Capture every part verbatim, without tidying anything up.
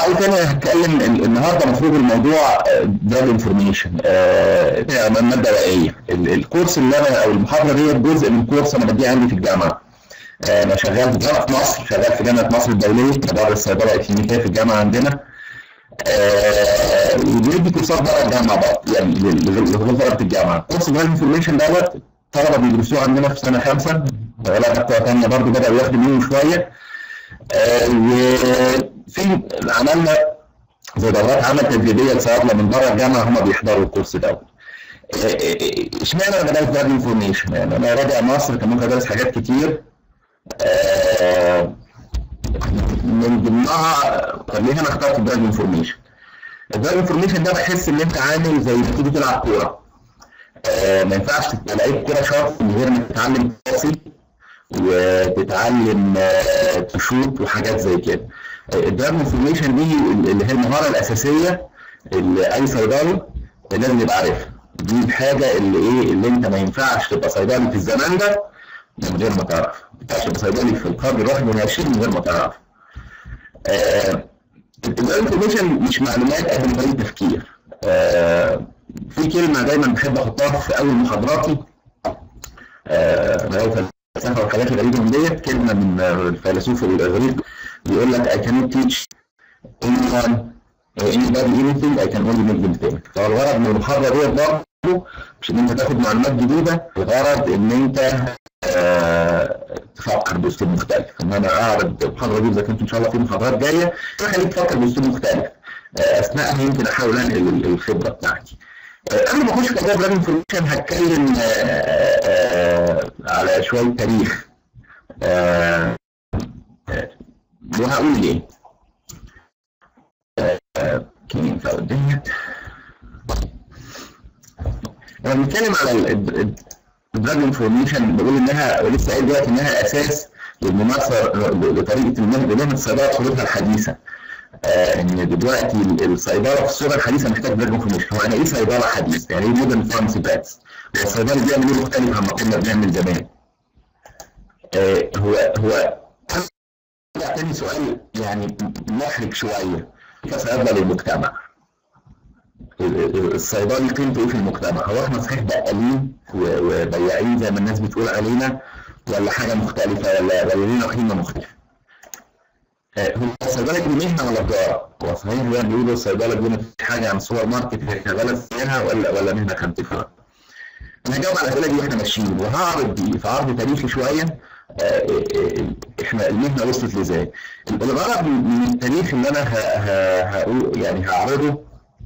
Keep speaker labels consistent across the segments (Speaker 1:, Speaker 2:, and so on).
Speaker 1: هرجع اقول تاني هتكلم النهارده المفروض الموضوع دراج انفورميشن ماده بيئيه. الكورس اللي انا او المحاضره دي جزء من كورس انا بديه عندي في الجامعه. انا شغال في جامعه مصر، شغال في جامعه مصر الدوليه بدرس الصيدله الاكلينيكيه في الجامعه عندنا. وبندي كورسات بره الجامعه برضه يعني لغرفه الجامعه. كورس دراج انفورميشن دوت الطلبه بيدرسوه عندنا في سنه خمسه، ولا بتوع ثانيه برضه بداوا ياخدوا منه شويه. وفي عملنا زي دورات عمل تدريبيه لصيادله من بره الجامعه هم بيحضروا الكورس دوت. اشمعنى انا بدات دراج انفورميشن؟ يعني انا راجع مصر كان ممكن ادرس حاجات كتير من ضمنها. طب ليه انا اخترت دراج انفورميشن؟ الدراج انفورميشن ده بحس ان انت عامل زي ما تيجي تلعب كوره. ما ينفعش تبقى لعيب كوره شاطر من غير ما تتعلم تفاصيل وتتعلم تشوط وحاجات زي كده. الدراج انفورميشن دي اللي هي المهاره الاساسيه اللي اي صيدلي لازم يبقى عارفها. دي الحاجه اللي ايه اللي انت ما ينفعش تبقى صيدلي في الزمان ده من غير ما تعرف. ما ينفعش تبقى صيدلي في القرن الواحد والعشرين من غير ما تعرف. الدراج انفورميشن مش معلومات قد ما طريقه تفكير. آه في كلمه دايما بحب احطها في اول محاضراتي آه الفلسفه والحاجات الغريبه من ديت. كلمه من الفيلسوف الغريب بيقول لك I cannot teach anyone anybody anything I can only make them think. فالغرض من المحاضره ديت برضه مش ان انت تاخد معلومات جديده، الغرض ان انت آه تفكر باسلوب مختلف. ان انا اعرض المحاضره دي اذا كنت ان شاء الله في محاضرات جايه تخليك تفكر باسلوب مختلف. آه اثناءها يمكن احاول انقل الخبره بتاعتي. قبل ما اخش في موضوع دراج انفورميشن هتكلم على شويه تاريخ آه آه وهقول ليه. اوكي ينفع الدنيا. لما بنتكلم على الدراج انفورميشن بقول انها لسه قايل دلوقتي انها اساس للممارسه لطريقه المهنه الصيدله في ظروفها الحديثه. آه ان دلوقتي الصيدله في الصوره الحديثه محتاج دراج انفورميشن. هو انا ايه صيدله حديث؟ يعني ايه مودرن فارماسي براكتس؟ هو الصيدلي بيعمل ايه مختلف عما كنا بنعمل زمان؟ آه هو هو تاني سؤال يعني محرج شويه كصيدله للمجتمع. الصيدلي قيمته ايه في المجتمع؟ هو احنا صحيح بقالين وبياعين زي ما الناس بتقول علينا، ولا حاجه مختلفه، ولا ولا لينا قيمه مختلفه؟ هو الصيدله دي مهنه ولا تجاره؟ هو صحيح زي ما بيقولوا الصيدله دي مفيش حاجه عن السوبر ماركت هي شغاله فيها ولا ولا مهنه كانتفاع؟ انا هجاوب على الاسئله دي واحنا ماشيين، وهعرض دي في عرض تاريخي شويه احنا المهنه وصلت لازاي. الغرض من التاريخ اللي انا هقول يعني هعرضه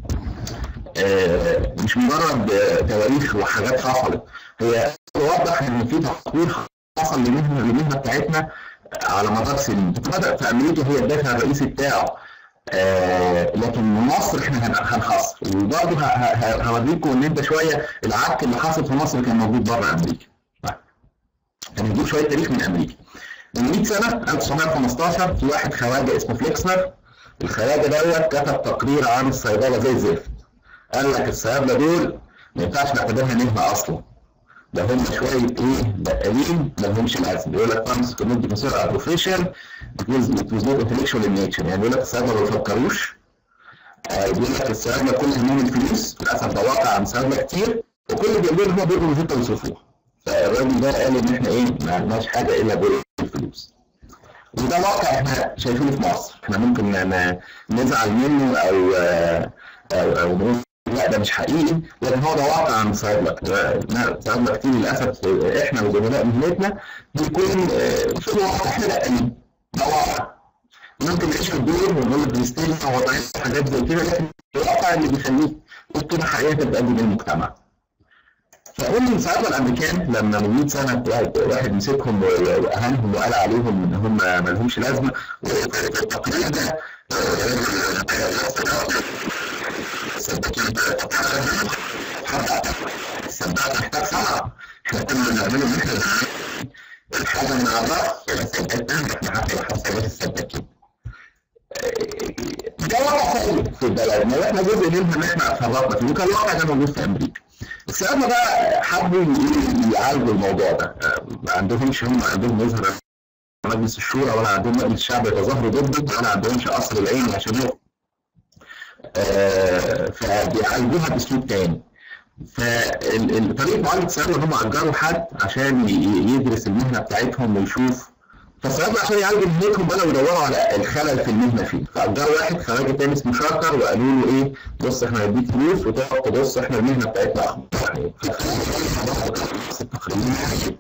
Speaker 1: مش مجرد تواريخ وحاجات حصلت، هي توضح ان في تطوير حصل للمهنه للمهنه بتاعتنا على مدار سنين. بدأ في امريكا هي الدافع الرئيسي بتاعه، آه لكن مصر احنا هنحصر. وبرضه هوريكم ان انت شويه العك اللي حصل في مصر كان موجود بره امريكا. هنجيب شويه تاريخ من امريكا. من مئة سنه ألف وتسعمائة وخمستاشر في واحد خواجه اسمه فليكسنر. الخواجه دوت كتب تقرير عن الصيدله زي الزفت. قال لك الصيادله دول ما ينفعش نعتبرها مهنه اصلا. ده هم شويه ايه بقالين ما لهمش لازمه. بيقول لك فارمس كوميدي كونسير ابروفيشن it was not intellectual in nature. يعني بيقول لك الصيادله ما بيفكروش. آه بيقول لك الصيادله كل همهم الفلوس. للاسف ده واقع عن صيادله كتير، وكل اللي بيقولوا ان هم بيقولوا روجيتا ويصرفوها. فالراجل ده قال ان احنا ايه ما عندناش حاجه الا بيقولوا الفلوس. وده واقع احنا شايفينه في مصر. احنا ممكن نزعل منه او او او نقول لا ده مش حقيقي، لكن هو ده واقع عن صيادله. صيادله كتير للاسف احنا وزملاء مهنتنا بيكون في واقع احنا لا ده واقع. ممكن نعيش في الدور ونقول لك بنستلم وضعيات حاجات زي كده، لكن الواقع اللي بيخليك قيمه حقيقيه تقدم للمجتمع. فقول لي الصيادله الامريكان لما من مئة سنه واحد مسكهم واهانهم وقال عليهم ان هم ما لهمش لازمه، والتقرير ده السباك محتاج صنعه. احنا كنا بنعمله ان احنا الحاجه من عرف السباك احنا حتى حسابات السباكين. ده واقع سيء في البلد، احنا جزء منها ان احنا فرطنا فيه، وكان الواقع ده موجود في امريكا. الصيادله بقى حبوا يعالجوا الموضوع ده. ما عندهمش هم عندهم يظهر مجلس الشورى، ولا عندهم مجلس الشعب يتظاهروا ضده، ولا عندهمش قصر العين عشان آه فبيعالجوها باسلوب تاني. فطريقه معالجه الصيادله ان هم اجروا حد عشان يدرس المهنه بتاعتهم ويشوف. فالصيادله عشان يعالجوا مهنتهم بداوا يدوروا على الخلل في المهنه فيه، فاجروا واحد خريج تاني اسمه شارتر وقالوا له ايه، بص احنا هنديك فلوس وتقعد تبص احنا المهنه بتاعتنا اخبارها ايه. التقرير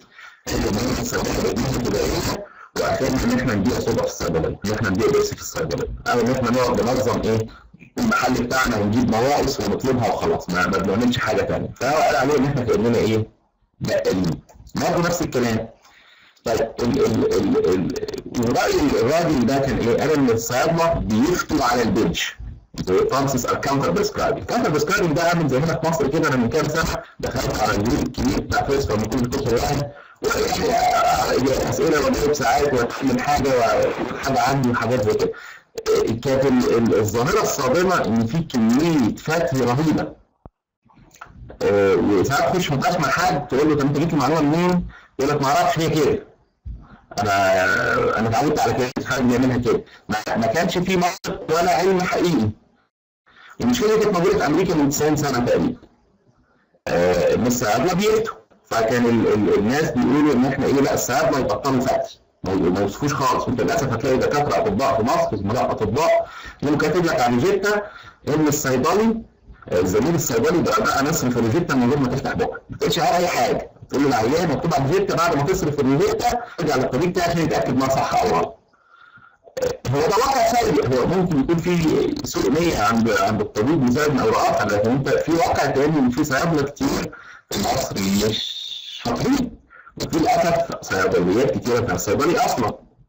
Speaker 1: واخرنا ان احنا نبيع صودا في الصيدليه، ان احنا نبيع بيبسي في الصيدليه، او ان احنا نقعد ننظم ايه المحل بتاعنا ونجيب مواقص ونطلبها وخلاص، ما ما بنعملش حاجه ثانيه. فهو قال عليه ان احنا كاننا ايه؟ بقالين. برضه نفس الكلام. طيب ال ال ال ال الراي الراجل ده كان ايه؟ قال ان الصيادله بيفتوا على البنج. فرانسيس الكاونتر بريسكرايبنج. الكاونتر بريسكرايبنج ده عامل زي هنا في مصر كده. انا من كام سنه دخلت على الجروب الكبير بتاع فيسبوك لما كنت كنت واحد ويعني اسئله وجاوب ساعات واتعلم حاجه وحاجه عندي وحاجات زي كده. كانت الظاهره الصادمه ان في كميه فتي رهيبه. أه وساعات تخش نقاش مع حد تقول له طب انت جبت المعلومه منين؟ يقول لك ما اعرفش هي كده. انا انا اتعودت على كده، حد بيعملها كده. ما كانش في منطق ولا علم حقيقي. المشكله كانت موجوده في امريكا من تسعين سنه تقريبا. أه بس الصيادله بيفتوا، فكان ال ال الناس بيقولوا ان احنا ايه، لا الصيادله يبطلوا فتي، ما يوصفوش خالص. وانت للاسف هتلاقي دكاتره اطباء في مصر، زملاء اطباء يقوم كاتب لك على روجيتا ان الصيدلي الزميل الصيدلي بقى بقى نصرف الروجيتا من غير ما تفتح بقك، ما تقولش على اي حاجه، تقول له العيان مكتوب على الروجيتا، بعد ما تصرف الروجيتا ارجع للطبيب بتاعك عشان يتاكد ما صح او غلط. هو ده واقع سيء، هو ممكن يكون في سوء نيه عند عند الطبيب بسبب اوراقها، لكن انت في واقع تاني ان في صيادله كتير في مصر مش شاطرين، وفي للاسف صيدليات كتيره بتاع الصيدلي اصلا.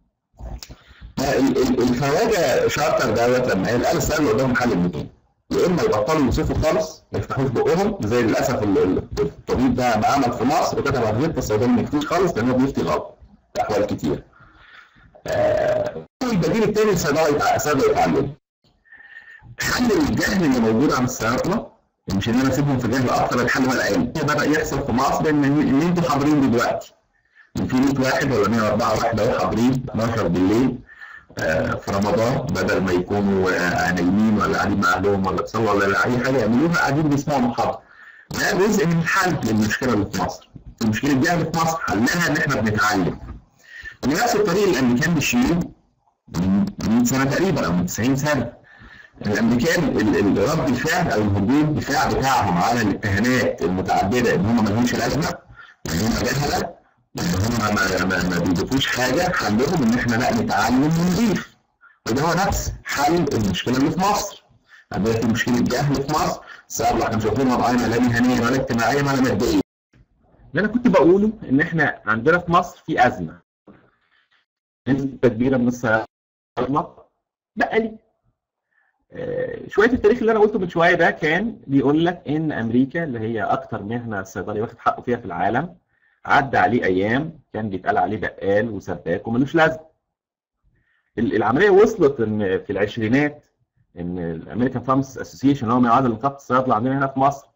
Speaker 1: الخواجه شارتر دوت لما قال قال الصيادله قدامهم حل الاثنين، يا اما يبطلوا يوصفوا خالص ما يفتحوش بقهم زي للاسف الطبيب ده ما عمل في مصر وكتب على الروجيتا الصيدلي ما يفتيش خالص لانه بيفتي غلط في احوال كتير. آه البديل الثاني الصيادله يتعلموا. حل الجهل اللي موجود عند الصيادله مش ان انا اسيبهم في جهل اكتر، الحل هو العلم. بدا يحصل في مصر ان ان انتوا حاضرين دلوقتي ان في مية واحد ولا مية وأربعة واحد اهو حاضرين اتناشر بالليل آه في رمضان، بدل ما يكونوا آه نايمين ولا قاعدين مع اهلهم ولا بيصلوا ولا اي حاجه يعملوها، قاعدين بيسمعوا محاضره. ده جزء من الحل للمشكله اللي في مصر. المشكله الجهل في مصر حلها ان احنا بنتعلم. بنفس الطريقه اللي الامريكان بيشيلوا من مية سنه تقريبا او من تسعين سنه. الامريكان رد الفعل او الهجوم الدفاع بتاعهم على الاتهامات المتعدده ان هم ما لهمش لازمه، ان هم جهله، ان هم ما, ما, ما بيضيفوش حاجه، حلهم ان احنا لا نتعلم ونضيف. وده هو نفس حل المشكله اللي في مصر. عندنا في مشكله جهل في مصر، صعب احنا مش واخدين وضعنا لا مهنيا ولا اجتماعيا ولا ماديا. اللي انا كنت بقوله ان احنا عندنا في مصر في ازمه. نسبه كبيره من الصيادله بقى لي شويه. التاريخ اللي انا قلته من شويه ده كان بيقول لك ان امريكا اللي هي اكتر مهنه الصيدلي واخد حقه فيها في العالم، عدى عليه ايام كان بيتقال عليه بقال وسباك وملوش لازمه. العمليه وصلت ان في العشرينات ان الامريكان فارماسيست اسوسيشن اللي هو ما يعادل نقابه الصيادله عندنا هنا في مصر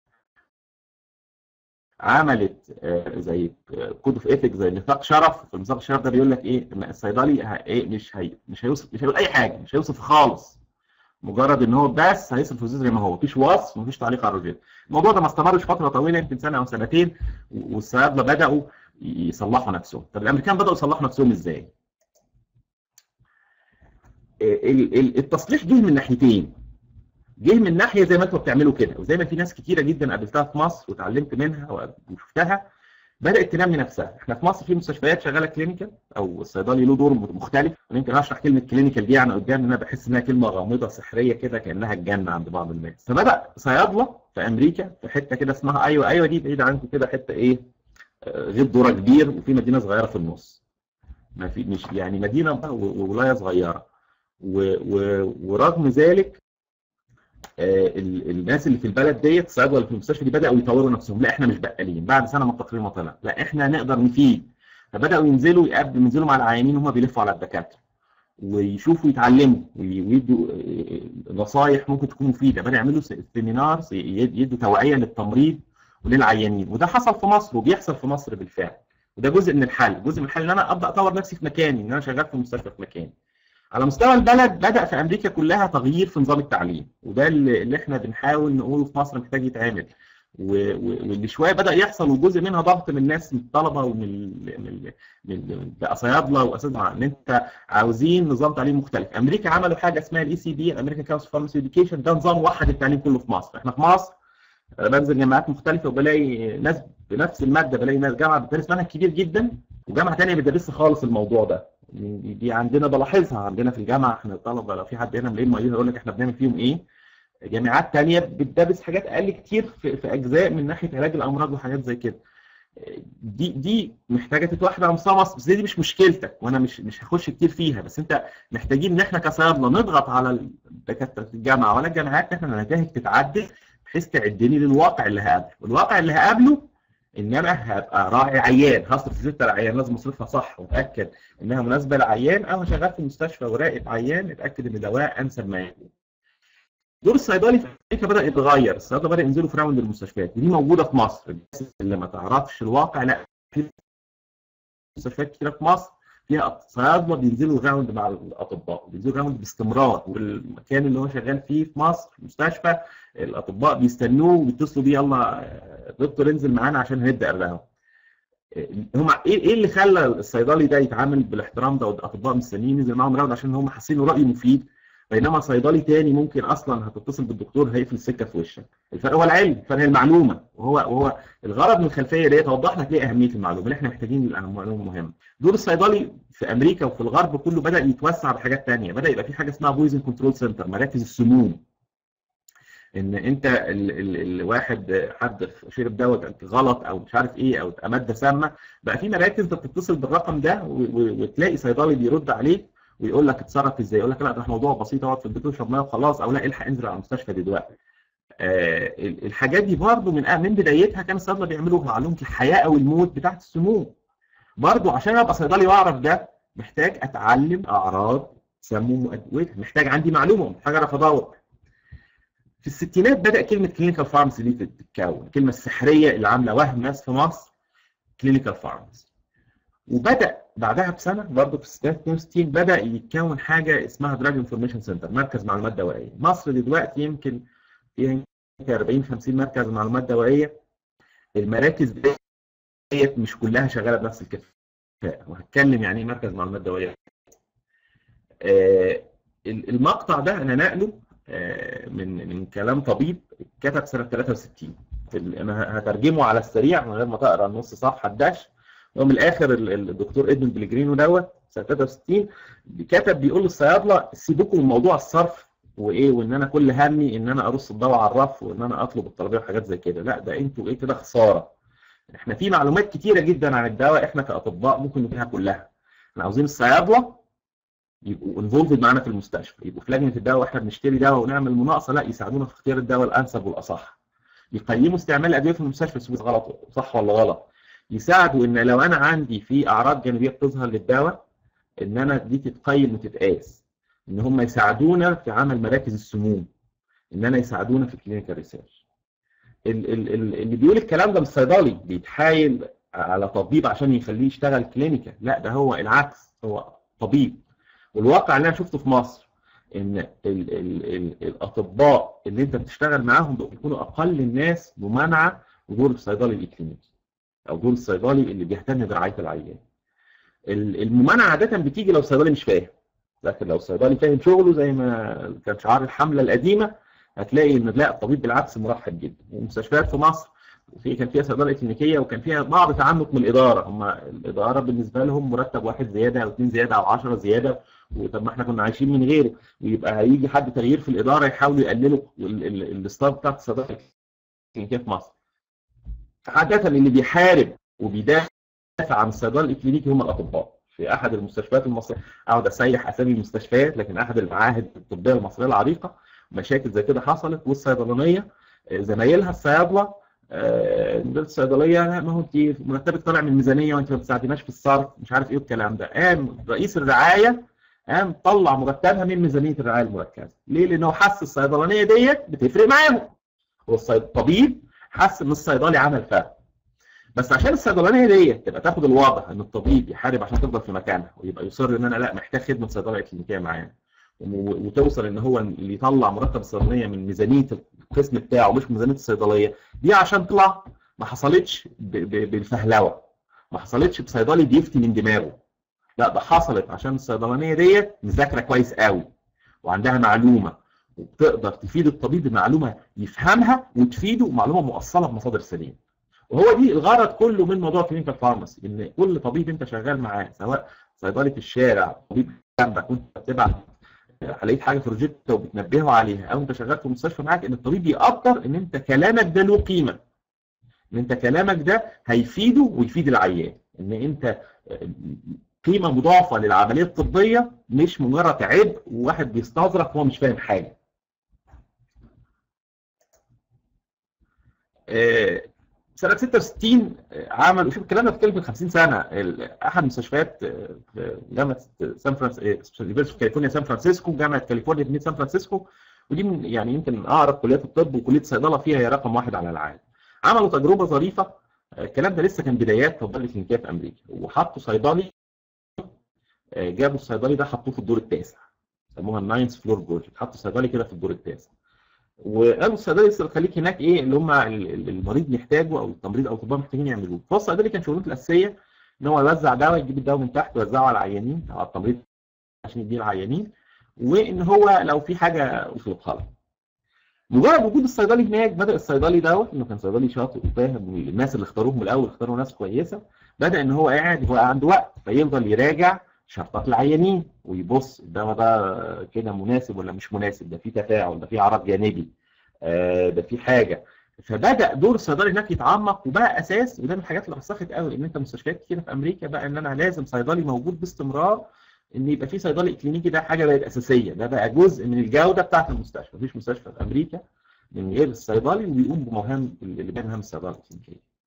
Speaker 1: عملت زي كود اوف ايثكس، زي ميثاق شرف. في الميثاق الشرف ده بيقول لك ايه، ان الصيدلي ايه مش هي مش هيوصف مش هيقول اي حاجه، مش هيوصف خالص، مجرد ان هو بس هيصرف فلوس زي ما هو، مفيش وصف مفيش تعليق على الروجيتا. الموضوع ده ما استمرش فتره طويله، يمكن سنه او سنتين، والصيادله بداوا يصلحوا نفسهم. طب الامريكان بداوا يصلحوا نفسهم ازاي؟ التصليح جه من ناحيتين. جه من ناحيه زي ما انتم بتعملوا كده، وزي ما في ناس كتيره جدا قابلتها في مصر واتعلمت منها وشفتها، بدات تنمي نفسها. احنا في مصر في مستشفيات شغاله كلينيكال، او الصيدلي له دور مختلف. انا يمكن هشرح كلمه كلينيكال دي يعني قدام، ان انا بحس انها كلمه غامضه سحريه كده كانها الجنه عند بعض الناس. فبدا صيادله في امريكا في حته كده اسمها ايوه ايوه دي بعيد عنكم كده، حته ايه غير دوره كبير، وفي مدينه صغيره في النص. ما في مش يعني مدينه وولايه صغيره، ورغم ذلك آه الناس اللي في البلد ديت الصيادله اللي في المستشفى دي بداوا يطوروا نفسهم. لا احنا مش بقالين، بعد سنه من التقرير ما طلع، لا احنا نقدر نفيد. فبداوا ينزلوا يقابلوا ينزلوا مع العيانين وهم بيلفوا على الدكاتره ويشوفوا يتعلموا ويدوا نصايح ممكن تكون مفيده. بداوا يعملوا سيمينار يدوا توعيه للتمريض وللعيانين، وده حصل في مصر وبيحصل في مصر بالفعل. وده جزء من الحل، جزء من الحل ان انا ابدا اطور نفسي في مكاني، ان انا شغال في المستشفى في مكاني. على مستوى البلد بدأ في امريكا كلها تغيير في نظام التعليم، وده اللي اللي احنا بنحاول نقوله في مصر محتاج يتعمل، و- و- واللي شويه بدأ يحصل، وجزء منها ضغط من الناس، من الطلبه ومن ال- من ال- من بقى صيادله واساتذه، ان انت عاوزين نظام تعليم مختلف. امريكا عملوا حاجه اسمها الاي سي دي، الامريكان كونسل فور اديوكيشن، ده نظام وحد التعليم كله في مصر. احنا في مصر أنا بنزل جامعات مختلفه وبلاقي ناس بنفس الماده، بلاقي ناس جامعه بتدرس منهج كبير جدا، وجامعه ثانيه بتدرس خالص الموضوع ده. دي دي عندنا بلاحظها عندنا في الجامعه، احنا الطلبه لو في حد هنا ملاقيين معيدين يقول لك احنا بنعمل فيهم ايه. جامعات ثانيه بتدرس حاجات اقل كتير في, في اجزاء من ناحيه علاج الامراض وحاجات زي كده. دي دي محتاجه تتوحد على مستوى مصر، بس دي مش مشكلتك وانا مش مش هخش كتير فيها، بس انت محتاجين ان احنا كصيادله نضغط على دكاتره الجامعه ولا الجامعات ان احنا النتائج تتعدل بحيث تعدني للواقع اللي هقابله، والواقع اللي هقابله ان انا هبقى راعي عيان، هصرف في ستة العيان لازم اصرفها صح واتاكد انها مناسبه للعيان، او شغال في المستشفى وراقب عيان اتاكد ان دواء انسب ما يكون. دور الصيدلي في امريكا بدا يتغير، الصيادله بدا ينزلوا في راوند المستشفيات، ودي موجوده في مصر، بس اللي ما تعرفش الواقع لا، في مستشفيات كتيره في مصر فيها صيادله بينزلوا راوند مع الاطباء، بينزلوا راوند باستمرار، والمكان اللي هو شغال فيه في مصر مستشفى الاطباء بيستنوه وبيتصلوا بيه، يلا دكتور انزل معانا عشان هنبدا الراوند. هم ايه ايه اللي خلى الصيدلي ده يتعامل بالاحترام ده والاطباء مستنيين ينزل معاهم راوند؟ عشان هم حاسين انه راي مفيد، بينما صيدلي تاني ممكن اصلا هتتصل بالدكتور هيقفل السكه في وشك. الفرق هو العلم، الفرق هي المعلومه، وهو وهو الغرض من الخلفيه اللي هي توضح لك ليه اهميه المعلومه، اللي احنا محتاجين المعلومه مهمه. دور الصيدلي في امريكا وفي الغرب كله بدا يتوسع بحاجات ثانيه، بدا يبقى في حاجه اسمها بويزن كنترول سنتر، مراكز السموم. ان انت ال ال الواحد حد شرب دواء غلط او مش عارف ايه او ماده سامه، بقى في مراكز انت بتتصل بالرقم ده وتلاقي صيدلي بيرد عليك ويقول لك اتصرف ازاي، يقول لك لا ده موضوع بسيط، اقعد في البيت واشرب ميه وخلاص، او لا الحق انزل على المستشفى دلوقتي. آه الحاجات دي برضو من من بدايتها كان الصيدله بيعملوا معلومه الحياه او الموت بتاعت السموم. برضو عشان ابقى صيدلي واعرف ده محتاج اتعلم اعراض سموم وادويتها، محتاج عندي معلومه، محتاج اعرف ادور. في الستينات بدا كلمه كلينيكال فارماسي دي تتكون، الكلمه السحريه اللي عامله وهم ناس في مصر، كلينيكال فارماسي. وبدا بعدها بسنه برضه في الستينات اثنين وستين بدا يتكون حاجه اسمها دراج انفورميشن سنتر، مركز معلومات دوائيه. مصر دلوقتي يمكن فيها أربعين خمسين مركز معلومات دوائيه. المراكز ديت مش كلها شغاله بنفس الكفاءه، وهتكلم يعني ايه مركز معلومات دوائيه. آه المقطع ده انا نقله آه من من كلام طبيب كتب سنه ثلاثة وستين، انا هترجمه على السريع من غير ما تقرا النص صفحه الدش. ومن الاخر الدكتور ادموند بليجرينو دوت سنه ثلاثة وستين كتب بيقول للصيادله سيبوكم من موضوع الصرف وايه، وان انا كل همي ان انا ارص الدواء على الرف وان انا اطلب الطلبيه وحاجات زي كده، لا ده انتوا ايه كده خساره. احنا في معلومات كتيره جدا عن الدواء احنا كاطباء ممكن نديها كلها. احنا عاوزين الصيادله يبقوا انفولفد معانا في المستشفى، يبقوا في لجنه الدواء واحنا بنشتري دواء ونعمل مناقصه، لا يساعدونا في اختيار الدواء الانسب والاصح. يقيموا استعمال الادويه في المستشفى سواء غلط صح ولا غلط. يساعدوا ان لو انا عندي في اعراض جانبيه بتظهر للدواء ان انا دي تتقيم وتتقاس. ان هم يساعدونا في عمل مراكز السموم، ان انا يساعدونا في الكلينيكال ريسيرش. اللي بيقول الكلام ده مش صيدلي بيتحايل على طبيب عشان يخليه يشتغل كلينيكال، لا ده هو العكس، هو طبيب. والواقع اللي انا شفته في مصر ان ال ال ال الاطباء اللي انت بتشتغل معاهم بيكونوا اقل الناس ممانعه ودور الصيدلي الكلينيكي او دور الصيدلي اللي بيهتم برعايه العيان. الممانعه عاده بتيجي لو الصيدلي مش فاهم، لكن لو الصيدلي فاهم شغله زي ما كان شعار الحمله القديمه هتلاقي ان لا الطبيب بالعكس مرحب جدا. والمستشفيات في مصر في كان فيها صيدله كلينيكيه وكان فيها بعض تعنت من الاداره، هم الاداره بالنسبه لهم مرتب واحد زياده او اثنين زياده او عشرة زياده، وطب ما احنا كنا عايشين من غيره، ويبقى هيجي حد تغيير في الاداره يحاولوا يقللوا الستاف بتاعت الصيدله الكلينيكيه في مصر. عاده اللي بيحارب وبيدافع عن الصيدله الكلينيكي هم الاطباء. في احد المستشفيات المصريه اقعد اسيح اسامي المستشفيات، لكن احد المعاهد الطبيه المصريه العريقه مشاكل زي كده حصلت، والصيدلانيه زمايلها الصيادله مدير الصيدليه ما هو انت مرتبك طالع من الميزانيه وانت ما بتساعديناش في الصرف مش عارف ايه والكلام ده. قام رئيس الرعايه قام طلع مرتبها من ميزانيه الرعايه المركزه. ليه؟ لانه حس الصيدلانيه ديت بتفرق معاهم. هو الطبيب حس ان الصيدلي عمل فرق. بس عشان الصيدلانيه دي تبقى تاخد الوضع ان الطبيب يحارب عشان تفضل في مكانها، ويبقى يصر ان انا لا محتاج خدمه صيدله اكلينيكيه معانا، وتوصل ان هو اللي يطلع مرتب الصيدليه من ميزانيه القسم بتاعه مش ميزانيه الصيدليه دي، عشان تطلع ما حصلتش بالفهلوه، ما حصلتش بصيدلي بيفتي من دماغه، لا ده حصلت عشان الصيدلانيه ديت مذاكره كويس قوي وعندها معلومه وبتقدر تفيد الطبيب بمعلومه يفهمها وتفيده معلومه مؤصله بمصادر سليمه. وهو دي الغرض كله من موضوع كلينيكال فارماسي، ان كل طبيب انت شغال معاه سواء صيدلي في الشارع، طبيب جنبك وانت بتبعت لقيت حاجه في روجيتا وبتنبهه عليها، او انت شغال في المستشفى معاك، ان الطبيب يقدر ان انت كلامك ده له قيمه، ان انت كلامك ده هيفيده ويفيد العيان، ان انت قيمه مضافه للعمليه الطبيه مش مجرد عبء وواحد بيستظرف وهو مش فاهم حاجه. سنه ستة وستين عملوا، شوف الكلام ده بيتكلم من خمسين سنه، احد مستشفيات في جامعه سان فرانسيسكو، كاليفورنيا سان فرانسيسكو، جامعه كاليفورنيا في سان فرانسيسكو، ودي من يعني يمكن اقرب كليات الطب، وكليه الصيدله فيها هي رقم واحد على العالم. عملوا تجربه ظريفه، الكلام ده لسه كان بدايات الطب الكلينيكيه في امريكا، وحطوا صيدلي، جابوا الصيدلي ده حطوه في الدور التاسع، سموها الناينث فلور بروجكت، حطوا صيدلي كده في الدور التاسع، وقالوا الصيدلي لسه خليك هناك ايه اللي هم المريض محتاجه او التمريض او الاطباء محتاجين يعملوه. فالصيدلي كان شغلته الاساسيه ان هو يوزع دواء، يجيب الدواء من تحت ويوزعه على العيانين او على التمريض عشان يديه العيانين، وان هو لو في حاجه وصلتها له. مجرد وجود الصيدلي هناك، بدا الصيدلي دوت انه كان صيدلي شاطر وفاهم، والناس اللي اختاروه من الاول اختاروا ناس كويسه، بدا ان هو قاعد هو عنده وقت فيفضل يراجع شرطات العيانين ويبص الدواء ده كده مناسب ولا مش مناسب، ده فيه تفاعل، ده فيه عرض جانبي، آه ده فيه حاجه. فبدا دور الصيدلي هناك يتعمق وبقى اساس، وده من الحاجات اللي رسخت قوي ان انت مستشفيات كتير في امريكا بقى ان انا لازم صيدلي موجود باستمرار، ان يبقى في صيدلي اكلينيكي، ده حاجه بقت اساسيه، ده بقى جزء من الجوده بتاعه المستشفى. مفيش مستشفى في امريكا من غير الصيدلي وبيقوم بمهام اللي بين مهام الصيدله الاكلينيكيه.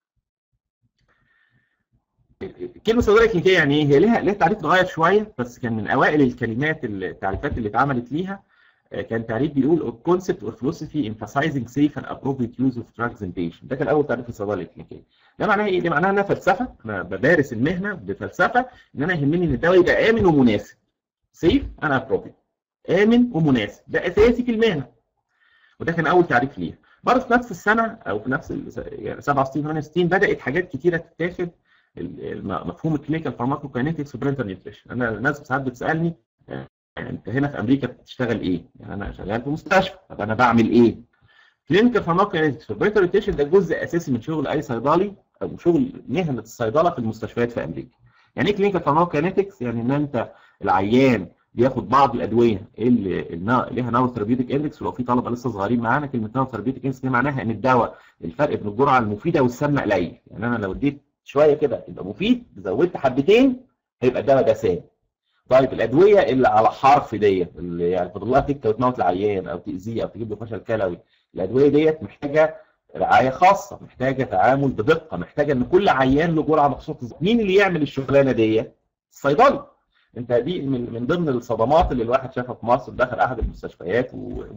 Speaker 1: كلمه صيدله اكلينيكيه يعني ايه؟ هي ليها ليها تعريف اتغير شويه، بس كان من اوائل الكلمات التعريفات اللي اتعملت ليها كان تعريف بيقول concept or philosophy emphasizing safe and appropriate use of drugs in patients. ده كان اول تعريف الصيدله الاكلينيكيه. ده معناها ايه؟ ده معناها انها فلسفه، انا بمارس المهنه بفلسفه ان انا يهمني ان الدواء يبقى امن ومناسب. safe and appropriate، امن ومناسب، ده اساسي في المهنه. وده كان اول تعريف ليها. برضه في نفس السنه او في نفس يعني سبعة وستين ثمانية وستين بدات حاجات كتيره تتاخد، مفهوم الكلينيكال فارماكوكاينيتكس وبرينتال نيوتريشن. انا الناس ساعات بتسالني يعني انت هنا في امريكا بتشتغل ايه؟ يعني انا شغال في مستشفى، طب انا بعمل ايه؟ كلينيكال فارماكوكاينيتكس وبرينتال نيوتريشن ده جزء اساسي من شغل اي صيدلي او شغل مهنه الصيدله في المستشفيات في امريكا. يعني ايه كلينيكال فارماكوكاينيتكس؟ يعني ان انت العيان بياخد بعض الادويه اللي ليها نون ثيرابيوتيك اندكس، ولو في طلبه لسه صغيرين معانا كلمه نون ثيرابيوتيك اندكس دي معناها ان الدواء الفرق بين الجرعه المفيده والسامه قليل، يعني انا لو اديت شويه كده يبقى مفيد، زودت حبتين هيبقى الدواء ده سام. طيب الادويه اللي على حرف ديت اللي يعني فاضل لها تكه وتموت العيان او تاذيه او تجيب له فشل كلوي، الادويه ديت محتاجه رعايه خاصه، محتاجه تعامل بدقه، محتاجه ان كل عيان له جرعه مخصوصه. مين اللي يعمل الشغلانه ديت؟ الصيدلي. انت دي من من ضمن الصدمات اللي الواحد شافها في مصر، دخل احد المستشفيات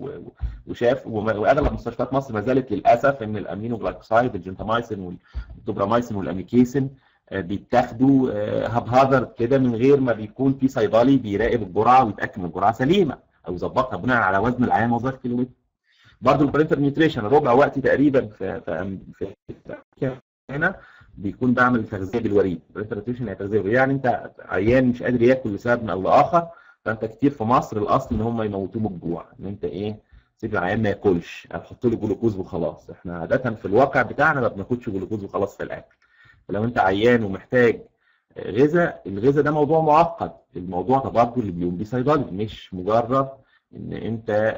Speaker 1: وشاف، واغلب مستشفيات مصر ما زالت للاسف ان الامينو جلايكوسايد، الجنتامايسين والتوبرامايسين والاميكيسين بيتاخدوا هبهذر كده من غير ما بيكون في صيدلي بيراقب الجرعه ويتاكد ان الجرعه سليمه او يظبطها بناء على وزن العيان وظائف كيلومتر. برضه البرينتال نيوتريشن ربع وقتي تقريبا في في في هنا بيكون بعمل تغذيه بالوريد. البرينتال نيوتريشن يعني تغذيه بالوريد، يعني انت عيان مش قادر ياكل لسبب او لاخر، فانت كتير في مصر الاصل ان هم يموتوه من الجوع، ان انت ايه سيب العيان ما ياكلش او حط له جلوكوز وخلاص. احنا عاده في الواقع بتاعنا ما بناخدش جلوكوز وخلاص في الاكل. فلو انت عيان ومحتاج غذاء، الغذاء ده موضوع معقد، الموضوع ده برضه اللي بيقوم بيه صيدلي، مش مجرد ان انت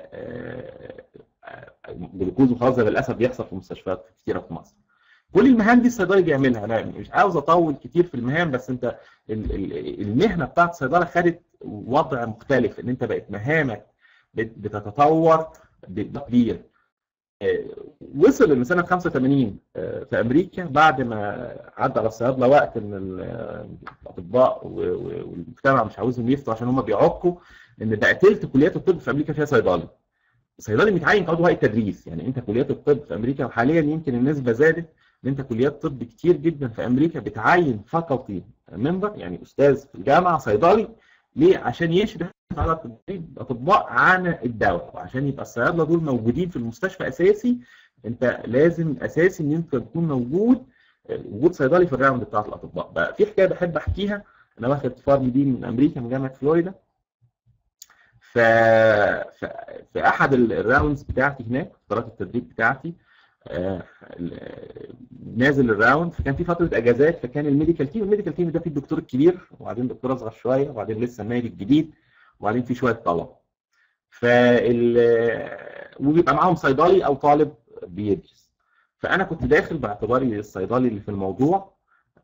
Speaker 1: جلوكوز وخلاص زي للاسف بيحصل في مستشفيات كتيره في مصر. كل المهام دي الصيدلي بيعملها. انا مش عاوز اطول كتير في المهام، بس انت المهنه بتاعت الصيدله خدت وضع مختلف، ان انت بقت مهامك بتتطور بكبير. وصل ان سنه خمسة وثمانين في امريكا بعد ما عدى على الصيادله وقت ان الاطباء والمجتمع مش عاوزهم يفتوا عشان هم بيعقوا، ان بقى تلت كليات الطب في امريكا فيها صيدلي. الصيدلي متعين كعضو هيئه تدريس، يعني انت كليات الطب في امريكا وحاليا يمكن النسبه زادت ان انت كليات طب كتير جدا في امريكا بتعين فاكولتي ممبر، يعني استاذ في الجامعه صيدلي، ليه؟ عشان يشرف على تدريب اطباء عن الدواء. وعشان يبقى الصيادله دول موجودين في المستشفى اساسي، انت لازم اساسي ان انت تكون موجود، وجود صيدلي في الراوند بتاعت الاطباء. بقى في حكايه بحب احكيها، انا واخد فارم دي من امريكا من جامعه فلوريدا. ف... ف... في احد الراوندز بتاعتي هناك، فترات التدريب بتاعتي، آه... نازل الراوند، فكان في فتره اجازات، فكان الميديكال تيم الميديكال تيم ده فيه الدكتور الكبير، وبعدين دكتور اصغر شويه، وبعدين لسه النايب الجديد، وبعدين في شويه طلبه. فال وبيبقى معاهم صيدلي او طالب بيدرس. فانا كنت داخل باعتباري الصيدلي اللي في الموضوع،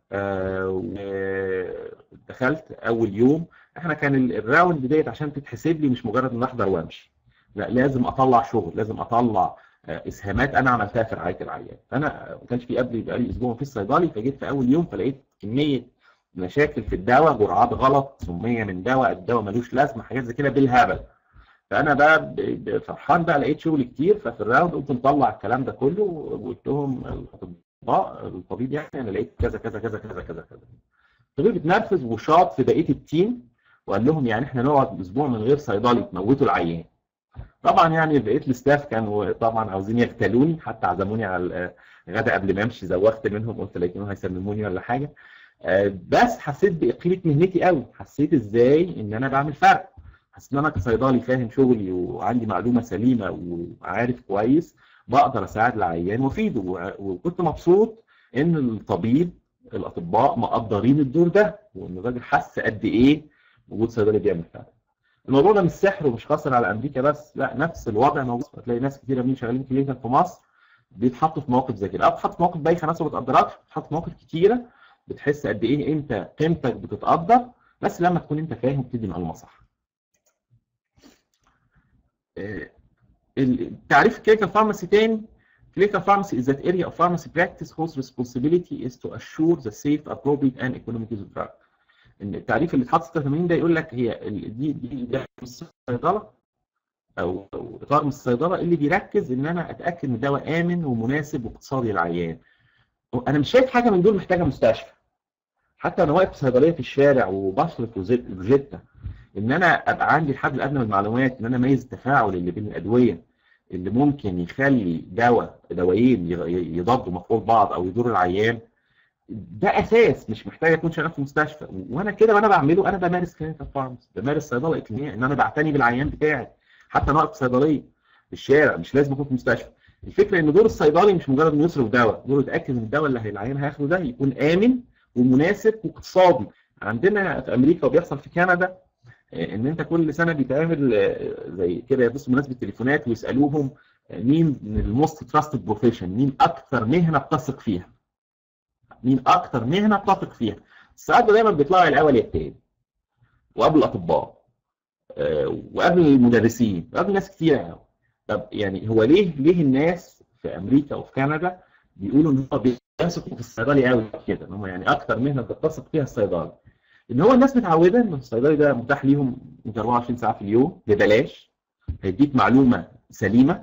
Speaker 1: ودخلت اول يوم. احنا كان الراوند ديت عشان تتحسب لي مش مجرد ان احضر وامشي، لا، لازم اطلع شغل، لازم اطلع اسهامات انا عملتها في رعايه العيان. فانا ما كانش في قبلي بقالي اسبوع في الصيدلي، فجيت في اول يوم فلقيت كميه مشاكل في الدواء، جرعات غلط، سميه من دواء، الدواء ملوش لازمه، حاجات زي كده بالهبل. فانا بقى فرحان بقى، لقيت شغل كتير. ففي الراوند قلت مطلع الكلام ده كله، وقلت لهم الاطباء الطبيب يعني انا لقيت كذا كذا كذا كذا كذا كذا. الطبيب اتنرفز وشاط في بقيه التيم، وقال لهم يعني احنا نقعد اسبوع من غير صيدلي تموتوا العيان. طبعا يعني بقيت الاستاف كانوا طبعا عاوزين يغتالوني، حتى عزموني على الغداء قبل ما امشي، زوغت منهم، قلت لكنهم هيسمموني ولا حاجه. بس حسيت بقيمه مهنتي قوي، حسيت ازاي ان انا بعمل فرق، حسيت ان انا كصيدلي فاهم شغلي وعندي معلومه سليمه وعارف كويس، بقدر اساعد العيان وافيده. وكنت مبسوط ان الطبيب الاطباء مقدرين الدور ده، وان الراجل حس قد ايه وجود صيدلي بيعمل فرق. الموضوع ده مش سحر ومش قاصر على امريكا بس، لا، نفس الوضع موجود. هتلاقي ناس كتيره من شغالين كلينيكال في مصر بيتحطوا في مواقف زي كده، او بتتحط في مواقف بايخه ناس ما بتقدركش، بتتحط في مواقف كتيره بتحس قد ايه انت قيمتك بتتقدر، بس لما تكون انت فاهم وبتدي معلومه صح. التعريف الكلينيكال فارماسي تاني: clinical pharmacy is that area of pharmacy practice whose responsibility is to assure the safe, appropriate and economic use of drug. التعريف اللي اتحط ستة وثمانين ده يقول لك هي دي دي ده الصيدله او اطار من الصيدله اللي بيركز ان انا اتاكد ان الدواء امن ومناسب واقتصادي للعيان. انا مش شايف حاجه من دول محتاجه مستشفى. حتى انا واقف في صيدليه في الشارع وبصرف روجيتا، ان انا ابقى عندي الحد الادنى من المعلومات، ان انا اميز التفاعل اللي بين الادويه اللي ممكن يخلي دواء دوايين يضادوا مفعول بعض او يضر العيان، ده اساس مش محتاج اكون شغال في مستشفى. وانا كده وانا بعمله انا بمارس كلينيكال فارماسي، بمارس صيدله اكلينيكيه، ان انا بعتني بالعيان بتاعي. حتى انا واقف في صيدليه في الشارع مش لازم اكون في مستشفى. الفكره ان دور الصيدلي مش مجرد انه يصرف دواء، دوره يتاكد ان الدواء اللي العيان هياخده ده يكون امن ومناسب واقتصادي. عندنا في امريكا وبيحصل في كندا ان انت كل سنه بيتعمل زي كده يبصوا مناسبه تليفونات ويسالوهم مين الموست تراستد بروفيشن، مين اكثر مهنه بتثق فيها، مين اكثر مهنه بتثق فيها. الساعات دايما بيطلعوا الاول يا الثاني، وقبل الاطباء وقبل المدرسين وقبل ناس كتير قوي. طب يعني هو ليه ليه الناس في امريكا وفي كندا بيقولوا ان هم بيثقوا في الصيدلي قوي كده، ان هم يعني اكثر مهنه بتثق فيها الصيدلي؟ ان هو الناس متعوده ان الصيدلي ده متاح ليهم أربعة وعشرين ساعه في اليوم ببلاش، هيديك معلومه سليمه،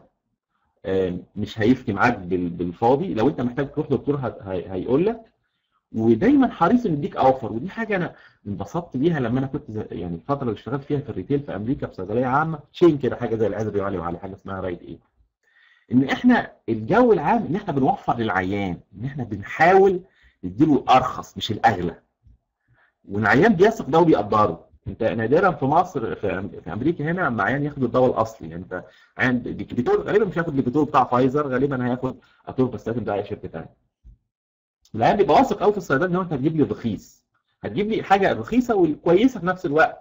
Speaker 1: مش هيفتي معاك بالفاضي، لو انت محتاج تروح دكتور هيقول لك، ودايما حريص ان يديك اوفر. ودي حاجه انا انبسطت بيها لما انا كنت يعني الفتره اللي اشتغلت فيها في الريتيل في امريكا في صيدليه عامه تشين كده، حاجه زي العزبي وعلي وعلي، حاجه اسمها رايت ايه، ان احنا الجو العام ان احنا بنوفر للعيان، ان احنا بنحاول نديله الارخص مش الاغلى، والعيان بيثق ده وبيقدره. انت نادرا في مصر في امريكا هنا اما عيان ياخد الدواء الاصلي، يعني انت عيان ديكبيتور غالبا مش هياخد ديكبيتور بتاع فايزر، غالبا هياخد اتورفاستاتين بتاع اي شركه ثانيه. العيان بيبقى واثق قوي في الصيدليه ان هو انت هتجيب لي الرخيص، هتجيب لي حاجه رخيصه وكويسه في نفس الوقت.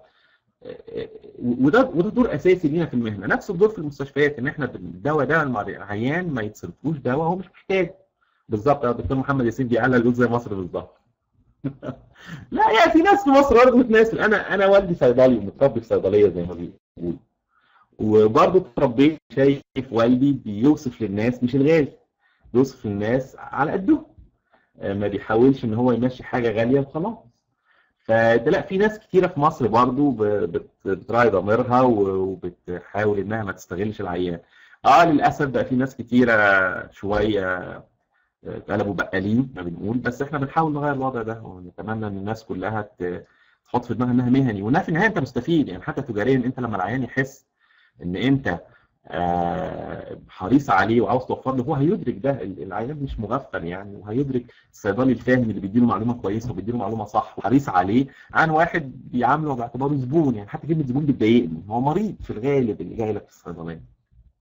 Speaker 1: وده وده دور اساسي لينا في المهنه. نفس الدور في المستشفيات، ان احنا الدواء ده العيان ما يتصرفوش دواء هو مش محتاج. بالظبط الدكتور محمد ياسين بيعلق يقول زي مصر بالظبط. لا يعني في ناس في مصر برضه بتناسب. انا انا والدي صيدلي ومتربي في صيدليه زي ما بيقولوا، وبرضه اتربيت شايف والدي بيوصف للناس مش الغالي، بيوصف للناس على قدهم، ما بيحاولش ان هو يمشي حاجه غاليه وخلاص. فلا، في ناس كتيره في مصر برضه بتراعي ضميرها وبتحاول انها ما تستغلش العيان. اه للاسف بقى في ناس كتيره شويه اتقلبوا بقالين ما بنقول، بس احنا بنحاول نغير الوضع ده، ونتمنى ان الناس كلها ت- تحط في دماغها انها مهني، وانها في النهايه انت مستفيد. يعني حتى تجاريا انت لما العيان يحس ان انت آه، حريص عليه وعاوز توفر له، هو هيدرك ده. ال- العيان مش مغفل يعني، وهيدرك الصيدلي الفاهم اللي بيديله معلومه كويسه وبيديله معلومه صح وحريص عليه، عن واحد بيعامله باعتباره زبون. يعني حتى كلمه زبون بتضايقني، هو مريض في الغالب اللي جاي لك في الصيدليه.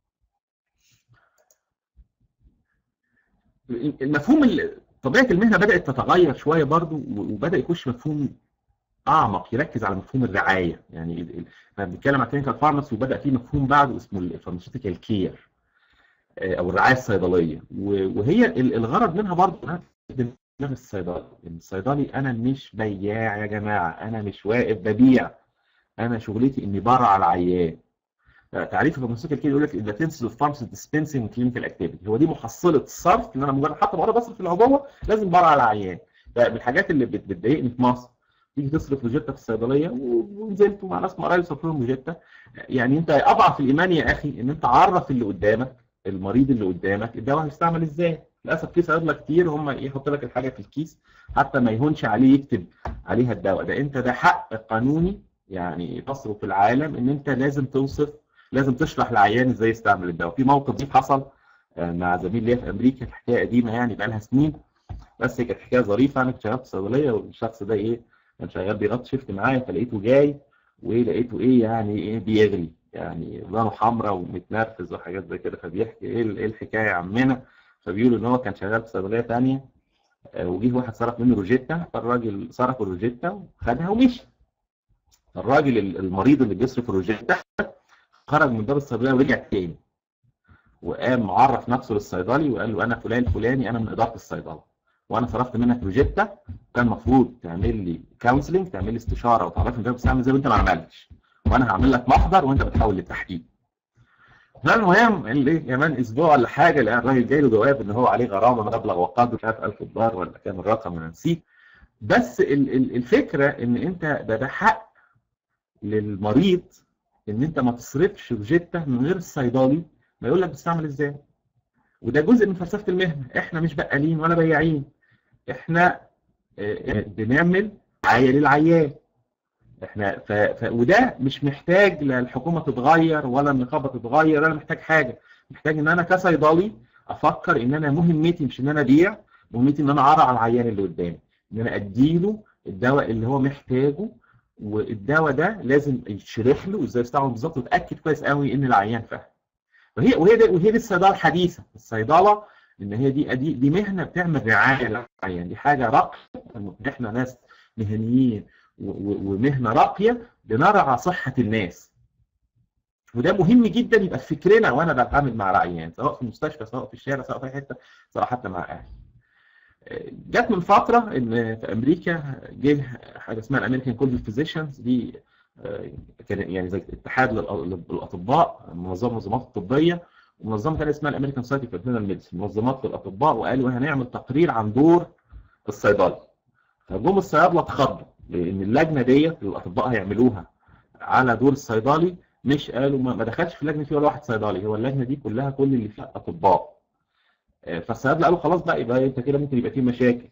Speaker 1: المفهوم ال- طبيعه المهنه بدات تتغير شويه برضو، وبدا يخش مفهوم اعمق يركز على مفهوم الرعايه. يعني ال- ال- احنا بنتكلم عن كلينيكال فارماسي، وبدا في مفهوم بعده اسمه الفارماسيوتيكال كير او الرعايه الصيدليه، و- وهي ال- الغرض منها برضه انها تخدم دماغ الصيدلي. الصيدلي انا مش بياع يا جماعه، انا مش واقف ببيع، انا شغلتي اني برعى العيان. تعريف الفارماسيوتيكال كير يقول لك ذا تنسل اوف فارماسي ديسبنسنج كلينيكال اكتيفيتي، هو دي محصله الصرف، ان انا مجرد حتى وانا بصرف العبوه لازم برعى العيان. ده من الحاجات اللي بت- بتضايقني في مصر. تيجي تصرف روجيتا في الصيدليه و- ونزلت مع ناس قرايب صرف لهم روجيتا. يعني انت اضعف الايمان يا اخي ان انت عرف اللي قدامك، المريض اللي قدامك، الدواء هيستعمل ازاي. للاسف في صيادله كتير هم يحط لك الحاجه في الكيس حتى ما يهونش عليه يكتب عليها الدواء. ده انت ده حق قانوني يعني مصر في العالم، ان انت لازم توصف، لازم تشرح للعيان ازاي يستعمل الدواء. في موقف دي حصل آه، مع زميل ليا في امريكا، الحكايه قديمه يعني بقى لها سنين، بس هي كانت حكايه ظريفه. انا كنت شغال في صيدليه، والشخص ده ايه كان شغال بيغطي شيفت معايا، فلقيته جاي وايه لقيته ايه يعني ايه بيغلي، يعني لونه حمراء ومتنرفز وحاجات زي كده، فبيحكي ايه ال- ايه الحكايه يا عمنا. فبيقول ان هو كان شغال في صيدليه ثانيه، وجيه واحد صرف منه روجيتا، فالراجل صرف الروجيتا وخدها ومشي. الراجل ال- المريض اللي بيصرف الروجيتا خرج من باب الصيدليه ورجع تاني، وقام معرف نفسه للصيدلي وقال له انا فلان الفلاني، انا من اداره الصيدله، وانا صرفت منك روجيتا، كان المفروض تعمل لي كونسلنج، تعمل لي استشاره وتعرفني ازاي بتستعمل ازاي، وانت ما عملتش، وانا هعمل لك محضر وانت بتحول للتحقيق. فالمهم اللي كمان اسبوع ولا حاجه لقى الراجل جاي له جواب ان هو عليه غرامه مبلغ وقدره مش عارف ألف دولار ولا كام الرقم انا نسيت. بس ال- ال- الفكره ان انت ده ده حق للمريض ان انت ما تصرفش روجيتا من غير الصيدلي ما يقول لك بتستعمل ازاي. وده جزء من فلسفه المهنه، احنا مش بقالين ولا بياعين، احنا آه، بنعمل رعايه للعيان. احنا ف... ف... وده مش محتاج لا الحكومه تتغير ولا النقابه تتغير، ولا محتاج حاجه. محتاج ان انا كصيدلي افكر ان انا مهمتي مش ان انا ابيع، مهمتي ان انا ارعى العيان اللي قدامي، ان انا اديله الدواء اللي هو محتاجه، والدواء ده لازم يتشرح له ازاي يستعمله بالظبط، وتاكد كويس قوي ان العيان فاهم. وهي وهي دي وهي دي الصيدله الحديثه. الصيدله ان هي دي دي دي مهنه بتعمل رعايه للعيان، دي حاجه راقيه، إن احنا ناس مهنيين و- و- ومهنه راقيه بنرعى صحه الناس. وده مهم جدا يبقى في فكرنا وانا بتعامل مع العيان، سواء في المستشفى سواء في الشارع سواء في أي حته، سواء حتى مع اهلي. جت من فتره ان في امريكا جه حاجه اسمها الامريكان كولج اوف فيزيشنز، دي آه، كان يعني زي اتحاد للأ- للاطباء، منظمه المنظمات الطبيه، ومنظمه ثانيه اسمها الامريكان سوسايتي فور انترنال ميديسن، منظمات للاطباء، وقالوا هنعمل تقرير عن دور الصيدلي. فجم الصيادله اتخضوا لان اللجنه ديت الاطباء هيعملوها على دور الصيدلي، مش قالوا ما ما دخلش في اللجنه فيه ولا واحد صيدلي، هو اللجنه دي كلها كل اللي فيها اطباء. آه، فالصيادله قالوا خلاص بقى، يبقى انت كده ممكن يبقى فيه مشاكل.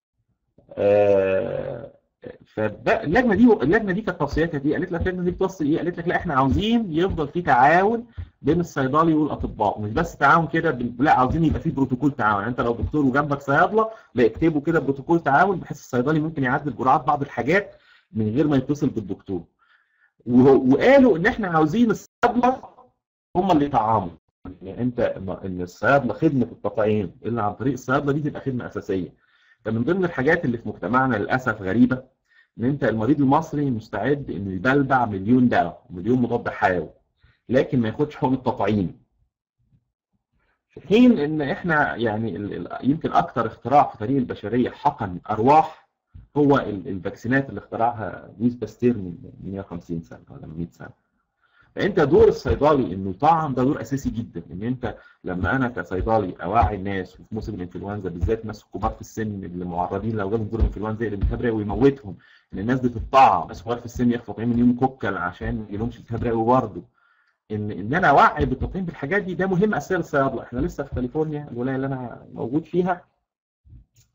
Speaker 1: آه، فاللجنه دي اللجنه دي كانت توصياتها دي، قالت لك اللجنه دي بتوصي ايه؟ قالت لك لا احنا عاوزين يفضل في تعاون بين الصيدلي والاطباء، ومش بس تعاون كده بال- لا، عاوزين يبقى في بروتوكول تعاون. يعني انت لو دكتور وجنبك صيادله، لا اكتبوا كده بروتوكول تعاون بحيث الصيدلي ممكن يعدل جرعات بعض الحاجات من غير ما يتصل بالدكتور. وهو- وقالوا ان احنا عاوزين الصيادله هم اللي يطعموا. يعني انت ان الصيادله خدمه التطعيم اللي عن طريق الصيادله دي تبقى خدمه اساسيه. فمن ضمن الحاجات اللي في مجتمعنا للاسف غريبه، ان انت المريض المصري مستعد انه يبلبع مليون دواء ومليون مضاد حيوي، لكن ما ياخدش حقن التطعيم. في حين ان احنا يعني ال- ال- يمكن اكثر اختراع في تاريخ البشريه حقن ارواح هو ال- الفاكسينات اللي اخترعها لويس باستير من مئة وخمسين سنه ولا مئة سنه. فانت دور الصيدلي انه يطعم ده دور اساسي جدا. ان انت لما انا كصيدلي اوعي الناس، وفي موسم الانفلونزا بالذات الناس الكبار في السن اللي معرضين لو جالهم دور الانفلونزا يقلب التهاب رئوي ويموتهم، ان الناس دي تتطعم، ناس كبار في السن ياخدوا تطعيم من يوم كوكل عشان ما يجيلهمش التهاب رئوي برضه. ان ان انا اوعي بالتطعيم بالحاجات دي، ده مهم اساسا للصيادله. احنا لسه في كاليفورنيا الولايه اللي انا موجود فيها،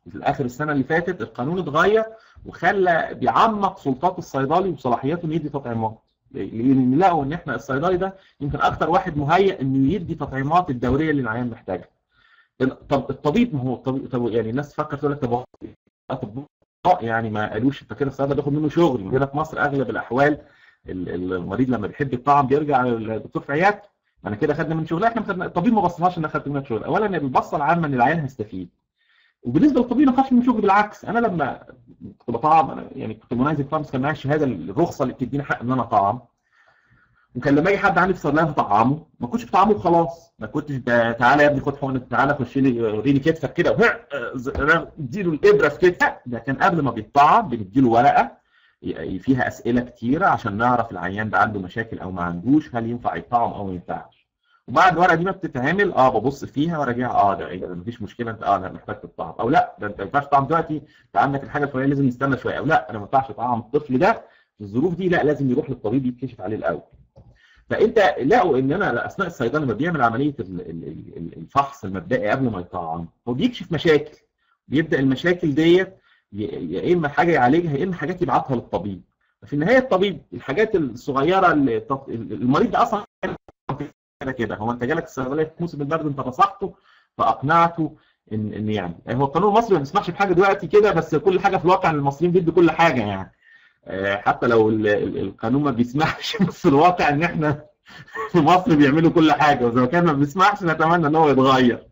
Speaker 2: في اخر السنه اللي فاتت القانون اتغير وخلى بيعمق سلطات الصيدلي وصلاحياته انه يدي تطعيمات، لان لقوا ان احنا الصيدلي ده يمكن اكتر واحد مهيئ انه يدي تطعيمات الدوريه اللي العيان محتاجها. طب الطبيب، ما هو الطبيب طب يعني الناس تفكر تقول لك طب اطباء يعني ما قالوش انت كده الصيدله بياخد منه شغل. هنا في مصر اغلب الاحوال المريض لما بيحب يطعم بيرجع للدكتور في عيادته، انا كده خدنا من شغل. احنا خدنا الطبيب ما بصلهاش ان خدت منك شغل. اولا البصه العامه ان العيان هيستفيد، وبالنسبه للطبيب ما خدش من شغل، بالعكس. انا لما كنت بطعم انا يعني كنت منايزك فارمس كان معايا الشهاده الرخصه اللي بتديني حق ان انا اطعم، وكان لما يجي حد عندي في الصيدليه بطعمه ما كنتش بطعمه وخلاص، ما كنتش تعالى يا ابني خد حقنه، تعالى خش لي وريني كتفك كده اديله الابره في كتفك. ده كان قبل ما بيطعم بنديله ورقه فيها اسئله كتيره عشان نعرف العيان ده عنده مشاكل او ما عندوش، هل ينفع يطعم او ما ينفعش. وبعد الورقه دي ما بتتعمل اه ببص فيها وراجعها، اه ده ايه ده مفيش مشكله، انت اه انا محتاج تطعم، او لا ده انت ما ينفعش تطعم دلوقتي، انت عندك الحاجه الفلانيه لازم نستنى شويه، او لا انا ما ينفعش اطعم الطفل ده في الظروف دي، لا لازم يروح للطبيب يتكشف عليه الاول. فانت لقوا ان انا اثناء الصيدله لما بيعمل عمليه الفحص المبدئي قبل ما يطعم هو بيكشف مشاكل، بيبدا المشاكل ديت يا اما حاجه يعالجها يا اما حاجات يبعتها للطبيب. في النهايه الطبيب الحاجات الصغيره اللي المريض ده اصلا كده كده هو انت جالك الصيدليه في موسم البرد انت نصحته فاقنعته ان ان يعني هو القانون المصري ما بيسمحش بحاجه دلوقتي كده، بس كل حاجه في الواقع المصريين بيدوا كل حاجه يعني، حتى لو القانون ما بيسمحش بس في الواقع ان احنا في مصر بيعملوا كل حاجه، واذا كان ما بيسمحش نتمنى ان هو يتغير.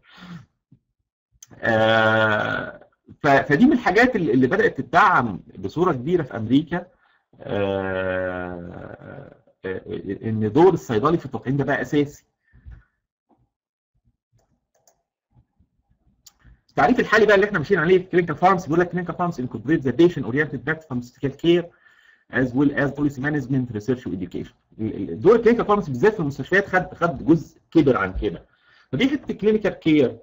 Speaker 2: فدي من الحاجات اللي بدات تدعم بصوره كبيره في امريكا، ان دور الصيدلي في التطعيم ده بقى اساسي. التعريف الحالي بقى اللي احنا ماشيين عليه في كلينيكال فارمسي بيقول لك كلينيكال فارمسي انكوربريت ذا بيشنت اورينتد باك فارماسيوتيكال كير as well as policy management research education. دور الكلينيكال فارماسي بالذات في المستشفيات خد خد جزء كبر عن كده. فدي حته كلينيكال كير.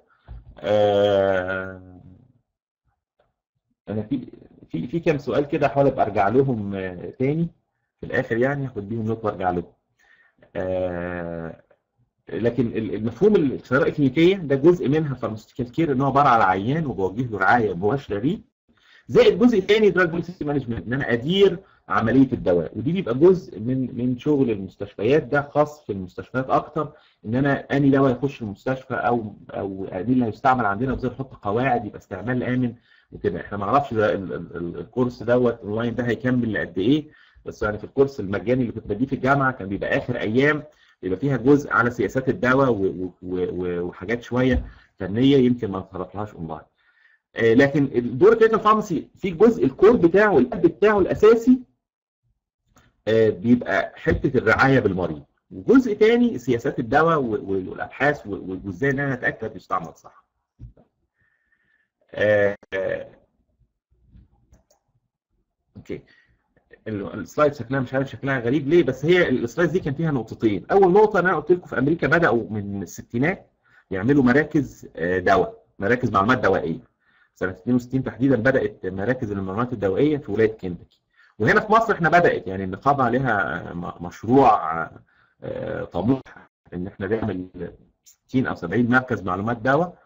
Speaker 2: آه انا في في في كام سؤال كده احاول ابقى ارجع لهم آه تاني في الاخر، يعني هاخد بيهم نقطه وارجع لهم. آه لكن المفهوم الصيدله الكلينيكيه ده جزء منها فارماسيوتيكال كير، ان هو عباره على عيان وبوجه له رعايه مباشره ليه، زائد جزء ثاني دراج بوليسي مانجمنت ان انا ادير عمليه الدواء، ودي بيبقى جزء من من شغل المستشفيات، ده خاص في المستشفيات اكتر، ان انا اني دواء يخش المستشفى او او اني اللي هيستعمل عندنا وازاي نحط قواعد يبقى استعمال امن وكده. احنا ما نعرفش الكورس دوت اونلاين ده هيكمل لقد ايه، بس يعني في الكورس المجاني اللي كنت بديه في الجامعه كان بيبقى اخر ايام بيبقى فيها جزء على سياسات الدواء وحاجات شويه فنيه يمكن ما نتطرقلهاش اونلاين. لكن دور الكلينيكال فارماسي في الجزء الكور بتاعه والقلب بتاعه الاساسي بيبقى حته الرعايه بالمريض، وجزء ثاني سياسات الدواء والابحاث وازاي ان انا اتاكد يستعمل صح. اوكي السلايد شكلها مش عارف شكلها غريب ليه، بس هي السلايد دي كان فيها نقطتين. اول نقطه انا قلت لكم في امريكا بداوا من الستينات يعملوا مراكز دواء، مراكز معلومات دوائيه. سنه اثنين وستين تحديدا بدات مراكز المعلومات الدوائيه في ولايه كنتاكي، وهنا في مصر احنا بدات يعني النقابه عليها مشروع طموح ان احنا نعمل ستين او سبعين مركز معلومات دواء،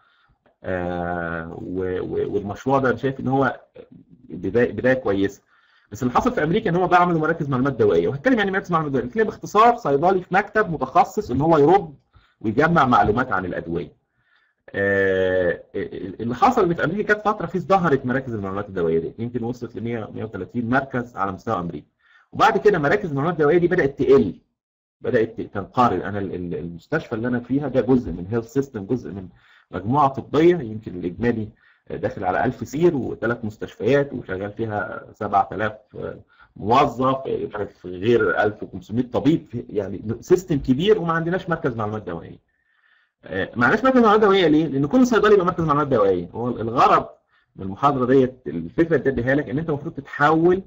Speaker 2: والمشروع ده انا شايف ان هو بدايه بدايه كويسه. بس اللي حصل في امريكا ان هم بقى عملوا مراكز معلومات دوائيه، وهتكلم يعني مراكز معلومات دوائيه كده باختصار صيدلي في مكتب متخصص ان هو يرد ويجمع معلومات عن الادويه. آه اللي حصل ان في امريكا كانت فتره في ازدهرت مراكز المعلومات الدوائيه دي، يمكن وصلت ل مية مية وثلاثين مركز على مستوى امريكا، وبعد كده مراكز المعلومات الدوائيه دي بدات تقل، بدات تنقرض. انا المستشفى اللي انا فيها ده جزء من هيلث سيستم، جزء من مجموعه طبيه، يمكن الاجمالي داخل على ألف سير وثلاث مستشفيات وشغال فيها سبعة آلاف موظف، غير ألف وخمسمائة طبيب، يعني سيستم كبير، وما عندناش مركز معلومات دوائيه. ما عندناش مركز معلومات دوائيه ليه؟ لان كل صيدلي يبقى مركز معلومات دوائيه. هو الغرض من المحاضره ديت الفكره اللي اديها لك ان انت المفروض تتحول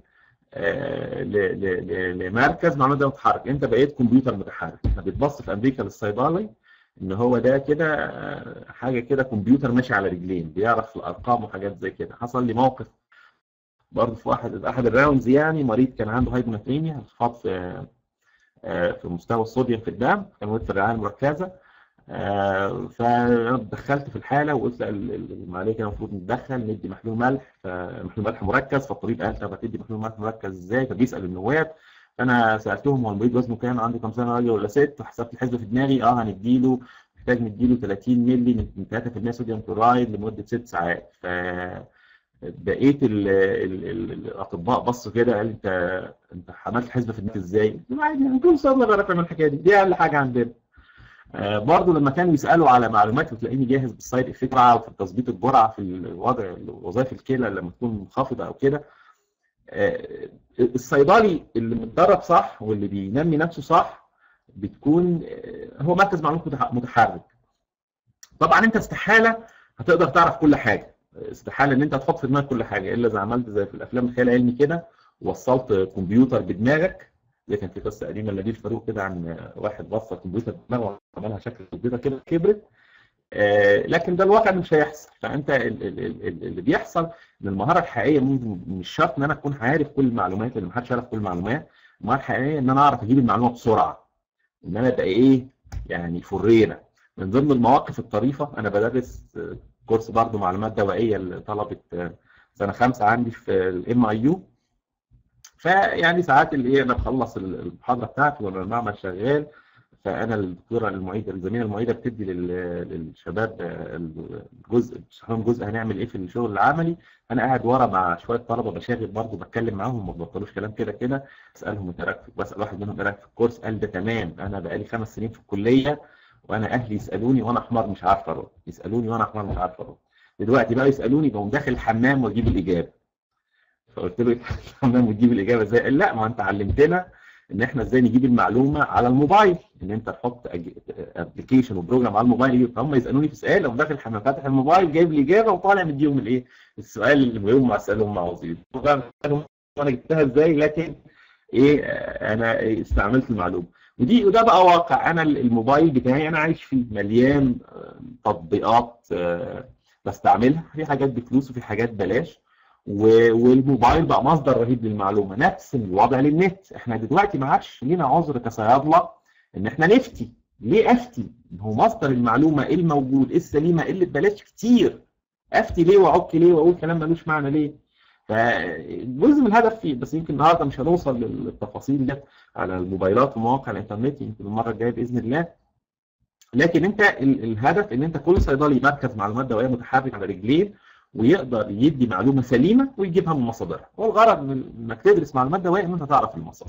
Speaker 2: لمركز معلومات دوائيه متحرك، انت بقيت كمبيوتر متحرك. احنا بيتبص في امريكا للصيدلي ان هو ده كده حاجه كده كمبيوتر ماشي على رجلين بيعرف الارقام وحاجات زي كده. حصل لي موقف برضه في واحد احد الراوندز، يعني مريض كان عنده هايبوناتريميا، انخفاض في في مستوى الصوديوم في الدم، كان في الرعايه المركزه. آه فدخلت في الحاله وقلت لا العمليه كده المفروض نتدخل ندي محلول ملح، محلول ملح مركز. فالطبيب قال طب هتدي محلول ملح مركز ازاي؟ فبيسال النواب. فانا سالتهم هو المريض وزنه كام، عنده كام سنه، راجل ولا ست؟ وحسبت الحسبه في دماغي، اه هنديله محتاج نديله ثلاثين مللي من ثلاثة في المية صوديوم كلورايد لمده ست ساعات. ف بقيت ال ال ال الاطباء بصوا كده قال انت انت عملت الحسبه في دماغك ازاي؟ قلت لهم عادي كل صيدله بيعرف يعمل الحكايه دي، دي اقل حاجه عندنا. آه برضه لما كانوا يسالوا على معلومات وتلاقيني جاهز بالسايد افكت وفي تظبيط الجرعه في الوضع وظائف الكلى لما تكون منخفضه او كده. آه الصيدلي اللي متدرب صح واللي بينمي نفسه صح بتكون آه هو مركز معلومات متحرك. طبعا انت استحاله هتقدر تعرف كل حاجه، استحاله ان انت تحط في دماغك كل حاجه الا اذا عملت زي في الافلام الخيال العلمي كده ووصلت كمبيوتر بدماغك. زي كان في قصه قديمه لنبيل فاروق كده عن واحد وصل كمبيوتر بدماغه وعملها شكل كمبيوتر كده كبرت. آه لكن ده الواقع مش هيحصل. فانت اللي بيحصل ان المهاره الحقيقيه مش شرط ان انا اكون عارف كل المعلومات لان محدش يعرف كل المعلومات. المهاره الحقيقيه ان انا اعرف اجيب المعلومه بسرعه، ان انا ابقى ايه يعني فريره. من ضمن المواقف الطريفه انا بدرس كورس برضه معلومات دوائيه لطلبه سنه خمسه عندي في الام اي يو. فيعني ساعات اللي ايه انا بخلص المحاضره بتاعتي وانا المعمل شغال، فانا الدكتوره المعيده الزميله المعيده بتدي للشباب الجزء بتشرح لهم جزء هنعمل ايه في الشغل العملي. انا قاعد ورا مع شويه طلبه بشاغل برضه بتكلم معاهم ما ببطلوش كلام كده كده. اسالهم انت رايك، بسال واحد منهم ايه رايك في الكورس؟ قال ده تمام، انا بقالي خمس سنين في الكليه وانا اهلي يسالوني وانا حمار مش عارف ارد، يسالوني وانا حمار مش عارف ارد. دلوقتي بقى يسالوني بقوم داخل الحمام واجيب الاجابه. فقلت له الحمام وتجيب الاجابه ازاي؟ قال لا ما انت علمتنا ان احنا ازاي نجيب المعلومه على الموبايل، ان انت تحط ابلكيشن وبروجرام على الموبايل. فهم يسالوني في سؤال اقوم داخل الحمام فاتح الموبايل جايب الاجابه وطالع مديهم الايه؟ السؤال اللي بيهم مع اسالهم مع وظيفه. انا جبتها ازاي؟ لكن ايه انا استعملت المعلومه. ودي وده بقى واقع. انا الموبايل بتاعي انا عايش فيه مليان تطبيقات بستعملها، في حاجات بفلوس وفي حاجات بلاش. والموبايل بقى مصدر رهيب للمعلومه. نفس الوضع للنت. احنا دلوقتي ما عادش لينا عذر كصيادله ان احنا نفتي. ليه افتي؟ هو مصدر المعلومه ايه الموجود، ايه السليمه، ايه اللي ببلاش كتير. افتي ليه واعك ليه واقول كلام ملوش معنى ليه؟ فجزء من الهدف فيه، بس يمكن النهارده مش هنوصل للتفاصيل دي على الموبايلات ومواقع الانترنت، يمكن المره الجايه باذن الله. لكن انت الهدف ان انت كل صيدلي مركز معلومات دوائيه متحرك على رجلين ويقدر يدي معلومه سليمه ويجيبها من مصادرها. والغرض من انك تدرس معلومات دوائيه ان انت تعرف المصادر.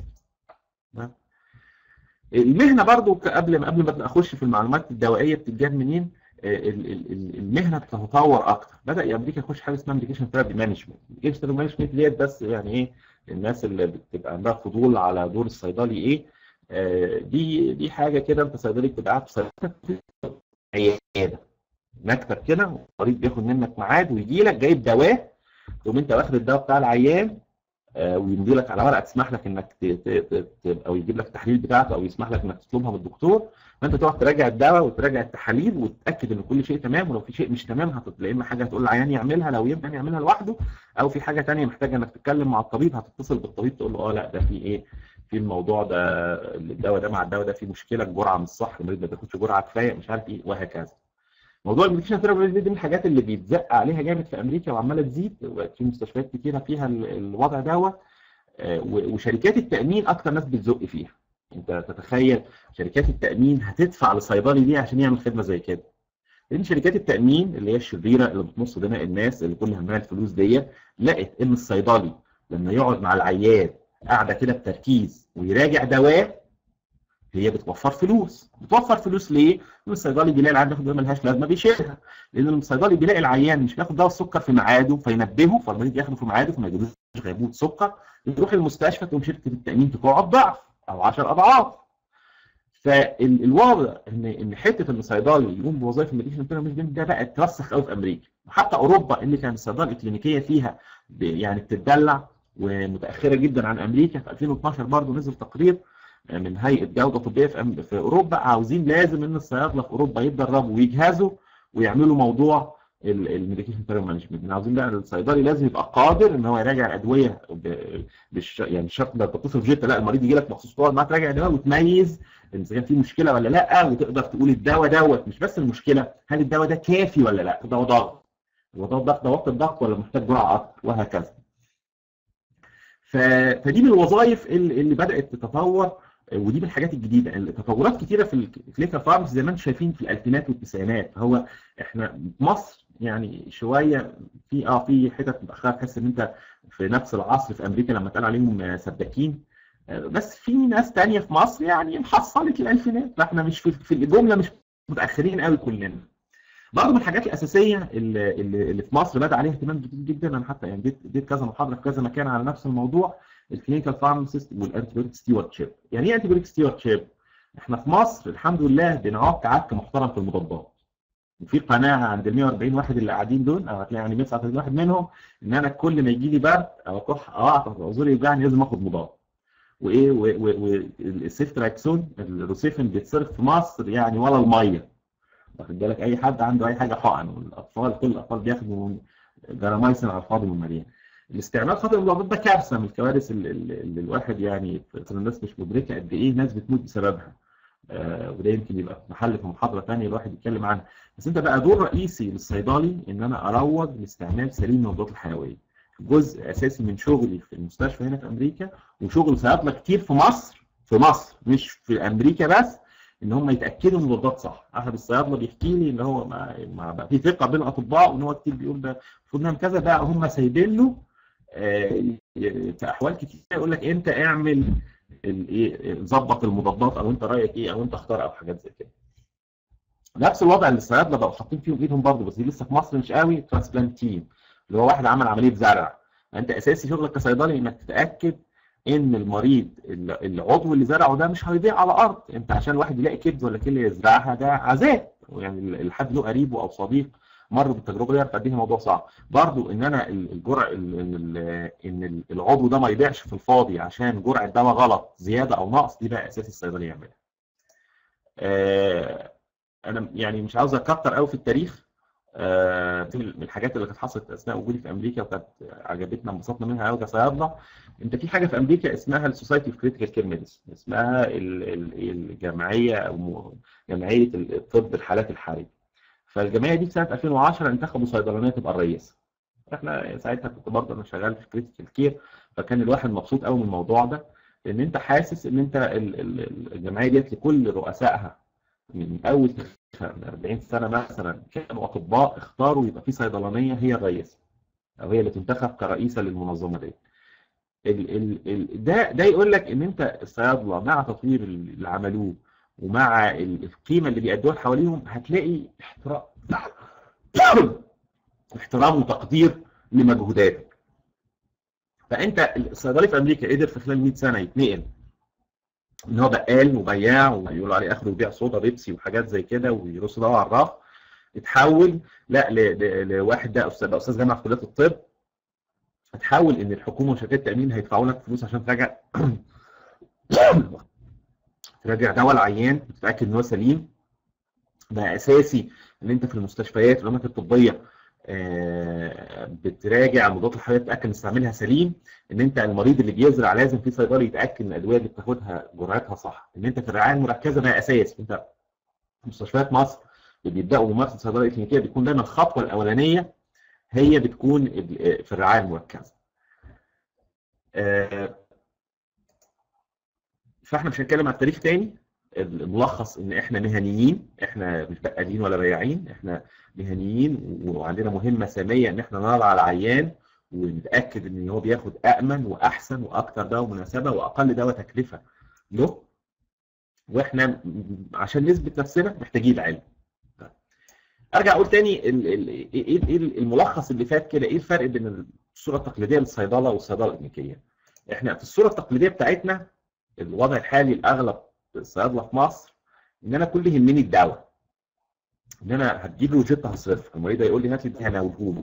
Speaker 2: المهنه برضو قبل ما قبل ما اخش في المعلومات الدوائيه بتتجاب منين؟ المهنه بتتطور اكتر. بدا امريكا يخش حاجه اسمها ميديكيشن ثيرابي مانجمنت. ميديكيشن ثيرابي مانجمنت ديت بس يعني ايه الناس اللي بتبقى عندها فضول على دور الصيدلي ايه. آه دي دي حاجه كده انت صيدلي بتبقى قاعد في صيدلتك عياده مكتب كده والمريض بياخد منك ميعاد ويجي لك جايب دواء تقوم انت واخد الدواء بتاع العيان آه ويمضي لك على ورقه تسمح لك انك ت ت ت او يجيب لك التحاليل بتاعته او يسمح لك انك تطلبها من الدكتور. فانت تقعد تراجع الدواء وتراجع التحاليل وتتاكد ان كل شيء تمام. ولو في شيء مش تمام هتلاقي اما حاجه هتقول للعيان يعملها لو يمكن يعملها لوحده، او في حاجه ثانيه محتاجه انك تتكلم مع الطبيب هتتصل بالطبيب تقول له اه لا ده في ايه في الموضوع ده الدواء ده مع الدواء ده في مشكله الجرعه مش صح المريض ما بياخدش جرعه كفايه مش عارف ايه وهكذا. موضوع الميديكيشن ثيرابي دي من الحاجات اللي بيتزق عليها جامد في امريكا وعماله تزيد في مستشفيات كتيره فيها الوضع دوت. وشركات التامين اكتر ناس بتزق فيها. انت تتخيل شركات التامين هتدفع للصيدلي دي عشان يعمل خدمه زي كده. لان شركات التامين اللي هي الشريره اللي بتنص دماء الناس اللي كل همها الفلوس ديت لقت ان الصيدلي لما يقعد مع العيان قاعده كده بتركيز ويراجع دواء هي بتوفر فلوس. بتوفر فلوس ليه؟ لان الصيدلي بيلاقي العيان بياخد دواء ملهاش لازمه بيشيلها. لان الصيدلي بيلاقي العيان مش بياخد دواء السكر في ميعاده فينبهه فالمريض ياخده في ميعاده فما يجيبوش غيبوبه سكر. يروح المستشفى تقوم شركه التامين تقعد ضعف او عشر اضعاف. فالواضح ان ان حته ان الصيدلي يقوم بوظائف الميديكيشن ثيرابي ده بقى اترسخ قوي في امريكا. وحتى اوروبا اللي كان الصيدله الكلينيكيه فيها يعني بتتدلع ومتاخره جدا عن امريكا. في ألفين واثناشر برضه نزل تقرير من هيئه جوده طبيه في في اوروبا عاوزين لازم ان الصيادله في اوروبا يتدربوا ويجهزوا ويعملوا موضوع الميديكيشن ثيرابي مانجمنت. عاوزين بقى الصيدلي لازم يبقى قادر ان هو يراجع الادويه بالش... يعني الشرط ده تتصل بجد، لا المريض يجي لك مخصوص تقعد معاه تراجع الادويه وتميز اذا كان في مشكله ولا لا، وتقدر تقول الدواء دوت مش بس المشكله، هل الدواء ده كافي ولا لا؟ دواء ضغط، ودواء ضغط ده وقت الضغط ولا محتاج جرعه اكتر، وهكذا. ف... فدي من الوظائف اللي, اللي بدات تتطور، ودي من الحاجات الجديده. التطورات كتيره في الكلينيكال فارماسي زي ما انتم شايفين في الالفينات والتسعينات. فهو احنا مصر يعني شويه في اه في حتت متاخره، تحس ان انت في نفس العصر في امريكا لما اتقال عليهم سباكين، بس في ناس ثانيه في مصر يعني محصلت الالفينات، فاحنا مش في, في الجمله مش متاخرين قوي كلنا. برضه من الحاجات الاساسيه اللي, اللي في مصر بدا عليها اهتمام كبير جدا، انا حتى يعني اديت اديت كذا محاضره في كذا مكان على نفس الموضوع، الكلينيكال فارماسيست والانتيبيوتيك ستيوردشيب. يعني ايه انتيبيوتيك ستيوردشيب؟ احنا في مصر الحمد لله بنعك عك محترم في المضادات. وفي قناعه عند ال مية وأربعين واحد اللي قاعدين دول، او هتلاقي يعني مية وتسعة وتلاتين واحد منهم، ان انا كل ما يجي لي برد او كح او اعطس او زوري يوجعني لازم اخد مضاد. وايه والسيفتراكسون الروسيفين بيتصرف في مصر يعني ولا الميه. واخد بالك؟ اي حد عنده اي حاجه حقن، والاطفال كل الاطفال بياخدوا جرامايسين على الفاضي والمليان. الاستعمال خاطر المضادات ده كارثه من الكوارث اللي, اللي الواحد يعني الناس مش مدركه قد ايه ناس بتموت بسببها. آه وده يمكن يبقى محل في محاضره ثانيه الواحد يتكلم عنها. بس انت بقى دور رئيسي للصيدلي ان انا اروج لاستعمال سليم للمضادات الحيويه. جزء اساسي من شغلي في المستشفى هنا في امريكا، وشغل صيادله كتير في مصر في مصر مش في امريكا بس، ان هم يتاكدوا ان المضادات صح. احد الصيادله بيحكي لي ان هو ما بقى في ثقه بين الاطباء، وان هو كتير بيقول ده المفروض نعمل كذا، بقى هم سايبين له في احوال كتير يقول لك انت اعمل الايه، ظبط المضادات، او انت رايك ايه، او انت اختار، او حاجات زي كده. نفس الوضع اللي الصيادله بقوا حاطين فيهم ايدهم برضه، بس دي لسه في مصر مش قوي، ترانسبلانت تيم، اللي هو واحد عمل عمليه زرع. انت اساسي شغلك كصيدلي انك تتاكد ان المريض العضو اللي زرعه ده مش هيضيع على الارض. انت عشان واحد يلاقي كبد ولا كلى يزرعها ده عذاب، يعني الحد له قريبه او صديق مر بالتجربه دي يعرف قد ايه الموضوع صعب. برضو ان انا الجرع ان العضو ده ما يضيعش في الفاضي عشان جرعه دواء غلط زياده او نقص، دي بقى اساس الصيدلي يعملها. آه انا يعني مش عاوز اكتر قوي في التاريخ. آه من الحاجات اللي كانت حصلت اثناء وجودي في امريكا وكانت عجبتنا انبسطنا منها قوي كصيادله، انت في حاجه في امريكا اسمها السوسايتي اوف كريتيكال كير ميديسن، اسمها الجمعيه او جمعيه الطب الحالات الحرجه. فالجمعيه دي في سنه ألفين وعشرة انتخبوا صيدلانيه تبقى الرئيسه. احنا ساعتها كنت برضه انا شغال في كريتيكال كير، فكان الواحد مبسوط قوي من الموضوع ده، لان انت حاسس ان انت الجمعيه ديت لكل رؤسائها من اول أربعين سنه مثلا كانوا اطباء اختاروا يبقى في صيدلانيه هي الرئيسه، او هي اللي تنتخب كرئيسه للمنظمه دي. ال ال ال ده ده يقول لك ان انت الصيادله مع تطوير اللي عملوه ومع القيمه اللي بيأدوها حواليهم هتلاقي احترام احترام وتقدير لمجهوداتك. فانت الصيدلي في امريكا قدر في خلال مية سنه يتنقل ان هو بقال وبياع ويقولوا عليه اخره يبيع صودا بيبسي وحاجات زي كده ويرص دواء على الرف، اتحول لا لواحد ده استاذ استاذ جامعه في كليه الطب، اتحول ان الحكومه وشركات التامين هيدفعوا لك فلوس عشان تراجع تراجع دواء العيان وتتاكد ان هو سليم. ده اساسي ان انت في المستشفيات والاماكن الطبيه بتراجع المضادات الحيويه تتاكد ان استعمالها سليم، ان انت المريض اللي بيزرع لازم في صيدلي يتاكد ان الادويه اللي بتاخدها جرعتها صح، ان انت في الرعايه المركزه ده اساس. انت في مستشفيات مصر اللي بيبداوا ممارسه الصيدله الكلينيكيه بتكون دايما الخطوه الاولانيه هي بتكون في الرعايه المركزه. فاحنا مش هنتكلم عن التاريخ تاني، الملخص ان احنا مهنيين، احنا مش بقالين ولا بياعين، احنا مهنيين وعندنا مهمه ساميه ان احنا نرعى العيان ونتاكد ان هو بياخد امن واحسن واكثر دواء مناسبه واقل دواء تكلفه له، واحنا عشان نثبت نفسنا محتاجين العلم. ارجع اقول تاني ايه الملخص اللي فات كده، ايه الفرق بين الصوره التقليديه للصيدله والصيدله الكلينيكيه؟ احنا في الصوره التقليديه بتاعتنا الوضع الحالي الاغلب الصيادله في مصر ان انا كل يهمني الدواء، ان انا هتجيب له روجيتا هصرفها، المريض هيقول لي هات لي دي هنقوله له.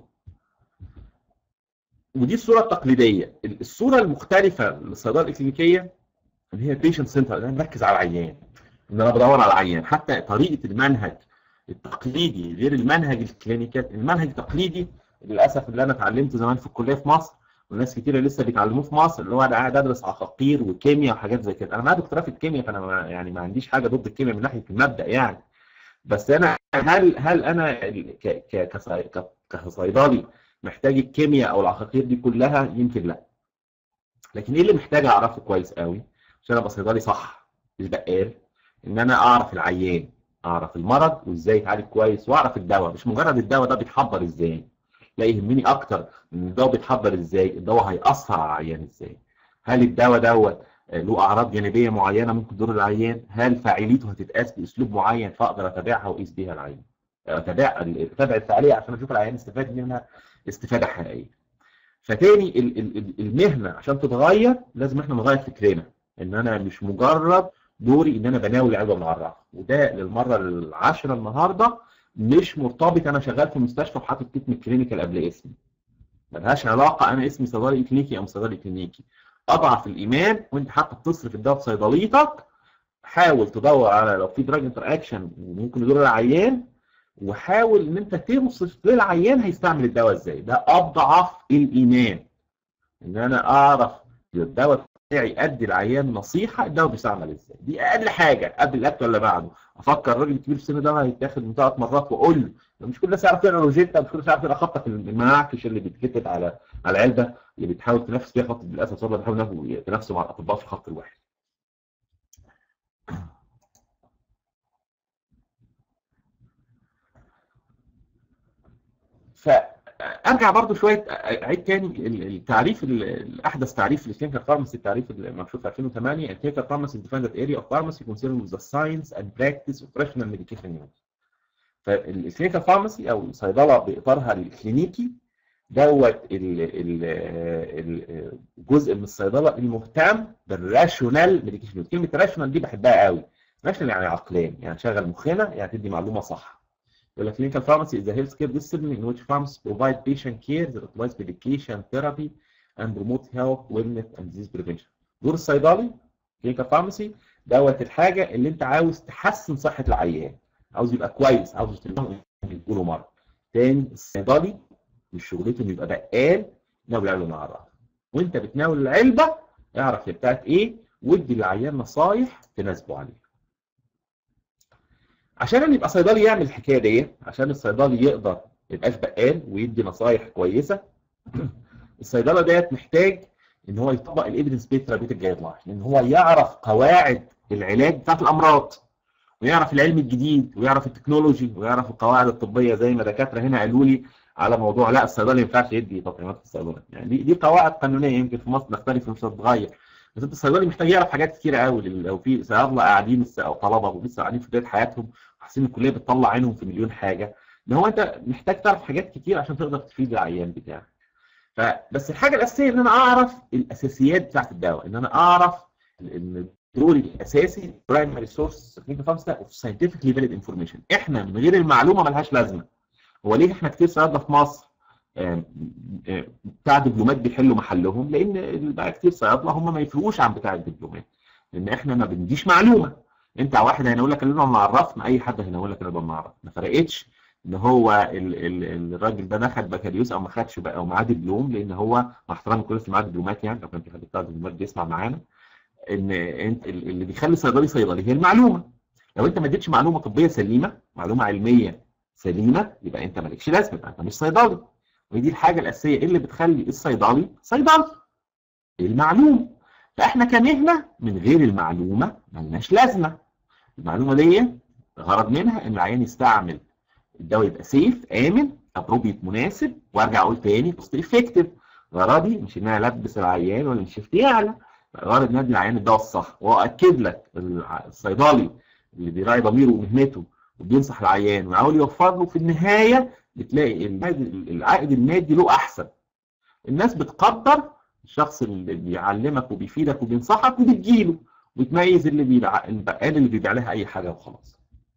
Speaker 2: ودي الصوره التقليديه. الصوره المختلفه للصيدله الكلينيكيه اللي هي بيشنت سنتر، انا مركز على العيان، ان انا بدور على العيان، حتى طريقه المنهج التقليدي غير المنهج الكلينيكال. المنهج التقليدي للاسف اللي انا اتعلمته زمان في الكليه في مصر، والناس كتير لسه بيتعلموه في مصر، اللي هو انا قاعد ادرس عقاقير وكيمياء وحاجات زي كده. انا معايا دكتوراه في الكيمياء، فانا ما يعني ما عنديش حاجه ضد الكيمياء من ناحيه المبدا يعني. بس انا هل هل انا ك ك كصي- كصيدلي محتاج الكيمياء او العقاقير دي كلها؟ يمكن لا. لكن ايه اللي محتاج اعرفه كويس قوي عشان ابقى صيدلي صح مش بقال؟ ان انا اعرف العيان، اعرف المرض وازاي يتعالج كويس، واعرف الدواء. مش مجرد الدواء ده بيتحضر ازاي، لا، يهمني اكتر ان الدواء بيتحضر ازاي، الدواء هيأثر على العيان ازاي، هل الدواء دوت له اعراض جانبيه معينه ممكن تضر العيان، هل فاعليته هتتقاس باسلوب معين فاقدر اتابعها واقيس بيها العيان، اتابع اتابع الفعاليه عشان اشوف العيان استفاد منها استفاده حقيقيه. فتاني ال- ال- المهنه عشان تتغير لازم احنا نغير فكرنا، ان انا مش مجرد دوري ان انا بناول علبه معرفه. وده للمره العاشره النهارده مش مرتبط انا شغال في مستشفى وحاطط كتم كلينيكال قبل اسمي. ملهاش علاقه انا اسمي صيدلي كلينيكي او صيدلي كلينيكي. اضعف الايمان وانت حتى بتصرف الدواء في صيدليتك، حاول تدور على لو في دراج انتر اكشن ممكن يضر العيان، وحاول ان انت توصف للعيان هيستعمل الدواء ازاي. ده اضعف الايمان، ان انا اعرف الدواء بتاعي ادي العيان نصيحه الدواء بيستعمل ازاي. دي اقل حاجه قبل الاكل ولا بعده. افكر الراجل الكبير في السن ده هيتاخد من ثلاث مرات واقول له مش كل الناس يعرف يقرا روجيتا، مش كل الناس يعرف يقرا خطك المناعكش اللي بيتكتب على على العلبه اللي بتحاول تنافس فيها خط للاسف والله بيحاول تنافسوا مع الاطباء في الخط الواحد. فارجع برضو شويه اعيد تاني التعريف الاحدث تعريف للكلينيكال فارماسي، التعريف المنشور في ألفين وثمانية. الكلينيكال فارماسي defined as area of pharmacy concerned with the science and practice of rational medication use. فالكلينيكال فارماسي او الصيدله باطارها الكلينيكي دوت الجزء من الصيدله المهتم بالراشونال ميديكيشن يوز. كلمه راشونال دي بحبها قوي. راشونال يعني عقلاني، يعني شغل مخنا، يعني تدي معلومه صح. The clinical pharmacy is a healthcare discipline in which pharmacists provide patient care that applies medication therapy and promote health, wellness and disease prevention. دور الصيدلي clinical pharmacy دوت الحاجة اللي انت عاوز تحسن صحة العيان، عاوز يبقى كويس، عاوز يقوله مرة. تاني الصيدلي مش شغلته انه يبقى بقال ناول علبة معرفة، وانت بتناول العلبة اعرف هي بتاعت ايه وادي للعيان نصايح تناسبه عليها. عشان يبقى صيدلي يعمل الحكايه دي، عشان الصيدلي يقدر ما يبقاش بقال ويدي نصايح كويسه، الصيدله ديت محتاج ان هو يطبق الايفيدنس بيس ثيرابيوتيك جايد لاين، ان هو يعرف قواعد العلاج بتاعت الامراض، ويعرف العلم الجديد، ويعرف التكنولوجي، ويعرف القواعد الطبيه. زي ما دكاتره هنا قالوا لي على موضوع لا الصيدلي ما ينفعش يدي تطعيمات في الصيدله، يعني دي دي قواعد قانونيه يمكن في مصر نختلف مش هتتغير، بس انت الصيدلي محتاج يعرف حاجات كتيره قوي. لو في صيادله قاعدين او طلبه ولسه قاعدين في بدايه حياتهم حاسين الكليه بتطلع عينهم في مليون حاجه، ان هو انت محتاج تعرف حاجات كتير عشان تقدر تفيد العيان بتاعك. فبس الحاجه الاساسيه ان انا اعرف الاساسيات بتاعت الدواء، ان انا اعرف ان دوري الاساسي برايمري سورس اوف ساينتفكلي فاليد انفورميشن. احنا من غير المعلومه ملهاش لازمه. هو ليه احنا كتير صيادله في مصر بتاع دبلومات بيحلوا محلهم؟ لان بقى كتير صيادله هم ما يفرقوش عن بتاع الدبلومات، لان احنا ما بنديش معلومه. انت واحد هينقول لك اللي انا عرفنا، اي حد هينقول لك اللي انا عرفنا، ما فرقتش ان هو ال ال الراجل ده اخد بكالوريوس او ما خدش بقى او معاه دبلوم، لان هو مع احترامي كل اللي معاه دبلومات، يعني لو كان في حد بتاع دبلومات بيسمع معانا، ان انت اللي بيخلي صيدلي صيدلي هي المعلومه. لو انت ما اديتش معلومه طبيه سليمه، معلومه علميه سليمه، يبقى انت مالكش لازمه، انت مش صيدلي. ودي الحاجه الاساسيه اللي بتخلي الصيدلي صيدلي، المعلومه. فاحنا كمهنه من غير المعلومه ملناش لازمه. المعلومه دي غرض منها ان العيان يستعمل الدواء يبقى سيف، امن، ابروبيت، مناسب، وارجع اقول تاني كوست افكتيف. غرضي مش ان انا البس العيان ولا الشيفت يعلى، غرض ان ادي العيان الدواء الصح. واكد لك الصيدلي اللي بيراعي ضميره ومهنته وبينصح العيان ويحاول يوفر له، في النهايه بتلاقي العائد المادي له احسن. الناس بتقدر الشخص اللي بيعلمك وبيفيدك وبينصحك وبتجيله، وتميز اللي بيبيع البقال اللي بيبيع لها اي حاجه وخلاص.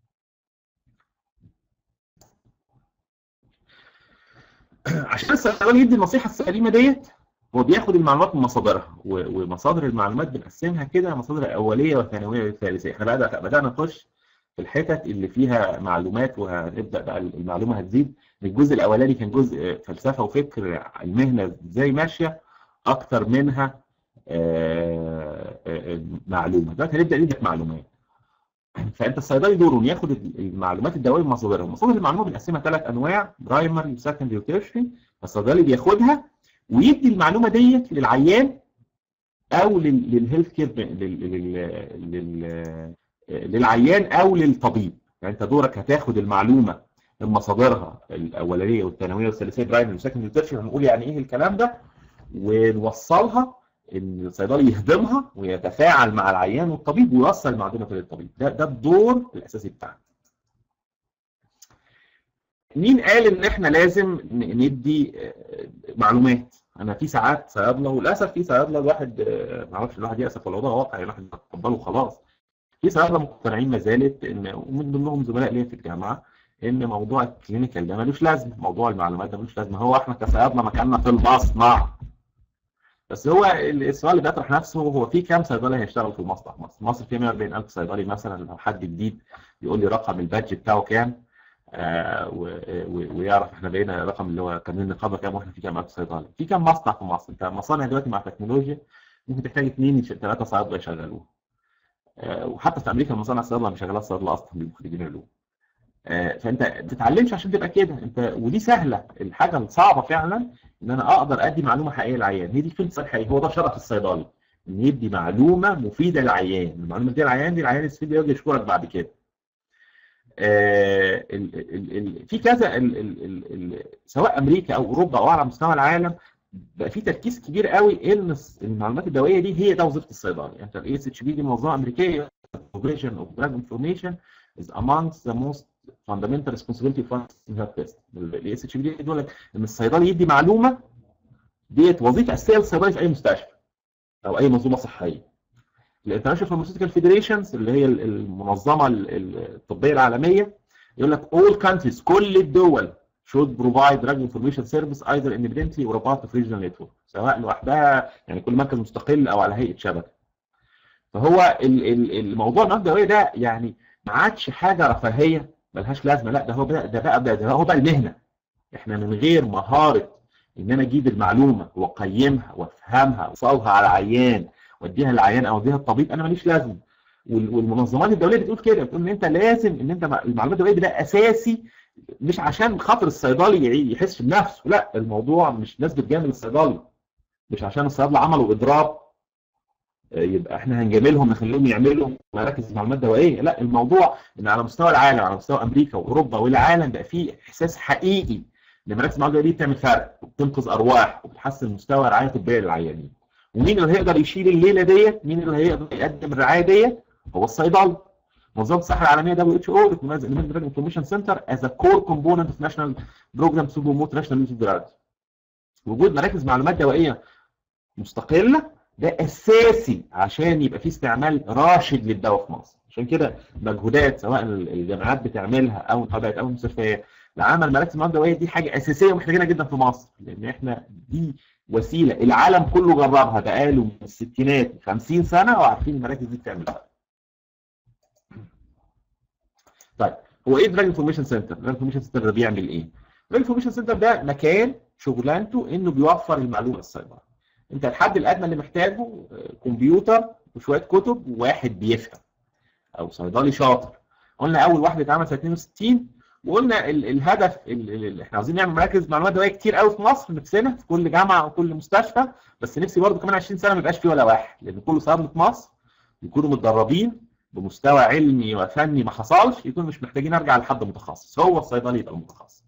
Speaker 2: عشان الصيدلي يدي النصيحه السليمه ديت، هو بياخد المعلومات من مصادرها، ومصادر المعلومات بنقسمها كده مصادر اوليه وثانويه وثالثيه. احنا بدأ بدانا نخش في الحتت اللي فيها معلومات، وهنبدا بقى المعلومه هتزيد. الجزء الاولاني كان جزء فلسفه وفكر المهنه ازاي ماشيه اكتر منها معلومه. دلوقتي هنبدا ندي معلومات. فانت الصيدلي دوره انه ياخد المعلومات الدوائيه من مصادرها. مصادر المعلومه بنقسمها ثلاث انواع: برايمري وسكندري وتيرشري. فالصيدلي بياخدها ويدي المعلومه ديت للعيان او للهيلث كير للعيان او للطبيب. يعني انت دورك هتاخد المعلومه من مصادرها الاولانيه والثانويه والثالثيه، برايمري وسكندري وتيرشري، هنقول يعني ايه الكلام ده، ونوصلها ان الصيدلي يهضمها ويتفاعل مع العيان والطبيب ويوصل المعلومه للطبيب. ده ده الدور الاساسي بتاعنا. مين قال ان احنا لازم ندي معلومات؟ انا في ساعات صيادله، وللاسف في صيادله الواحد ما اعرفش الواحد يأسف ولا وضع واقع، الواحد يتقبله خلاص. في صيادله مقتنعين ما زالت ان، ومن ضمنهم زملاء ليا في الجامعه، ان موضوع الكلينيكال ده ملوش لازمه، موضوع المعلومات ده ملوش لازمه، هو احنا كصيادله مكاننا في المصنع. بس هو السؤال اللي بيطرح نفسه هو في كام صيدلي هيشتغل في المصنع في مصر؟ مصر فيها مئة وأربعين ألف صيدلي مثلا. لو حد جديد يقول لي رقم البادج بتاعه كام، آه ويعرف احنا بقينا رقم اللي هو قانون النقابه كام، واحنا في كام ألف صيدلي، في كام مصنع في مصر؟ انت المصانع دلوقتي مع التكنولوجيا ممكن تحتاج اثنين ثلاثه صيادله يشغلوه. آه وحتى في امريكا المصانع الصيادله مش شغاله صيادله اصلا، بيبقوا خريجين علوم. آه فانت ما تتعلمش عشان تبقى كده انت، ودي سهله. الحاجه الصعبه فعلا ان انا اقدر ادي معلومه حقيقيه للعيان. هي دي الفلسفه الحقيقيه، هو ده شرف الصيدلي، ان يدي معلومه مفيده للعيان. المعلومه دي للعيان دي العيان يستفيد يجي يشكرك بعد كده. آه ال ال ال في كذا ال ال ال ال سواء امريكا او اوروبا او على مستوى العالم بقى في تركيز كبير قوي ان المعلومات الدوائيه دي هي ده وظيفه الصيدلي. يعني انت الاي اس اتش بي دي منظمه امريكيه، provision of drug information is amongst the most fundamental responsibility for health test. الاي اس اتش بي دي بيقول لك ان الصيدلي يدي معلومه ديت وظيفه اساسيه للصيدلي في اي مستشفى او اي منظومه صحيه. الانترناشونال فارماسيوتيكال فيدريشنز اللي هي المنظمه الطبيه العالميه يقول لك all countries، كل الدول should provide drug information service either independently or part of regional network، سواء لوحدها يعني كل مركز مستقل او على هيئه شبكه. فهو الموضوع المعلومات الدوائيه ده يعني ما عادش حاجه رفاهيه ملهاش لازمه، لا ده هو بقى ده بقى ده هو بقى المهنه. احنا من غير مهاره ان انا اجيب المعلومه واقيمها وافهمها واوصلها على عيان واديها للعيان او اديها للطبيب انا ماليش لازمه. والمنظمات الدوليه بتقول كده، بتقول ان انت لازم ان انت المعلومات الدوليه ده اساسي، مش عشان خاطر الصيدلي يحس بنفسه، لا الموضوع مش ناس بتجامل الصيدلي، مش عشان الصيادله عملوا اضراب يبقى احنا هنجاملهم نخليهم يعملوا مراكز معلومات دوائيه. لا، الموضوع ان على مستوى العالم، على مستوى امريكا واوروبا والعالم بقى فيه احساس حقيقي ان مراكز المعلومات الدوائيه دي بتعمل فرق وبتنقذ ارواح وبتحسن مستوى الرعايه الطبيه للعيانين. ومين اللي هيقدر يشيل الليله ديت؟ مين اللي هيقدر يقدم الرعايه ديت؟ هو الصيدلي. منظمه الصحه العالميه دبليو اتش او recognizes Independent Drug Information Center as a core component of national program to promote national use of drugs. وجود مراكز معلومات دوائيه مستقله ده اساسي عشان يبقى في استعمال راشد للدواء في مصر. عشان كده مجهودات سواء الجامعات بتعملها او النقابات او المستشفيات لعمل مراكز معلومات دوائيه دي حاجه اساسيه ومحتاجينها جدا في مصر، لان احنا دي وسيله العالم كله جربها بقاله من الستينات خمسين سنه وعارفين المراكز دي بتعمل ايه. طيب هو ايه دراج انفورميشن سنتر؟ دراج انفورميشن سنتر ده بيعمل ايه؟ دراج انفورميشن سنتر ده مكان شغلانته انه بيوفر المعلومه للصيدله. انت الحد الادنى اللي محتاجه كمبيوتر وشويه كتب وواحد بيفهم او صيدلي شاطر. قلنا اول واحده اتعمل سنه اتنين وستين، وقلنا ال الهدف اللي احنا عاوزين نعمل مراكز معلومات دوائيه كتير قوي في مصر، نفسنا في كل جامعه وكل مستشفى، بس نفسي برضه كمان عشرين سنه ما يبقاش فيه ولا واحد، لان كل صيادله مصر يكونوا متدربين بمستوى علمي وفني ما حصلش، يكونوا مش محتاجين ارجع لحد متخصص، هو الصيدلي يبقى المتخصص.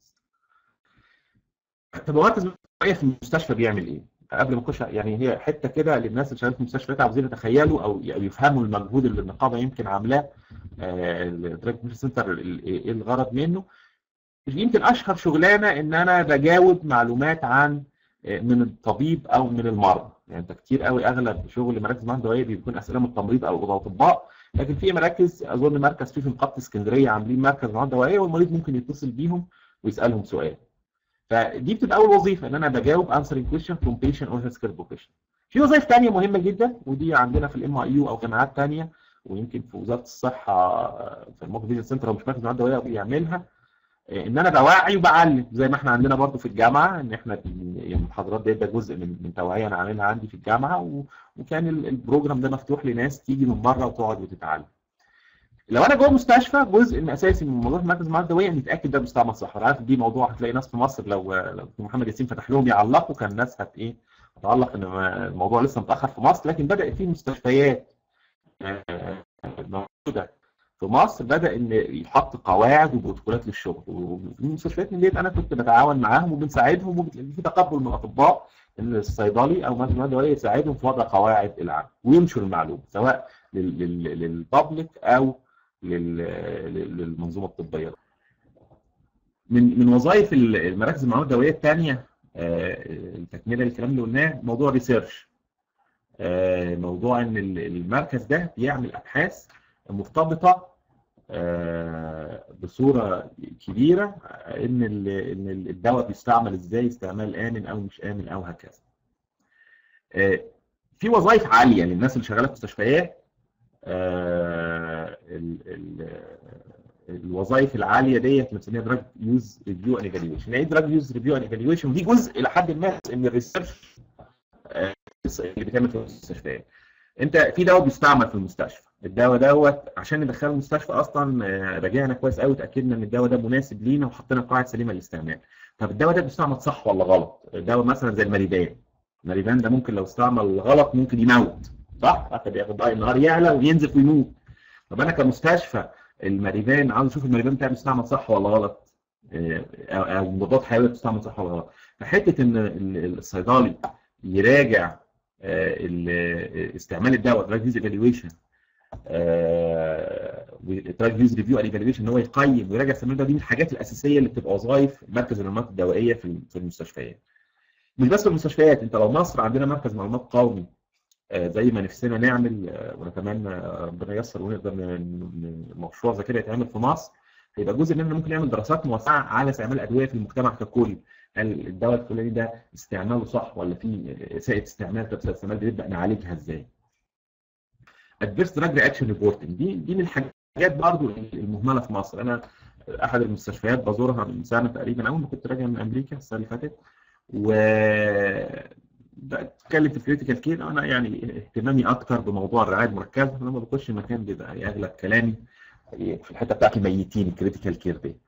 Speaker 2: طب مراكز معلومات في المستشفى بيعمل ايه؟ قبل ما نخش يعني هي حته كده للناس اللي شغالين في المستشفيات عاوزين يتخيلوا او يفهموا المجهود اللي النقابه يمكن عاملاه. الدراج انفورميشن سنتر ايه الغرض منه؟ يمكن اشهر شغلانه ان انا بجاوب معلومات عن من الطبيب او من المرضى. يعني انت كتير قوي اغلب شغل مراكز معلومات دوائيه بيكون اسئله من التمريض او الاطباء، لكن في مراكز اظن مركز في في نقابه اسكندريه عاملين مركز معلومات دوائيه والمريض ممكن يتصل بيهم ويسالهم سؤال. فدي بتبقى اول وظيفه ان انا بجاوب answering question from patient or healthcare professional. في وظائف ثانيه مهمه جدا ودي عندنا في الام اي يو او جامعات ثانيه، ويمكن في وزاره الصحه في الموكفيجن سنتر او مش مركز المواد الدوائيه بيعملها، ان انا بوعي وبعلم زي ما احنا عندنا برضو في الجامعه، ان احنا المحاضرات دي ده جزء من من توعيه انا عاملها عندي في الجامعه، وكان البروجرام ده مفتوح لناس تيجي من بره وتقعد وتتعلم. لو انا جوه مستشفى جزء من اساسي من موضوع مركز المواد الدوائيه نتاكد ده بيستعمل صح. انا عارف دي موضوع هتلاقي ناس في مصر لو لو محمد ياسين فتح لهم يعلقوا كان الناس هت ايه هتعلق ان الموضوع لسه متاخر في مصر، لكن بدات في مستشفيات موجوده في مصر بدا ان يحط قواعد وبروتوكولات للشغل، والمستشفيات من ديت انا كنت بتعاون معاهم وبنساعدهم، وبتلاقي في تقبل من الاطباء ان الصيدلي او مركز المواد الدوائيه يساعدهم في وضع قواعد العمل وينشر المعلومه سواء للبابليك او للمنظومه الطبيه. من من وظائف المراكز المعلومات الدوائيه الثانيه التكمله للكلام اللي قلناه موضوع ريسيرش. موضوع ان المركز ده بيعمل ابحاث مرتبطه بصوره كبيره ان ان الدواء بيستعمل ازاي استعمال امن او مش امن او هكذا. في وظائف عاليه للناس اللي شغاله في مستشفيات. الوظائف العاليه ديت اللي بنسميها دراج يوز ريفيو اند ايفالويشن. ايه دراج يوز ريفيو اند ايفالويشن؟ ودي جزء الى حد ما من الريسيرش اللي بيتعمل في المستشفيات. انت في دواء بيستعمل في المستشفى، الدواء دوت عشان ندخله المستشفى اصلا راجعنا كويس قوي وتاكدنا ان الدواء ده مناسب لينا وحطينا قواعد سليمه للاستعمال. طب الدواء ده بيستعمل صح ولا غلط؟ الدواء مثلا زي الماريفان، الماريفان ده ممكن لو استعمل غلط ممكن يموت، صح؟ واحد ياخد بقى النهار يعلى وينزف ويموت. طب انا كمستشفى الماريفان عاوز اشوف الماريفان بتاعي بيستعمل صح ولا غلط، او مضادات حيويه بتستعمل صح ولا غلط. فحته ان الصيدلي يراجع استعمال الدواء دراج يوز ايفالويشن دراج يوز ريفيو اند ايفالويشن، ان هو يقيم ويراجع استعمال الدواء، دي من الحاجات الاساسيه اللي بتبقى وظائف مركز المعلومات الدوائيه في المستشفيات. مش بس في المستشفيات، انت لو مصر عندنا مركز معلومات قومي زي ما نفسنا نعمل ونتمنى ربنا ييسر ونقدر مشروع زي كده يتعمل في مصر، هيبقى جزء مننا ممكن نعمل دراسات موسعه على استعمال الادويه في المجتمع ككل. هل الدواء الفلاني ده استعماله صح ولا في اساءه استعمال؟ طب الاستعمال ده نبدا نعالجها ازاي؟ ادفيرس دراج رياكشن ريبورتنج دي دي من الحاجات برضو المهمله في مصر. انا احد المستشفيات بزورها من سنه تقريبا اول ما كنت راجع من امريكا السنه اللي فاتت، و بتكلم في الكريتيكال كير. انا يعني اهتمامي اكتر بموضوع الرعايه المركزه، لما بخش مكان بيبقى اغلب كلامي في الحته بتاعت الميتين الكريتيكال كير دي.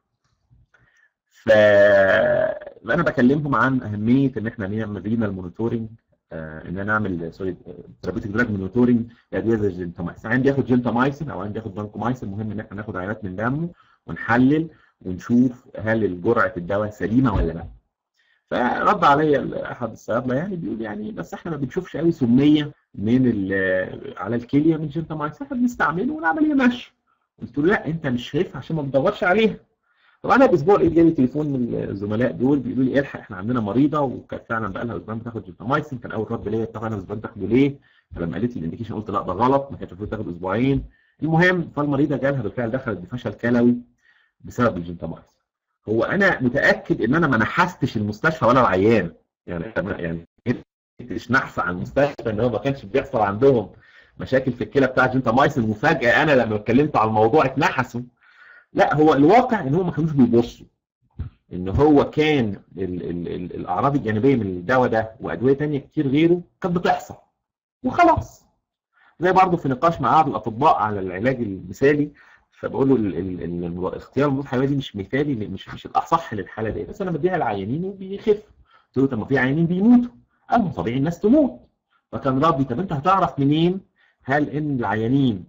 Speaker 2: فانا بكلمهم عن اهميه ان احنا نعمل رينال مونيتورنج، ان انا اعمل سوري ثيرابيوتيك دراج مونيتورنج لادويه زي الجنتامايسين. عندي اخد جنتامايسين او عندي اخد بانكومايسين، المهم ان احنا ناخد عينات من دمه ونحلل ونشوف هل جرعه الدواء سليمه ولا لا. فرد عليا احد الصيادله يعني بيقول يعني بس احنا ما بنشوفش قوي سميه من على الكليه من جنتامايسين، احنا بنستعمله والعمليه ماشيه. قلت له لا انت مش شايفها عشان ما بتدورش عليها. طبعا انا الاسبوع اللي جالي تليفون من الزملاء دول بيقولوا لي الحق احنا عندنا مريضه وكانت فعلا بقى لها اسبوعين بتاخد جنتامايسين. كان اول رد ليا طبعا انا اسبوعين تاخده ليه؟ فلما قالت لي الانديكيشن قلت لا ده غلط، ما كانتش المفروض تاخد اسبوعين. المهم فالمريضه جالها بالفعل دخلت بفشل كلوي بسبب الجنتامايسين. هو انا متاكد ان انا ما نحستش المستشفى ولا العيان، يعني يعني مش نحس على المستشفى ان هو ما كانش بيحصل عندهم مشاكل في الكلى بتاع جنتامايسين وفجاه انا لما اتكلمت على الموضوع اتنحسوا. لا هو الواقع ان هم ما كانوش بيبصوا ان هو كان ال ال ال الاعراض الجانبيه من الدواء ده وادويه ثانيه كتير غيره كانت بتحصل وخلاص. زي برضه في نقاش مع بعض الاطباء على العلاج المثالي، فبقول له اختيار المضاد الحيوي دي مش مثالي، مش مش الاصح للحاله دي، بس انا بديها للعيانين وبيخف. قلت له طب ما في عيانين بيموتوا، قال ما طبيعي الناس تموت. فكان ردي طب انت هتعرف منين هل ان العيانين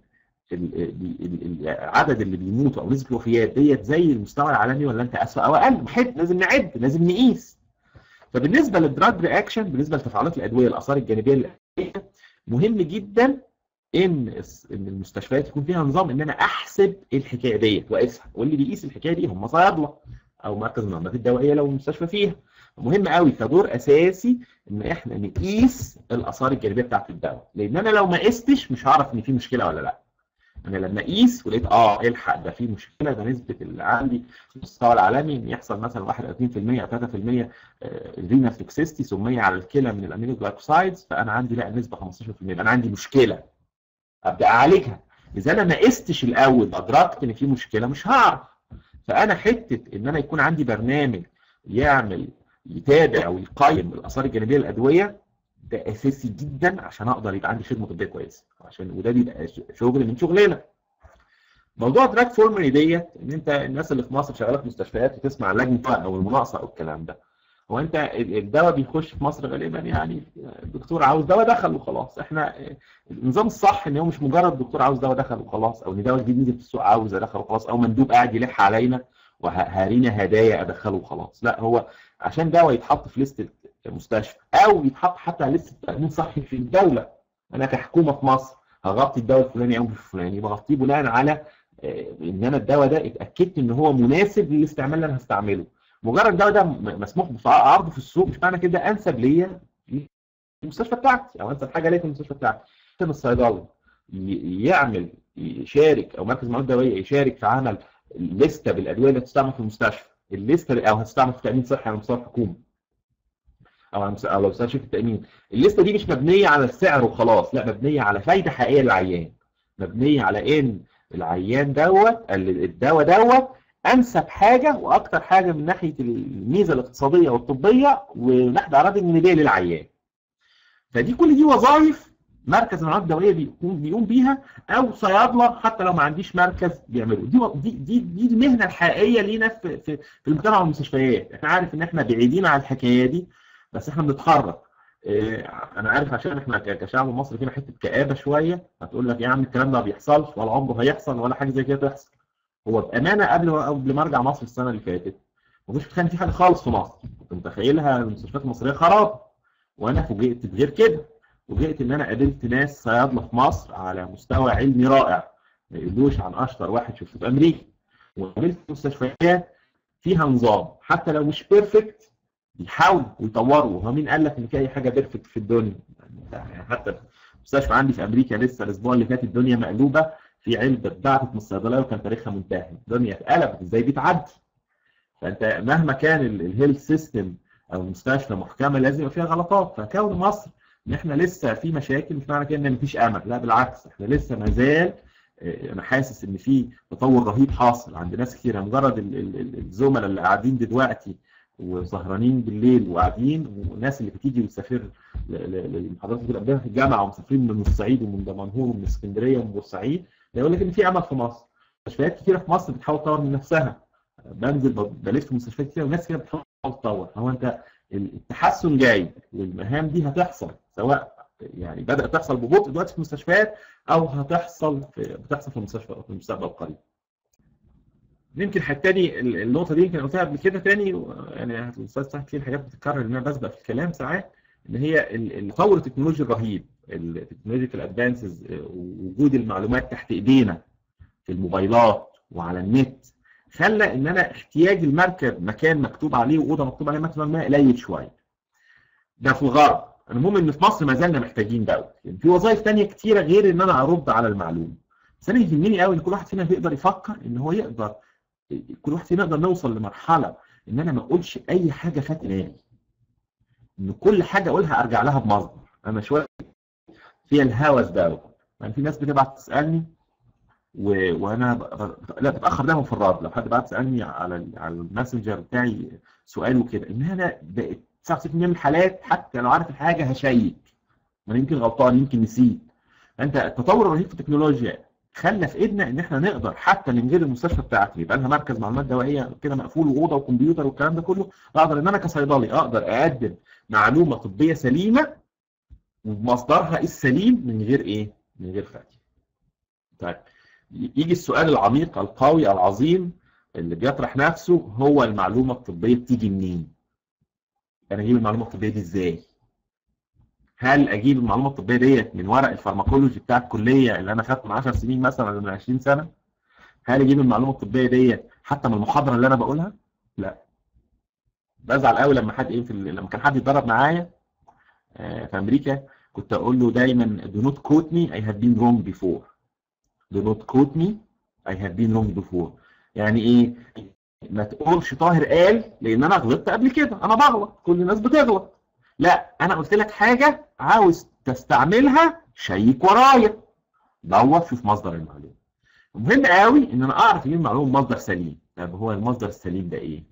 Speaker 2: العدد اللي بيموتوا او نسبه الوفيات ديت زي المستوى العالمي ولا انت اسوء او اقل؟ محد لازم نعد، لازم نقيس. فبالنسبه للدراج رياكشن، بالنسبه لتفاعلات الادويه الاثار الجانبيه للادويه، مهم جدا ان ان المستشفيات يكون فيها نظام ان انا احسب الحكايه ديت واقيسها، واللي بيقيس الحكايه دي هم صيادله او مركز المعلومات الدوائيه لو المستشفى فيها. مهم قوي كدور اساسي ان احنا نقيس الاثار الجانبيه بتاعت الدواء، لان انا لو ما قستش مش هعرف ان في مشكله ولا لا. انا لما اقيس ولقيت اه الحق ده في مشكله، ده نسبه اللي عندي في المستوى العالمي ان يحصل مثلا واحد او اتنين في المية او تلاتة في المية الرينال توكسيستي سميه على الكلى من الامينو جلايكوسايدز، فانا عندي لا نسبه خمستاشر في المية، انا عندي مشكله ابدا اعالجها. اذا انا ما قستش الاول ادركت ان في مشكله مش هعرف. فانا حته ان انا يكون عندي برنامج يعمل يتابع ويقيم الاثار الجانبيه للادويه ده اساسي جدا عشان اقدر يبقى عندي خدمه طبيه كويسه، عشان وده بيبقى شغل من شغلنا. موضوع دراج فورمري ديت ان انت الناس اللي في مصر شغاله في مستشفيات وتسمع اللجنه او المناقصه او الكلام ده، هو انت الدواء بيخش في مصر غالبا يعني الدكتور عاوز دواء دخل وخلاص. احنا النظام الصح ان هو مش مجرد دكتور عاوز دواء دخل وخلاص، او ان دواء جديد نزل في السوق عاوز ادخله وخلاص، او مندوب قاعد يلح علينا وهارينا هدايا ادخله وخلاص. لا، هو عشان دواء يتحط في لسته مستشفى او يتحط حتى على لسته تامين صحي في الدوله، انا كحكومه في مصر هغطي الدواء الفلاني او الفلاني، بغطيه بناء على ان انا الدواء ده اتاكدت ان هو مناسب للاستعمال اللي انا هستعمله. مجرد الدواء ده مسموح بعرضه في السوق مش معنى كده انسب ليا في المستشفى بتاعتي او انسب حاجه ليا في المستشفى بتاعتي. الصيدلي يعمل يشارك او مركز معلومات دوائيه يشارك في عمل لسته بالادويه اللي هتستعمل في المستشفى، الليسته او هتستعمل في تامين صحي على مستوى الحكومه او على او لو شركه التامين. الليسته دي مش مبنيه على السعر وخلاص، لا، مبنيه على فايده حقيقيه للعيان، مبنيه على ان العيان دوت الدواء دوت انسب حاجه واكثر حاجه من ناحيه الميزه الاقتصاديه والطبيه وناحيه اعراض الجانبيه للعيان. فدي كل دي وظائف مركز المعلومات الدوائيه بيقوم بيقوم بيها، او صيادله حتى لو ما عنديش مركز بيعملوا. دي دي دي المهنه الحقيقيه لينا في في في المجتمع والمستشفيات. احنا عارف ان احنا بعيدين عن الحكايه دي بس احنا بنتحرك. اه انا عارف عشان احنا كشعب مصري فينا حته كآبه شويه، هتقول لك يا عم الكلام ده ما بيحصلش ولا عمره هيحصل ولا حاجه زي كده تحصل. هو بامانه قبل قبل ما ارجع مصر السنه اللي فاتت ما كنتش متخيل في حاجه خالص في مصر، كنت متخيلها المستشفيات المصريه خراب، وانا فوجئت بغير كده. فوجئت ان انا قابلت ناس صيادله في مصر على مستوى علمي رائع ما يقولوش عن اشطر واحد شفته في امريكا، وقابلت مستشفيات فيها نظام حتى لو مش بيرفكت بيحاولوا ويطوروا. هو مين قال لك ان في اي حاجه بيرفكت في الدنيا؟ يعني حتى المستشفى عندي في امريكا لسه الاسبوع اللي فات الدنيا مقلوبه، في علبه اتبعتت من الصيدليه وكان تاريخها منتهي، الدنيا اتقلبت، ازاي بتعدي؟ فانت مهما كان الهيلث سيستم او المستشفى محكمه لازم يبقى فيها غلطات. فكون مصر ان احنا لسه في مشاكل مش معنى كده ان مفيش امل، لا بالعكس، احنا لسه ما زال انا حاسس ان في تطور رهيب حاصل عند ناس كتير. مجرد الزملاء اللي قاعدين دلوقتي وسهرانين بالليل وقاعدين، والناس اللي بتيجي وتسافر للمحاضرات اللي بتقدمها في الجامعه ومسافرين من الصعيد ومن دمنهور ومن اسكندريه ومن بورسعيد، يقول لك ان في امل في مصر. مستشفيات كتيره في مصر بتحاول تطور من نفسها، بنزل بلف في مستشفيات كتير وناس كتير بتحاول تطور. هو انت التحسن جاي والمهام دي هتحصل، سواء يعني بدات تحصل ببطء دلوقتي في المستشفيات او هتحصل في بتحصل في المستشفى في المستقبل القريب. يمكن الحته دي النقطه دي يمكن قلتها قبل كده تاني، يعني الاستاذ صاحب كتير حاجات بتتكرر ان انا بسبق في الكلام ساعات، ان هي التطور التكنولوجي الرهيب، التكنولوجيكال ادفانسز، وجود المعلومات تحت ايدينا في الموبايلات وعلى النت خلى ان انا احتياج المركب مكان مكتوب عليه واوضه مكتوب عليها مكتب الماء قليل شويه. ده في الغرب. المهم ان في مصر ما زلنا محتاجين دوت، يعني في وظائف ثانيه كتيره غير ان انا ارد على المعلومه. بس انا يهمني قوي ان كل واحد فينا يقدر يفكر ان هو يقدر كل واحد فينا نقدر نوصل لمرحله ان انا ما اقولش اي حاجه فات دماغي، ان كل حاجه اقولها ارجع لها بمصدر. انا شويه في الهوس ده، يعني في ناس بتبعت تسالني و... وانا ب... لا بتاخر دايما في الرد. لو حد بعت تسالني على على الماسنجر بتاعي سؤال وكده، ان انا بقت تسعة وتسعين بالمية من الحالات حتى لو عارف الحاجه هشيك، انا يمكن غلطان يمكن نسيت. فانت التطور الرهيب في التكنولوجيا خلى في ايدنا ان احنا نقدر حتى من غير المستشفى بتاعتي يبقى لها مركز معلومات دوائيه كده مقفول واوضه وكمبيوتر والكلام ده كله، اقدر ان انا كصيدلي اقدر اقدم معلومه طبيه سليمه وبمصدرها السليم من غير ايه؟ من غير فتي. طيب يجي السؤال العميق القوي العظيم اللي بيطرح نفسه، هو المعلومه الطبيه بتيجي منين؟ انا اجيب المعلومه الطبيه دي ازاي؟ هل اجيب المعلومه الطبيه ديت من ورق الفارماكولوجي بتاع الكليه اللي انا خدته من عشر سنين مثلا ولا من عشرين سنه؟ هل اجيب المعلومه الطبيه ديت حتى من المحاضره اللي انا بقولها؟ لا. بزعل قوي لما حد ايه في لما كان حد يتدرب معايا في امريكا كنت اقول له دايما do not quote me I have been wrong before. do not quote me I have been wrong before. يعني ايه؟ ما تقولش طاهر قال لان انا غلطت قبل كده، انا بغلط، كل الناس بتغلط. لا، انا قلت لك حاجه عاوز تستعملها شيك ورايا. دور شوف مصدر المعلومه. مهم قوي ان انا اعرف ان المعلومه مصدر سليم. طب هو المصدر السليم ده ايه؟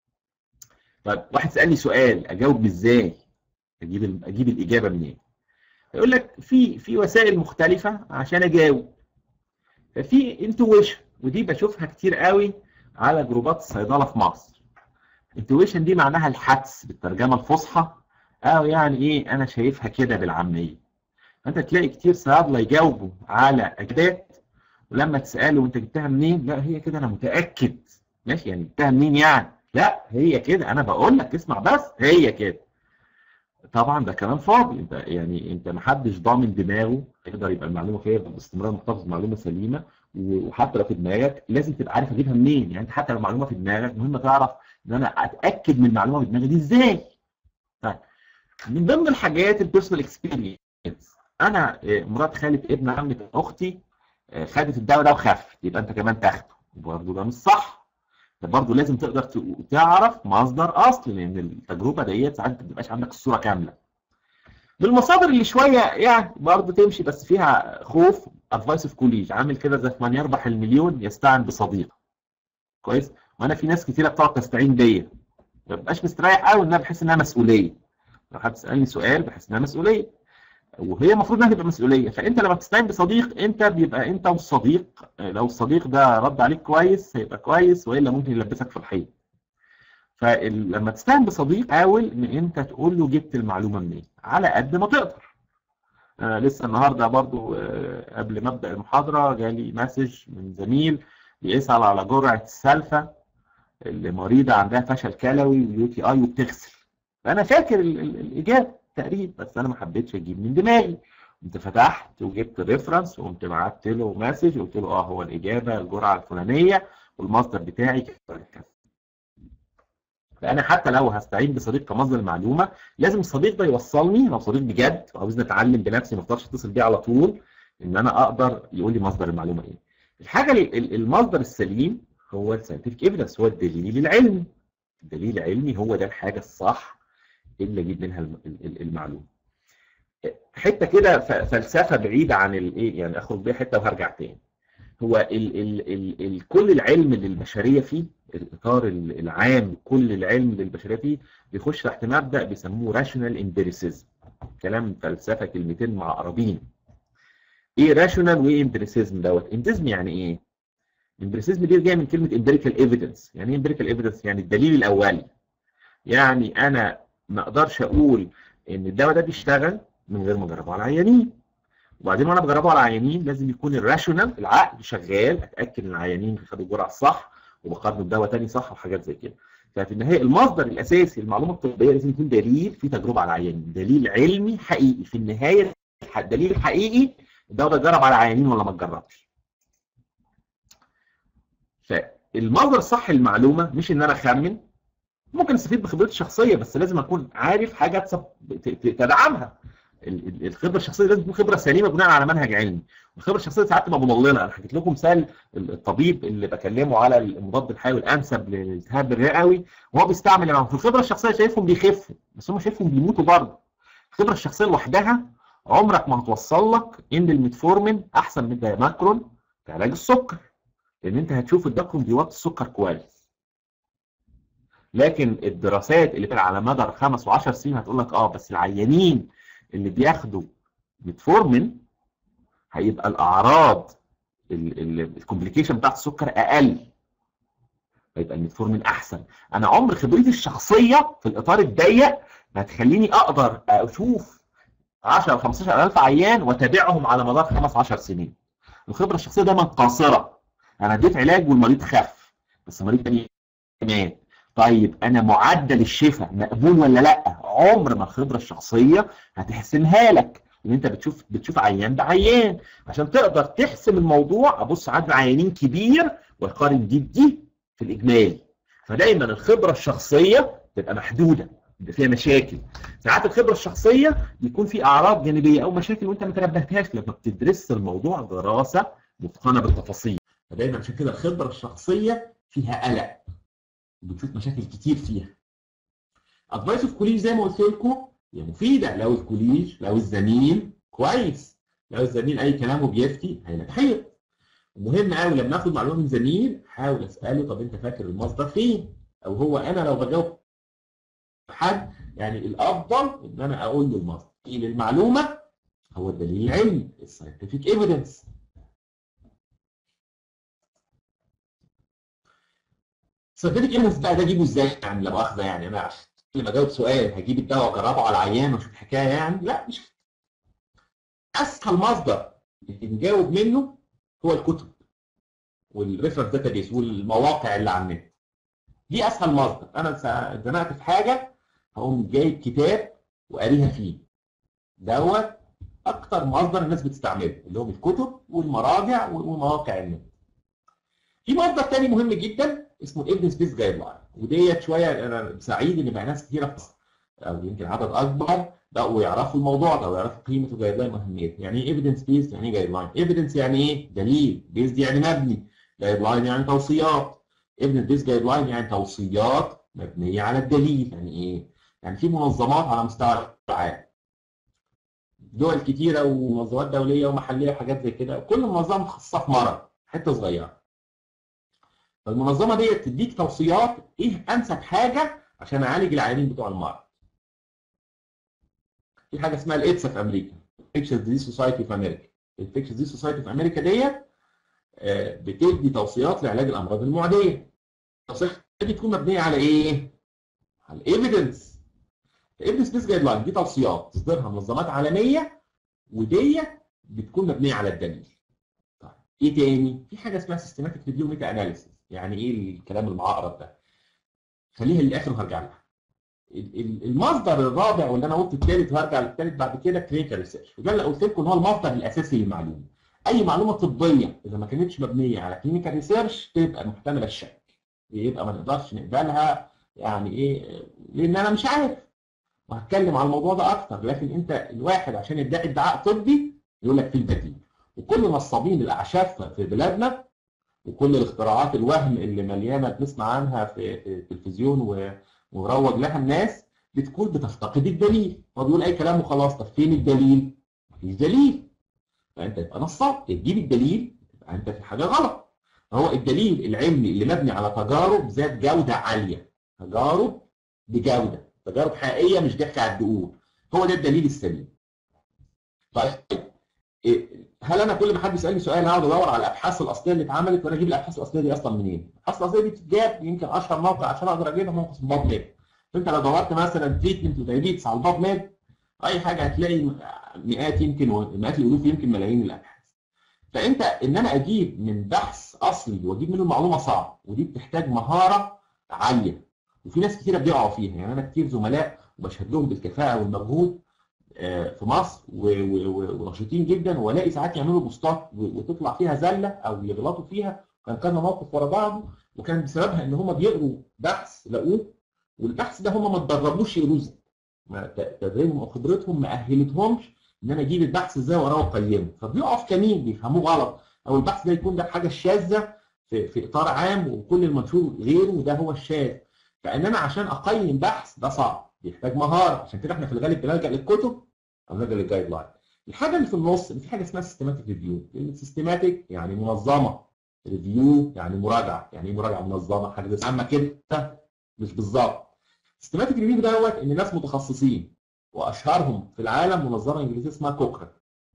Speaker 2: طب واحد سالني سؤال اجاوب ازاي؟ اجيب اجيب الاجابه منين؟ يقول لك في في وسائل مختلفه عشان اجاوب. ففي انتويشن، ودي بشوفها كتير قوي على جروبات الصيدله في مصر. انتويشن دي معناها الحدس بالترجمه الفصحى، او يعني ايه، انا شايفها كده بالعاميه. انت تلاقي كتير صيادله يجاوبوا على اجابات، ولما تساله وانت جبتها منين؟ لا هي كده انا متاكد. ماشي، يعني جبتها منين يعني؟ لا هي كده، انا بقول لك اسمع بس، هي كده. طبعا ده كلام فاضي. انت يعني انت ما حدش ضامن دماغه يقدر يبقى المعلومه فيها باستمرار محتفظ بمعلومه سليمه، وحتى لو في دماغك لازم تبقى عارف اجيبها منين. يعني انت حتى لو المعلومه في دماغك مهم تعرف ان انا اتاكد من المعلومه في دماغي دي ازاي. طيب من ضمن الحاجات البيرسونال اكسبيرينس. انا مرات خالة ابن عمة اختي خدت الدواء ده وخفت، يبقى انت كمان تاخده. برضه ده مش صح. برضه لازم تقدر تعرف مصدر اصل، لان التجربه ديت ساعات ما بتبقاش عندك الصوره كامله. بالمصادر اللي شويه يعني برضه تمشي بس فيها خوف، ادفايس اوف كوليج عامل كده زي من يربح المليون يستعن بصديق. كويس؟ وانا في ناس كتيره بتقعد تستعين بيا، ما ببقاش مستريح قوي، ان انا بحس انها مسؤوليه. لو حد سالني سؤال بحس انها مسؤوليه، وهي المفروض انها تبقى مسؤوليه. فانت لما بتستعين بصديق انت بيبقى انت والصديق، لو الصديق ده رد عليك كويس هيبقى كويس، والا ممكن يلبسك في الحيط. فلما تستعين بصديق حاول ان انت تقول له جبت المعلومه منين على قد ما تقدر. آه لسه النهارده برضو آه قبل ما ابدا المحاضره جالي مسج من زميل بيسال على جرعه السلفه اللي مريضه عندها فشل كلوي ويو تي اي وبتغسل. فانا فاكر ال ال الاجابه تقريبا، بس انا ما حبيتش اجيب من دماغي. قمت فتحت وجبت ريفرنس وقمت بعت له مسج وقلت له اه هو الاجابه الجرعه الفلانيه والمصدر بتاعي كذا. فانا حتى لو هستعين بصديق كمصدر المعلومه لازم الصديق ده يوصلني، لو صديق بجد وعاوزني اتعلم بنفسي ما اقدرش اتصل بيه على طول، ان انا اقدر يقول لي مصدر المعلومه ايه. الحاجه المصدر السليم هو الساينتفك ايفيدنس، هو الدليل العلمي. الدليل العلمي هو ده الحاجه الصح اللي اجيب منها المعلومه. حته كده فلسفه بعيده عن الايه، يعني اخرج بيها حته وهرجع تاني. هو ال ال ال ال كل العلم للبشريه فيه، الاطار العام كل العلم للبشريه فيه بيخش تحت مبدا بيسموه راشونال امبيريسيزم. كلام فلسفه كلمتين معقربين. ايه راشونال وايه امبيريسيزم دوت؟ امبيريسيزم يعني ايه؟ امبيريسيزم دي جايه من كلمه امبيريكال ايفيدنس. يعني ايه امبيريكال ايفيدنس؟ يعني الدليل الاولي. يعني انا ما اقدرش اقول ان الدواء ده بيشتغل من غير ما اجربه على العيانين. وبعدين وانا بجربه على العيانين لازم يكون الراشونال العقل شغال، اتاكد ان العيانين خدوا الجرعه الصح وبقارنه بدواء ثاني صح وحاجات زي كده. ففي النهايه المصدر الاساسي للمعلومه الطبيه لازم يكون دليل في تجربه على العيانين، دليل علمي حقيقي. في النهايه الدليل الحقيقي الدواء ده اتجرب على العيانين ولا ما اتجربش. فالمصدر الصح للمعلومه مش ان انا اخمن، ممكن استفيد بخبرتي الشخصيه بس لازم اكون عارف حاجه تدعمها. الخبره الشخصيه لازم تكون خبره سليمه بناء على منهج علمي. والخبره الشخصيه ساعات تبقى مضلله. انا حكيت لكم مثال الطبيب اللي بكلمه على المضاد الحيوي الانسب للالتهاب الرئوي وهو بيستعمل معاهم. في الخبره الشخصيه شايفهم بيخفوا بس هم شايفهم بيموتوا برضه. الخبره الشخصيه لوحدها عمرك ما هتوصل لك ان الميتفورمين احسن من الدايماكرون في علاج السكر، لان انت هتشوف الدايماكرون بيوطي السكر كويس. لكن الدراسات اللي على مدار خمس وعشر سنين هتقول لك اه بس العيانين اللي بياخدوا ميتفورمين هيبقى الاعراض الكومبليكيشن بتاعت السكر اقل، هيبقى الميتفورمين احسن. انا عمر خبرتي الشخصيه في الاطار الضيق ما هتخليني اقدر اشوف عشرة خمستاشر ألف عيان واتابعهم على مدار خمس عشر سنين. الخبره الشخصيه دايما قاصره. انا اديت علاج والمريض خف بس المريض تاني مات. طيب انا معدل الشفاء مقبول ولا لا؟ عمر ما الخبره الشخصيه هتحسمها لك، ان انت بتشوف بتشوف عيان بعيان عشان تقدر تحسم الموضوع. ابص عدد عيانين كبير واقارن دي بدي في الاجمالي. فدايما الخبره الشخصيه تبقى محدوده، بيبقى فيها مشاكل. ساعات الخبره الشخصيه بيكون في اعراض جانبيه او مشاكل وانت ما تنبهتهاش لما بتدرس الموضوع دراسه متقنه بالتفاصيل. فدايما عشان كده الخبره الشخصيه فيها قلق، بتشوف مشاكل كتير فيها. ادفايس اوف كوليج زي ما قلت لكم هي مفيده لو الكوليج لو الزميل كويس، لو الزميل اي كلام وبيفتي هينتحير. مهم قوي لما اخد معلومه من زميل احاول اساله طب انت فاكر المصدر فين؟ او هو انا لو بجاوب حد يعني الافضل ان انا اقول له المصدر ايه للمعلومه هو الدليل العلمي الساينتفك ايفيدنس. الساينتفك ايفيدنس بقى ده اجيبه ازاي؟ يعني لا مؤاخذه يعني انا لما اجاوب سؤال هجيب الدواء واجربه على العيان واشوف الحكايه يعني؟ لا مش اسهل مصدر نجاوب منه هو الكتب والريفرنس داتابيس والمواقع اللي على النت. دي اسهل مصدر. انا اتزنقت في حاجه هقوم جايب كتاب وقاريها فيه. دوت اكتر مصدر الناس بتستعمله اللي هم الكتب والمراجع ومواقع النت. في مصدر تاني مهم جدا اسمه الايفيدنس بيس جايد لاين، وديت شويه انا سعيد ان بقى ناس كتيره او يمكن عدد اكبر بقوا يعرفوا الموضوع ده ويعرفوا قيمه الجايد لاين واهميته. يعني ايه ايفيدنس بيس؟ يعني ايه جايد لاين؟ ايفيدنس يعني ايه؟ دليل، بيس دي يعني مبني، جايد لاين يعني توصيات. ايفيدنس بيس جايد لاين يعني توصيات مبنيه على الدليل. يعني ايه؟ يعني في منظمات على مستوى العالم، دول كتيره ومنظمات دوليه ومحليه وحاجات زي كده، كل منظمه متخصصه في مرض حته صغيره. فالمنظمه دي تديك توصيات ايه انسب حاجه عشان اعالج العيانين بتوع المرض. في حاجه اسمها الايدس في امريكا، انفكشس ديزيز سوسايتي في امريكا. الانفكشس ديزيز سوسايتي في امريكا ديت بتدي توصيات لعلاج الامراض المعديه. التوصيات دي تكون مبنيه على ايه؟ على الايفيدنس. الايفيدنس بيس جايد لاين دي توصيات تصدرها منظمات عالميه ودي بتكون مبنيه على الدليل. طيب ايه تاني؟ في حاجه اسمها سيستماتيك ريفيو ميتا اناليسيس. يعني ايه الكلام المعقرب ده؟ خليها للاخر وهرجع لها. المصدر الرابع واللي انا قلت الثالث وهرجع للثالث بعد كده كلينيكال ريسيرش، وده اللي قلت لكم ان هو المصدر الاساسي للمعلومه. اي معلومه طبيه اذا ما كانتش مبنيه على كلينيكال ريسيرش تبقى محتمله الشك، يبقى ما نقدرش نقبلها. يعني ايه؟ لان انا مش عارف، وهتكلم على الموضوع ده اكتر. لكن انت الواحد عشان يدعي ادعاء طبي يقول لك في البديل، وكل نصابين الاعشاب في بلادنا وكل الاختراعات الوهم اللي مليانه بنسمع عنها في التلفزيون و وروج لها الناس بتكون بتفتقد الدليل. هو بيقول اي كلام وخلاص. طب فين الدليل؟ مفيش دليل. فانت تبقى نصاب، تجيب الدليل تبقى انت في حاجه غلط. فهو الدليل العلمي اللي مبني على تجارب ذات جوده عاليه، تجارب بجوده، تجارب حقيقيه مش ضحك على الدقون، هو ده الدليل السليم. طيب هل انا كل ما حد يسالني سؤال هقعد ادور على الابحاث الاصليه اللي اتعملت وانا اجيب الابحاث الاصليه دي اصلا منين؟ الابحاث الاصليه دي بتتجاب يمكن اشهر موقع عشان اقدر اجيبها موقع اسمه باب ميد. فانت لو دورت مثلا تريتمنت ودايبيتس على الباب ميد اي حاجه هتلاقي مئات يمكن مئات الالوف يمكن ملايين الابحاث. فانت ان انا اجيب من بحث اصلي واجيب منه المعلومه صعب، ودي بتحتاج مهاره عاليه، وفي ناس كثيره بيقعوا فيها. يعني انا كتير زملاء وبشهد لهم بالكفاءه والمجهود في مصر ونشيطين جدا، والاقي ساعات يعملوا بوستات وتطلع فيها زله او يغلطوا فيها. كان كذا موقف ورا بعضه، وكان بسببها ان هم بيقروا بحث لقوه والبحث ده هم ما اتدربوش يقروه. تدريبهم او خبرتهم ما اهلتهمش ان انا اجيب البحث ازاي واقراه واقيمه، فبيقعوا في كمين بيفهموه غلط، او البحث ده يكون ده حاجه شاذه في, في اطار عام وكل المنشور غيره وده هو الشاذ. فان انا عشان اقيم بحث ده صعب، بيحتاج مهاره. عشان كده احنا في الغالب بنلجا للكتب او نلجا للجايد لاين. الحاجه اللي في النص ان في حاجه اسمها سيستماتيك ريفيو. سيستماتيك يعني منظمه، ريفيو يعني مراجعه. يعني ايه مراجعه منظمه؟ حاجه زي عامه كده مش بالظبط. سيستماتيك ريفيو دوت ان ناس متخصصين واشهرهم في العالم منظمه انجليزيه اسمها كوكران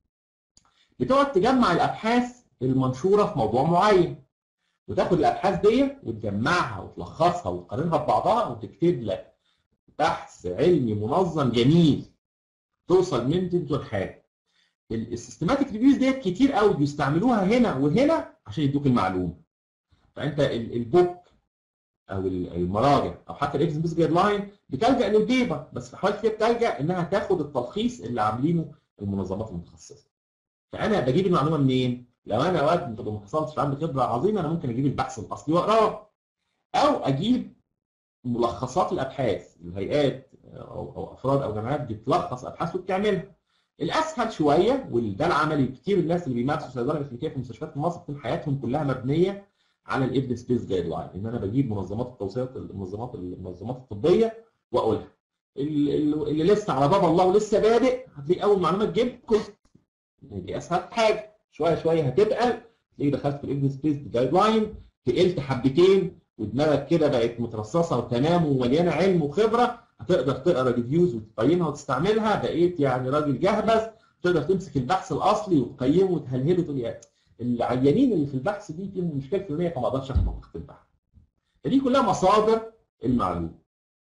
Speaker 2: بتقعد تجمع الابحاث المنشوره في موضوع معين، وتاخد الابحاث دي وتجمعها وتلخصها وتقارنها ببعضها وتكتب لك بحث علمي منظم جميل توصل من تنتج حاجه. السيستماتيك ريفيوز ديت كتير قوي بيستعملوها هنا وهنا عشان يدوك المعلومه. فانت البوك او المراجع او حتى الاكس بيس جايد لاين بتلجا للبيبر، بس في حالات كتير بتلجا انها تاخد التلخيص اللي عاملينه المنظمات المتخصصه. فانا بجيب المعلومه منين؟ لو انا وقت ما حصلتش عندي خبره عظيمه انا ممكن اجيب البحث الاصلي واقراه، او اجيب ملخصات الابحاث الهيئات او او افراد او جماعات بتلخص ابحاث وبتعملها. الاسهل شويه وده العملي كتير الناس اللي بيمارسوا صيدله كلينيكيه في مستشفيات في مصر تكون حياتهم كلها مبنيه على الايفيدنس بيس جايد لاين، ان انا بجيب منظمات التوصيات المنظمات المنظمات الطبيه واقولها. اللي لسه على باب الله ولسه بادئ هتلاقي اول معلومه تجيب دي اسهل حاجه. شويه شويه هتبقى تلاقي دخلت في الايفيدنس بيزد جايد لاين، تقلت حبتين ودماغك كده بقت مترصصه وتمام ومليانه علم وخبره، هتقدر تقرا ريفيوز وتقيمها وتستعملها، بقيت يعني راجل جهبذ، تقدر تمسك البحث الاصلي وتقيمه وتهلهله تقول يا العيانين اللي في البحث دي فيهم مشكله فلانيه فما اقدرش اخد منطقه البحث. فدي كلها مصادر المعلومه.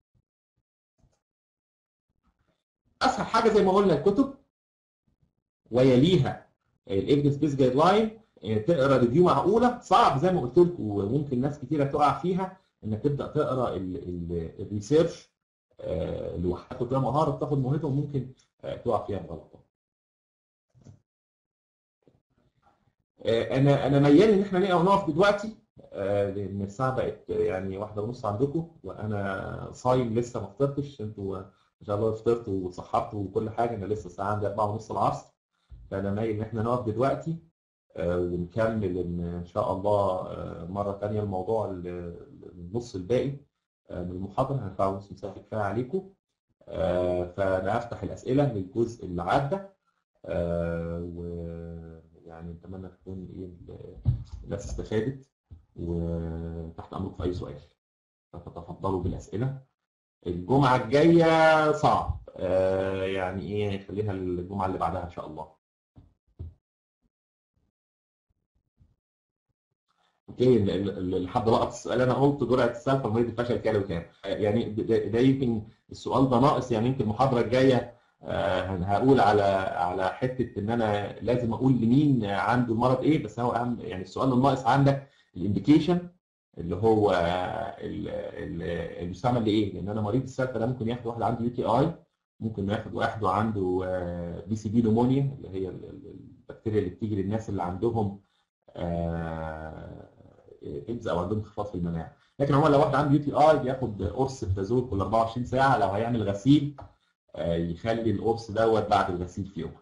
Speaker 2: اسهل حاجه زي ما قلنا الكتب، ويليها الايفيدنس بيز جايد لاين، تقرا ريفيو معقوله. صعب زي ما قلت لكم وممكن ناس كتيره تقع فيها انك تبدا تقرا الريسيرش لوحدها، كلها مهاره بتاخد مهارتها وممكن تقع فيها بغلط. انا انا ميال ان احنا نقف دلوقتي لان الساعه بقت يعني واحدة ونص عندكم وانا صايم لسه ما فطرتش. انتوا ان شاء الله فطرتوا وصحرتوا وكل حاجه، انا لسه الساعه عندي أربعة ونص العصر. فانا مايل ان احنا نقف دلوقتي ونكمل ان شاء الله مره ثانيه الموضوع النص الباقي من المحاضره. هندفع نص مسافه كفايه عليكم. فانا هفتح الاسئله للجزء اللي عدى، ويعني اتمنى تكون ايه الناس استفادت، وتحت امركم في اي سؤال فتتفضلوا بالاسئله. الجمعه الجايه صعب، يعني ايه خليها الجمعه اللي بعدها ان شاء الله. اوكي، لحد لقط السؤال انا قلت جرعه السلفه مريض الفشل كام وكام، يعني ده يمكن السؤال ده ناقص. يعني يمكن المحاضره الجايه هقول على على حته ان انا لازم اقول لمين عنده المرض ايه، بس هو اهم يعني السؤال الناقص عندك الانديكيشن اللي هو المستعمل لايه، لان انا مريض السلفه ده ممكن ياخد واحد عنده يو تي اي، ممكن ياخد واحد عنده بي سي بي نمونيا اللي هي البكتيريا اللي بتيجي للناس اللي عندهم ايدز او عندهم انخفاض في المناعه. لكن هو لو واحد عنده يو تي اي بياخد قرص بتازول كل أربعة وعشرين ساعه، لو هيعمل غسيل يخلي القرص دوت بعد الغسيل في يوم.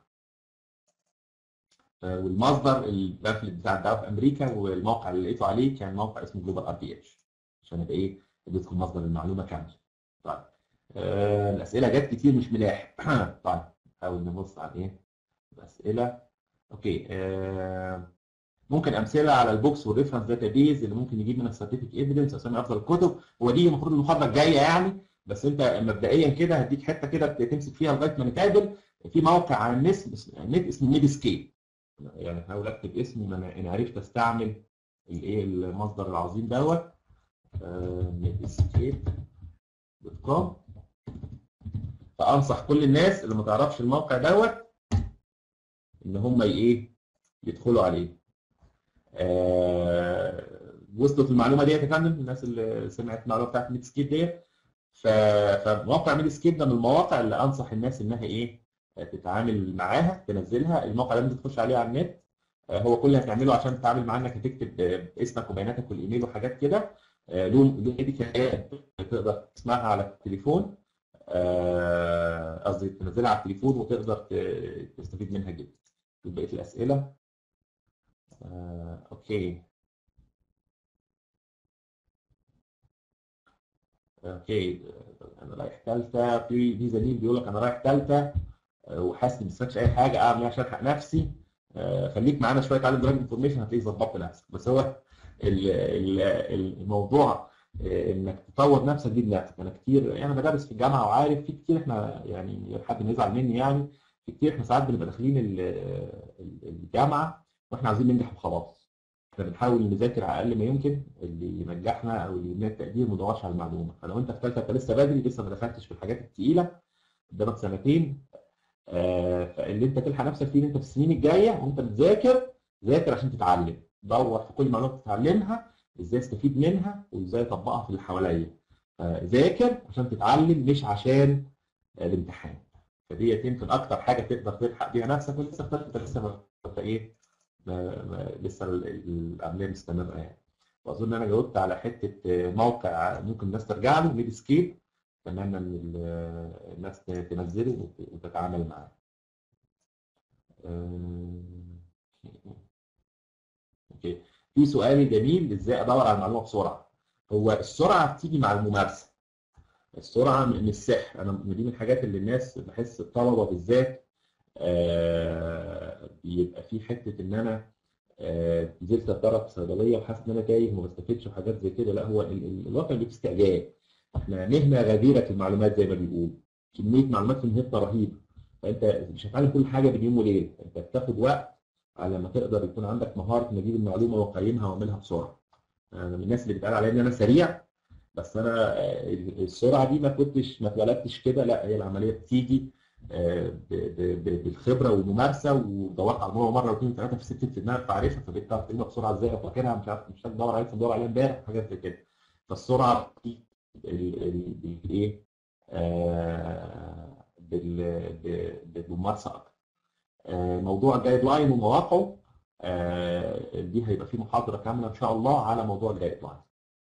Speaker 2: والمصدر البامفلت بتاع الدواء في امريكا، والموقع اللي لقيته عليه كان موقع اسمه جلوبال ار دي اتش، عشان ابقى ايه اديتكم مصدر المعلومه كامله. طيب آه الاسئله جت كتير مش ملاحق. طيب نحاول نبص على ايه الاسئله. اوكي آه ممكن امثله على البوكس والريفرنس داتابيز اللي ممكن يجيب منها ساينتفك ايفيدنس، اسامي افضل الكتب. هو دي المفروض المحاضره الجايه يعني، بس انت مبدئيا كده هديك حته كده تمسك فيها لغايه ما نتقابل. في موقع على النت النت اسمه ميدسكيب، يعني هحاول اكتب اسمي ما انا عرفت استعمل الايه المصدر العظيم دوت ميدسكيب دوت كوم. فانصح كل الناس اللي ما تعرفش الموقع دوت ان هم ايه يدخلوا عليه. آه وصلت المعلومه ديت يا فندم الناس اللي سمعت المعلومه بتاعت ميدسكيب ديت؟ فموقع ميدسكيب ده من المواقع اللي انصح الناس انها ايه تتعامل معاها، تنزلها. الموقع ده انت تخش عليه على النت، آه هو كل اللي هتعمله عشان تتعامل معاه انك هتكتب اسمك وبياناتك والايميل وحاجات كده. آه له فيديوهات تقدر تسمعها على التليفون، قصدي آه تنزلها على التليفون وتقدر تستفيد منها جدا. بقيه الاسئله آه، اوكي اوكي انا رايح ثالثه. في في زميل بيقول لك انا رايح ثالثه وحاسس ما استفدتش اي حاجه، اعمل ايه عشان الحق نفسي؟ آه، خليك معانا شويه تعلم دراج انفورميشن هتلاقيك ظبطت نفسك. بس هو الموضوع انك تطور نفسك دي بنفسك. انا كتير يعني انا بدرس في الجامعه وعارف في كتير احنا يعني حد يزعل مني يعني في كتير احنا ساعات بنبقى داخلين الجامعه واحنا عايزين ننجح وخلاص. احنا بنحاول نذاكر على اقل ما يمكن اللي ينجحنا او اللي يدينا التقدير، ما ندورش على المعلومه. فلو انت في ثالثه انت لسه بدري، لسه ما دخلتش في الحاجات الثقيله، قدامك سنتين، آه فاللي انت تلحق نفسك فيه انت في السنين الجايه وانت بتذاكر، ذاكر عشان تتعلم. دور في كل معلومه بتتعلمها ازاي استفيد منها وازاي اطبقها في اللي حواليا. آه ذاكر عشان تتعلم مش عشان آه الامتحان. فديت يمكن اكتر حاجه تقدر تلحق بيها نفسك. ولسه في ثالثه لسه انت ايه ما ما لسه العمليه مستمره يعني. واظن انا جاوبت على حته موقع ممكن الناس ترجع له ميدسكيب. اتمنى ان الناس تنزله وتتعامل معاه. اوكي في سؤال جميل، ازاي ادور على المعلومه بسرعه؟ هو السرعه بتيجي مع الممارسه. السرعه مش سحر. انا دي من الحاجات اللي الناس بحس الطلبه بالذات
Speaker 3: بيبقى في حته ان انا آه، نزلت اتدرب في صيدليه وحاسس ان انا تايه وما بستفدش وحاجات زي كده. لا، هو ال- ال- الواقع اللي فيه استعجال. احنا مهنه غديره المعلومات زي ما بيقولوا، كميه معلومات في النت رهيبه، فانت مش هتعلم كل حاجه بين يوم وليله، انت بتاخد وقت على ما تقدر يكون عندك مهاره ان اجيب المعلومه واقيمها واعملها بسرعه. انا من الناس اللي بيتقال عليا ان انا سريع، بس انا آه، السرعه دي ما كنتش ما اتولدتش كده، لا هي العمليه بتيجي آه، ب- ب- ب- بالخبره والممارسه، ودورت على الموضوع مره واثنين وثلاثه في سكه في دماغك فعارفها، فبقيت تعرف تجيبها بسرعه ازاي او فاكرها، مش عارف مش هتدور عليها تدور عليها امبارح حاجات زي كده. فالسرعه بتيجي بالايه؟ آه، بال- ب- بالممارسه اكتر. آه، موضوع الجايد لاين ومواقعه، آه، دي هيبقى في محاضره كامله ان شاء الله على موضوع الجايد لاين.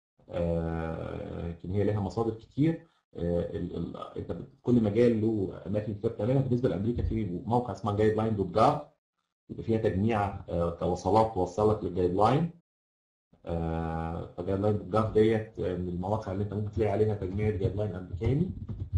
Speaker 3: لكن هي لها مصادر كتير. آه، ال- ال- انت بت- كل مجال له اماكن كتير بتعملها. بالنسبه لامريكا في موقع اسمه جايد لاين دوت جاف، يبقى فيها تجميع آه، كوصلات توصلك للجايد لاين. فجايد لاين دوت جاف ديت آه، من المواقع اللي انت ممكن تلاقي عليها تجميع جايد لاين امريكاني.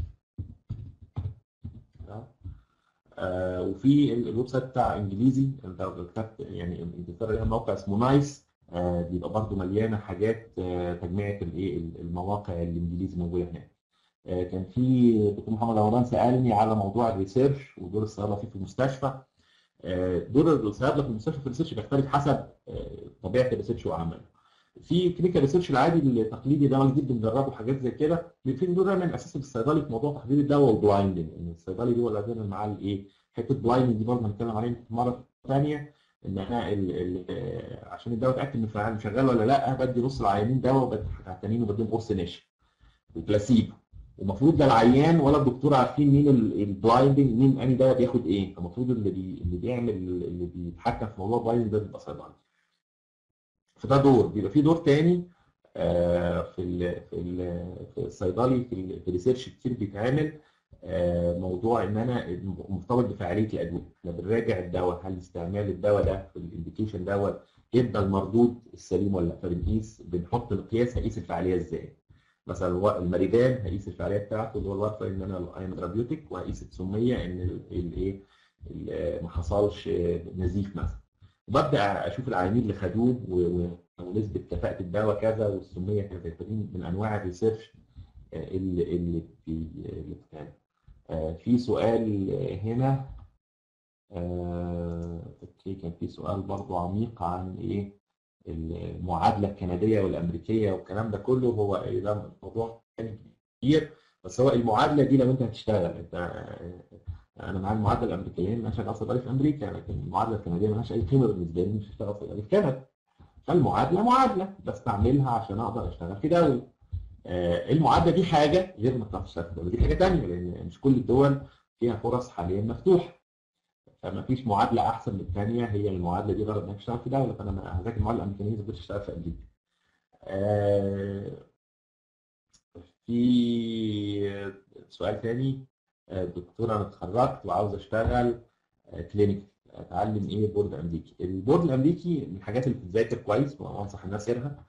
Speaker 3: آه، وفي ال- الويب سايت بتاع انجليزي، انت لو كتبت يعني انجلترا ليها موقع اسمه نايس، آه، بيبقى برضه مليانه حاجات آه، تجميع الايه المواقع الانجليزي موجوده هناك. آه، كان في دكتور محمد رمضان سالني على موضوع الريسيرش ودور الصيادله فيه في المستشفى. آه، دور الصيادله في المستشفى في الريسيرش بيختلف حسب آه، طبيعه الريسيرش وعمله. في كلينيكال ريسيرش العادي التقليدي ده جديد بنجربه حاجات زي كده، في دور دايما اساسي في الصيدلي في موضوع تحديد الدواء والبلايندنج، ان الصيدلي هو اللي دايما معاه الايه حته بلايندنج دي برضه هنتكلم عليها مره ثانيه. ان انا ال ال آه، عشان الدواء اتاكد انه فعلا شغال ولا لا، بدي نص العيانين دواء وبدي التانيين وبديهم قرص ناشف وبلاسيبو، ومفروض لا العيان ولا الدكتور عارفين مين البلايندنج، مين انهي دواء بياخد ايه، فالمفروض اللي بي اللي بيعمل اللي بيتحكم في موضوع البلايندنج ده بيبقى صيدلي. فده دور. بيبقى في دور تاني آه، في ال في ال في الصيدلي في ال- في الريسيرش كتير بيتعمل، آه، موضوع ان انا مرتبط بفعاليه الادويه. احنا بنراجع الدواء، هل استعمال الدواء ده في الانديكيشن دوت ادى المردود السليم ولا لا، فبنقيس بنحط مقياس هقيس الفعاليه ازاي. مثلا الو- المريدان هقيس الفعاليه بتاعته اللي هو الوارفرين ان انا الاين ثيرابيوتيك، وهقيس السميه ان الايه ما حصلش نزيف مثلا. وببدا اشوف العيانين اللي خدوه و- ونسبه كفاءه الدواء كذا والسميه كذا. فدي من انواع الريسيرش آه، اللي اللي بي- اللي بتتعمل. آه، في سؤال هنا، آه، اوكي كان في سؤال برضو عميق عن ايه المعادله الكنديه والامريكيه والكلام ده كله. هو إيه ده موضوع كبير، بس هو المعادله دي لو انت هتشتغل انت آه، انا معايا المعادله الامريكيه مش هشتغل صيدلي في امريكا، لكن المعادله الكنديه مالهاش اي قيمه بالنسبه لي، مش هشتغل صيدلي في كندا. فالمعادله معادله بستعملها عشان اقدر اشتغل في دوله. آه، المعادله دي حاجه غير ما تعرفش تشتغل في دوله، دي حاجه ثانيه، لان مش كل الدول فيها فرص حاليا مفتوحه. فما فيش معادله احسن من الثانيه، هي المعادله دي غرض انك تشتغل في دوله. فانا ما هذاكر المعادله الامريكيه ما اشتغل في امريكا. آه، في سؤال ثاني، آه، دكتور انا اتخرجت وعاوز اشتغل كلينيك، اتعلم ايه بورد امريكي؟ البورد الامريكي من الحاجات اللي بتتذاكر كويس وانصح الناس يقراها.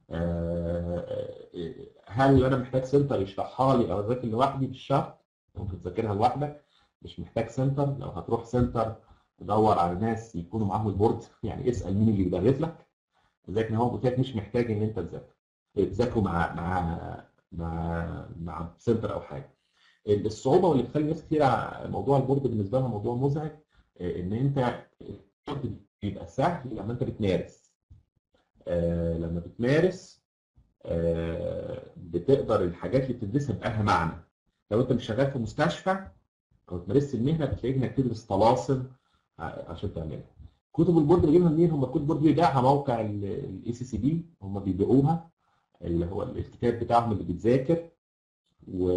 Speaker 3: هل انا محتاج سنتر يشرحها لي او اذاكر لوحدي؟ بالشرط ممكن تذاكرها لوحدك، مش محتاج سنتر. لو هتروح سنتر تدور على ناس يكونوا معاهم البورد، يعني اسال مين اللي بيدرس لك. لكن هو قلت لك مش محتاج ان انت تذاكر، تذاكره مع مع مع مع سنتر او حاجه. الصعوبه واللي بتخلي ناس كتير موضوع البورد بالنسبه لها موضوع مزعج، ان انت البورد بيبقى سهل لما انت بتمارس. آه لما بتمارس آه بتقدر الحاجات اللي بتدرسها بقى لها معنى. لو انت مش شغال في مستشفى او تمارس المهنه بتلاقيك انك تدرس طلاسم عشان تعملها. كتب البورد اللي بجيبها منين؟ هم كتب البورد بيبيعها موقع الاي سي سي بي، هم بيبيعوها، اللي هو الكتاب بتاعهم اللي بيتذاكر، و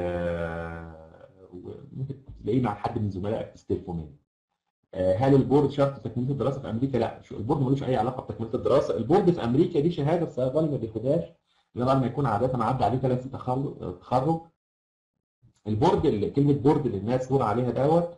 Speaker 3: وممكن تلاقيه مع حد من زملائك تستلفه منه. هل البورد شرط تكمله الدراسه في امريكا؟ لا، البورد ملوش اي علاقه بتكمله الدراسه. البورد في امريكا دي شهاده الصيدلي ما بياخدهاش غير بعد ما يكون عاده عدى عليه ثلاث تخرج. البورد اللي كلمه بورد اللي الناس تقول عليها دوت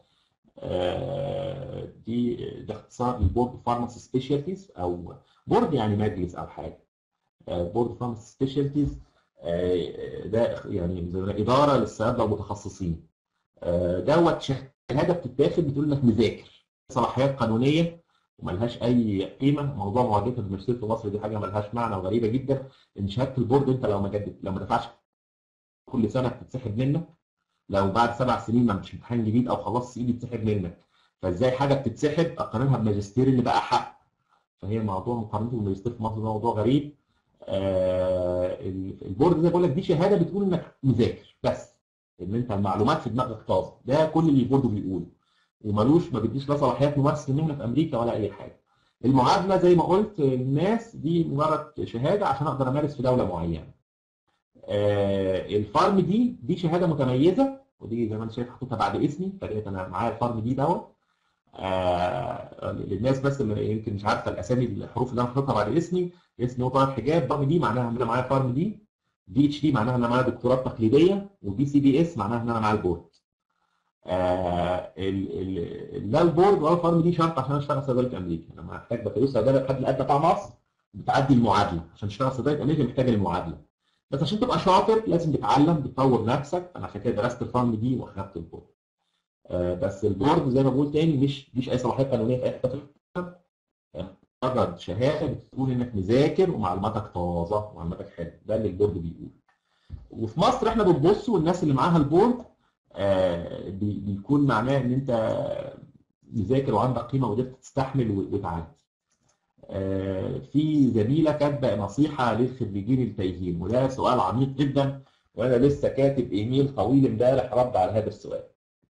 Speaker 3: دي ده اختصار للبورد فارماسي سبيشالتيز، او بورد يعني مجلس او حاجه. بورد فارماسي سبيشالتيز ده يعني زي اداره للصيادله المتخصصين. دوت شهاده بتتاخد بتقول انك مذاكر صلاحيات قانونيه وملهاش اي قيمه. موضوع معادله الماجستير في مصر دي حاجه ملهاش معنى وغريبه جدا. ان شهاده البورد انت لو ما جدد لو ما دفعش كل سنه بتتسحب منك، لو بعد سبع سنين ما عملتش امتحان جديد او خلصت ايدي بتتسحب منك. فازاي حاجه بتتسحب اقارنها بماجستير اللي بقى حق؟ فهي موضوع مقارنته بالماجستير في مصر ده موضوع غريب. آه البورد زي ما بقول لك دي شهاده بتقول انك مذاكر بس، ان انت المعلومات في دماغك طازه. ده كل اللي البورد بيقوله، ومالوش ما بيديش لا صلاحيات ممارسه المهنه في امريكا ولا اي حاجه. المعادله زي ما قلت للناس دي مجرد شهاده عشان اقدر امارس في دوله معينه. آه الفارم دي دي شهاده متميزه، ودي زي ما انت شايف حاططها بعد اسمي، فلقيت انا معايا الفارم دي دوت. آه للناس بس اللي يمكن مش عارفه الاسامي الحروف اللي انا حاططها بعد اسمي، اسمي هو طاهر حجاب. فارم دي معناها ان انا معايا فارم دي. دي اتش دي معناها ان انا معايا دكتوراه تقليديه، وبي سي بي اس معناها ان انا معايا البورد. آه لا البورد ولا الفارم دي شرط عشان اشتغل صيدلي في امريكا. انا محتاج بكالوريوس صيدله لحد الادنى بتاع مصر بتعدي المعادله. عشان تشتغل صيدلي في امريكا محتاج المعادله. بس عشان تبقى شاطر لازم تتعلم تطور نفسك. انا عشان كده درست الفارم دي واخدت البورد. آه بس البورد زي ما بقول تاني مش مش اي صلاحيات قانونيه في اي حته. مجرد شهاده بتقول انك مذاكر ومعلوماتك طازه ومعلوماتك حلوه. ده اللي البورد بيقول. وفي مصر احنا بنبص والناس اللي معاها البورد آه بيكون معناه ان انت مذاكر وعندك قيمه وقدرت تستحمل وتعدي. آه في زميله كاتبه نصيحه للخريجين التايهين، وده سؤال عميق جدا، وانا لسه كاتب ايميل طويل امبارح رد على هذا السؤال.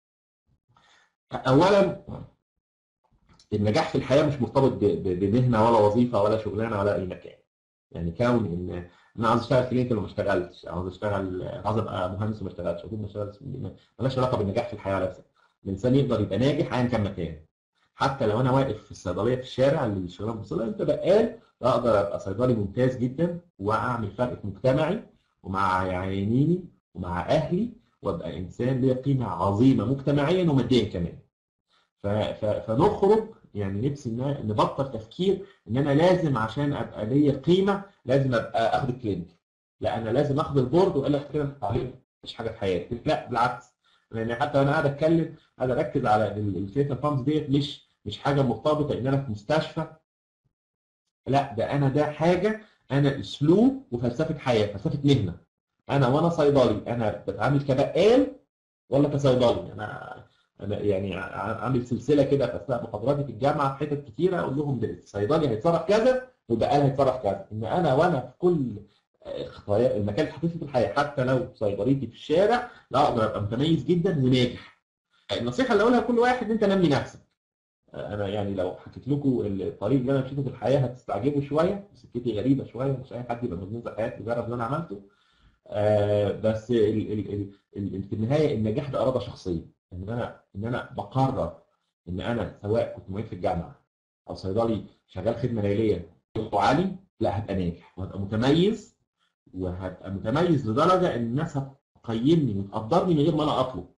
Speaker 3: اولا النجاح في الحياه مش مرتبط بمهنه ولا وظيفه ولا شغلانه ولا اي مكان. يعني كون ان انا عاوز اشتغل كلينيكال وما اشتغلتش، عاوز اشتغل عاوز ابقى مهندس وما اشتغلتش، المفروض ما اشتغلش، مالهاش علاقه بالنجاح في الحياه ولا بس. الانسان يقدر يبقى ناجح ايا كان مكانه. حتى لو انا واقف في الصيدليه في الشارع اللي الشغلانه بوصلها انت بقال، اقدر ابقى صيدلي ممتاز جدا واعمل فرق مجتمعي ومع عيانيني ومع اهلي، وابقى انسان ليه قيمه عظيمه مجتمعيا وماديا كمان. فنخرج يعني نفسي ان نبطل تفكير ان انا لازم عشان ابقى ليا قيمه لازم ابقى اخد الكلينيك. لا انا لازم اخد البورد والا كده مش حاجه في حياتي. لا بالعكس، يعني حتى وانا قاعد اتكلم قاعد اركز على الكلينيكال فارمز ديت مش مش حاجه مرتبطه ان انا في مستشفى. لا ده انا ده حاجه انا اسلوب وفلسفه حياه، فلسفه مهنه. انا وانا صيدلي انا بتعامل كبقال ولا كصيدلي. انا انا يعني عامل سلسله كده في اثناء محاضراتي في الجامعه في حتت كتيره اقول لهم ده الصيدلي هيتصرف كذا والبقال هيتصرف كذا. ان انا وانا في كل خطايا المكان اللي حطيته في الحياه حتى لو صيدليتي في الشارع لا اقدر ابقى متميز جدا وناجح. النصيحه اللي اقولها لكل واحد ان انت نمي نفسك. انا يعني لو حكيت لكم الطريق اللي انا مشيته في الحياه هتستعجبوا شويه، سكتي غريبه شويه، مش اي حد يبقى مجنون في حياته يجرب اللي انا عملته. آه بس ال ال ال في النهايه النجاح ده اراده شخصيه. ان انا ان انا بقرر ان انا سواء كنت معيد في الجامعه او صيدلي شغال خدمه ليليه عالي، لا هبقى ناجح وهبقى متميز، وهبقى متميز لدرجه ان الناس هتقيمني وتقدرني من غير ما انا اطلب.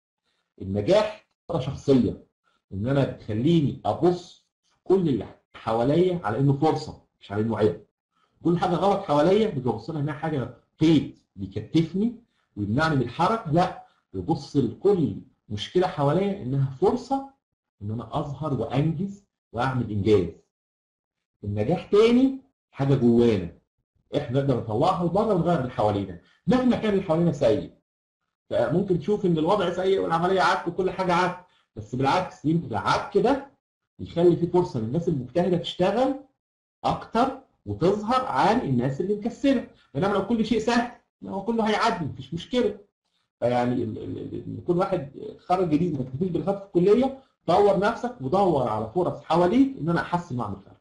Speaker 3: النجاح اراده شخصيه، ان انا بتخليني ابص في كل اللي حواليا على انه فرصه مش على انه عيب. كل حاجه غلط حواليا ببص لها انها حاجه قيد بيكتفني ويمنعني من الحركه. لا ببص لكل مشكله حواليا انها فرصه ان انا اظهر وانجز واعمل انجاز. النجاح تاني حاجه جوانا احنا نقدر نطلعها لبره ونغير اللي حوالينا مهما كان اللي حوالينا سيء. فممكن تشوف ان الوضع سيء والعمليه عك وكل حاجه عك، بس بالعكس يمكن العك ده يخلي في فرصه للناس المجتهده تشتغل اكتر وتظهر عن الناس اللي مكسله. انما لو كل شيء سهل هو كله هيعدي مفيش مشكله. فيعني كل واحد خرج جديد ما تكتفيش بالخط في الكليه، طور نفسك ودور على فرص حواليك ان انا احسن واعمل فرق.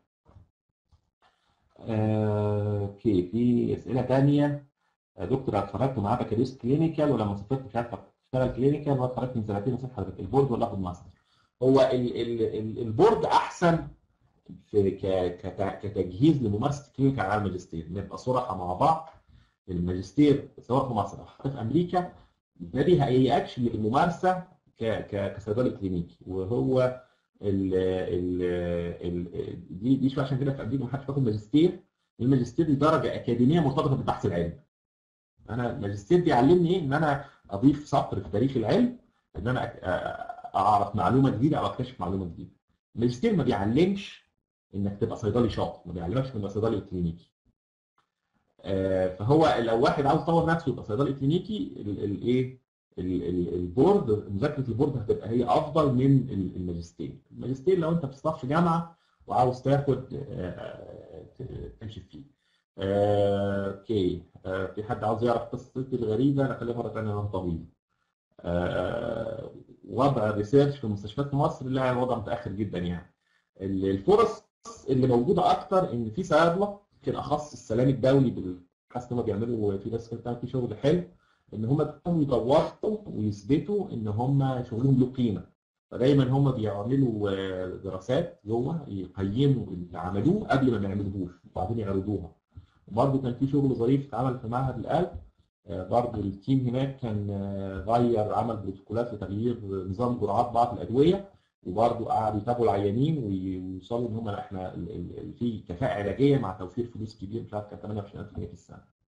Speaker 3: اوكي آه، في اسئله ثانيه. دكتور انا اتخرجت معاه بكالوريوس كلينيكال ولما سافرت مش عارف اشتغل كلينيكال وانا اتخرجت من سنتين وصلت حضرتك البورد ولا اخد ماستر؟ هو ال ال ال البورد احسن في كتجهيز لممارسه الكلينيكال على الماجستير. نبقى صراحه مع بعض، الماجستير سواء في مصر او حتى في امريكا ما بيهيئكش للممارسه كصيدلي كلينيكي. وهو ال ال ال دي دي شويه عشان كده في امريكا ما حدش بياخد ماجستير. الماجستير دي درجه اكاديميه مرتبطه بالبحث العلمي. انا الماجستير بيعلمني ايه؟ ان انا اضيف سطر في تاريخ العلم، ان انا اعرف معلومه جديده او اكتشف معلومه جديده. الماجستير ما بيعلمش انك تبقى صيدلي شاطر، ما بيعلمكش انك تبقى صيدلي كلينيكي. آه فهو لو واحد عاوز يطور نفسه يبقى صيدلي كلينيكي، الايه البورد، مذاكره البورد هتبقى هي افضل من الماجستير. الماجستير لو انت في صف جامعه وعاوز تاخد تمشي فيه. آه، اوكي. آه، في حد عاوز يعرف قصتي الغريبه؟ انا خليها مره ثانيه، انا طبيب. آه، وضع الريسيرش في مستشفيات مصر، لا الوضع متاخر جدا يعني. الفرص اللي موجوده اكتر ان في صيادله، يمكن اخص السلام الدولي بالحاسس ان هم بيعملوا في ناس بتعمل فيه شغل حلو، ان هم بيقوموا يطوروا ويثبتوا ان هم شغلهم له قيمه. فدايما هم بيعملوا دراسات جوه يقيموا اللي عملوه قبل ما يعملوهوش وبعدين يعرضوها. وبرده كان في شغل ظريف اتعمل في معهد القلب، برضه التيم هناك كان غير، عمل بروتوكولات لتغيير نظام جرعات بعض الادويه، وبرضه قعدوا يتابعوا العيانين ويوصلوا ان هم احنا في كفاءه علاجيه مع توفير فلوس كبير، مش عارف كان ثمانية وعشرين ألف جنيه في السنه.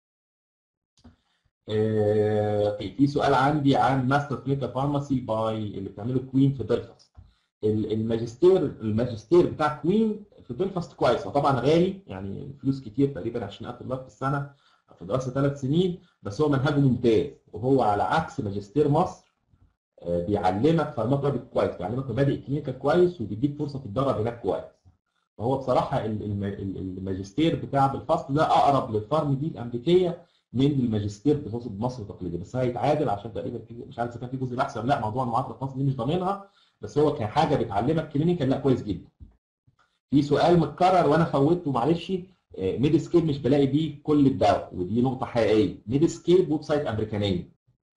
Speaker 3: في سؤال عندي عن ماستر كلينيكال فارماسي باي اللي بتعمله كوين في بلفاست. الماجستير الماجستير بتاع كوين في بلفاست كويس، وطبعا غالي يعني فلوس كتير، تقريبا عشرين ألف دولار في السنه في دراسه ثلاث سنين، بس هو منهجه ممتاز، وهو على عكس ماجستير مصر بيعلمك فارماكولوجي كويس، بيعلمك مبادئ كلينيكال كويس، وبيديك فرصه تتدرب هناك كويس. فهو بصراحه الماجستير بتاع بلفاست ده اقرب للفارم دي الامريكيه من الماجستير في مصر التقليدي، بس هيتعادل عشان تقريبا مش عارف اذا كان في جزء بحث ولا لا، موضوع المعادله في مصر دي مش ضامنها، بس هو كحاجه بتعلمك كلينيكال لا كويس جدا. في سؤال متكرر وانا فوتته معلش، ميدسكيب مش بلاقي بيه كل الدواء، ودي نقطه حقيقيه. ميدسكيب ويب سايت امريكانيه،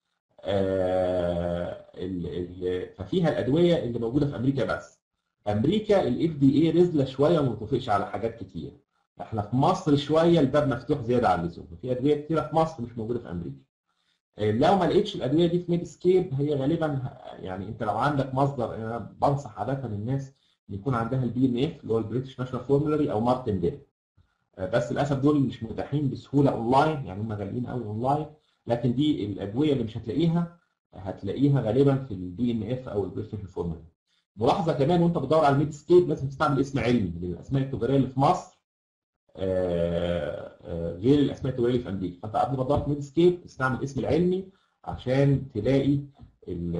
Speaker 3: آه ال ال ففيها الادويه اللي موجوده في امريكا بس. امريكا الاف دي اي رزله شويه وما بتوافقش على حاجات كتير. احنا في مصر شويه الباب مفتوح زياده عن اللزوم، في ادويه كتيره في مصر مش موجوده في امريكا. لو ما لقيتش الادويه دي في ميدسكيب، هي غالبا يعني انت لو عندك مصدر، انا بنصح عاده الناس ان يكون عندها البي ان اف اللي هو البريتش ناشونال فورمولاري او مارتنديل، بس للاسف دول مش متاحين بسهوله اونلاين، يعني هم غاليين قوي اونلاين، لكن دي الادويه اللي مش هتلاقيها هتلاقيها غالبا في البي ان اف او البريتش ناشونال فورمولاري. ملاحظه كمان وانت بتدور على الميدسكيب لازم تستعمل اسم علمي، لان الاسماء التجاريه اللي في مصر آآ آآ غير الاسماء التجاريه اللي في امريكا، فانت قبل ما تدور في ميدسكيب استعمل الاسم العلمي عشان تلاقي ال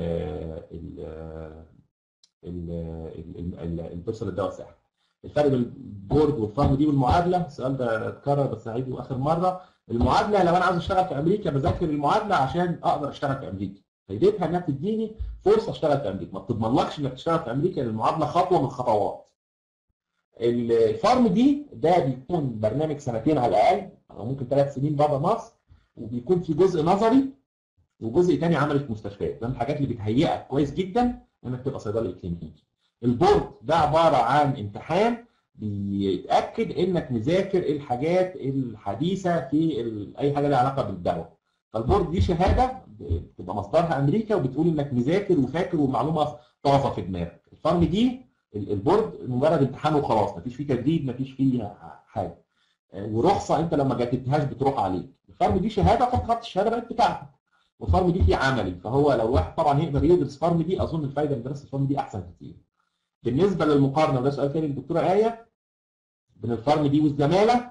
Speaker 3: ال البوصله للدواء سهل. الفرق بين البورد والفارم دي والمعادله، السؤال ده اتكرر بس هعيده اخر مره. المعادله لو انا عاوز اشتغل في امريكا بذاكر المعادله عشان اقدر اشتغل في امريكا، فايدتها انها تديني فرصه اشتغل في امريكا، ما بتضمنلكش انك تشتغل في امريكا، لان المعادله خطوه من الخطوات. الفارم دي ده بيكون برنامج سنتين على الاقل او ممكن ثلاث سنين بره مصر، وبيكون في جزء نظري وجزء ثاني عملي في مستشفيات، ده من الحاجات اللي بتهيئك كويس جدا انك تبقى صيدلي كلينيكي. البورد ده عباره عن امتحان بيتاكد انك مذاكر الحاجات الحديثه في اي حاجه لها علاقه بالدواء. فالبورد دي شهاده بتبقى مصدرها امريكا وبتقول انك مذاكر وفاكر والمعلومه طازه في دماغك. الفارم دي البورد مجرد امتحان وخلاص، مفيش فيه تجديد، مفيش فيه حاجه، ورخصه انت لما جددتهاش بتروح عليك. الفارم دي شهاده، خد خدت الشهاده بقت بتاعتك. والفارم دي فيه عملي، فهو لو واحد طبعا يقدر يدرس فارم دي، اظن الفايده من دراسه الفارم دي احسن كتير. بالنسبه للمقارنه، وده سؤال ثاني للدكتوره ايه، بين الفارم دي والزماله،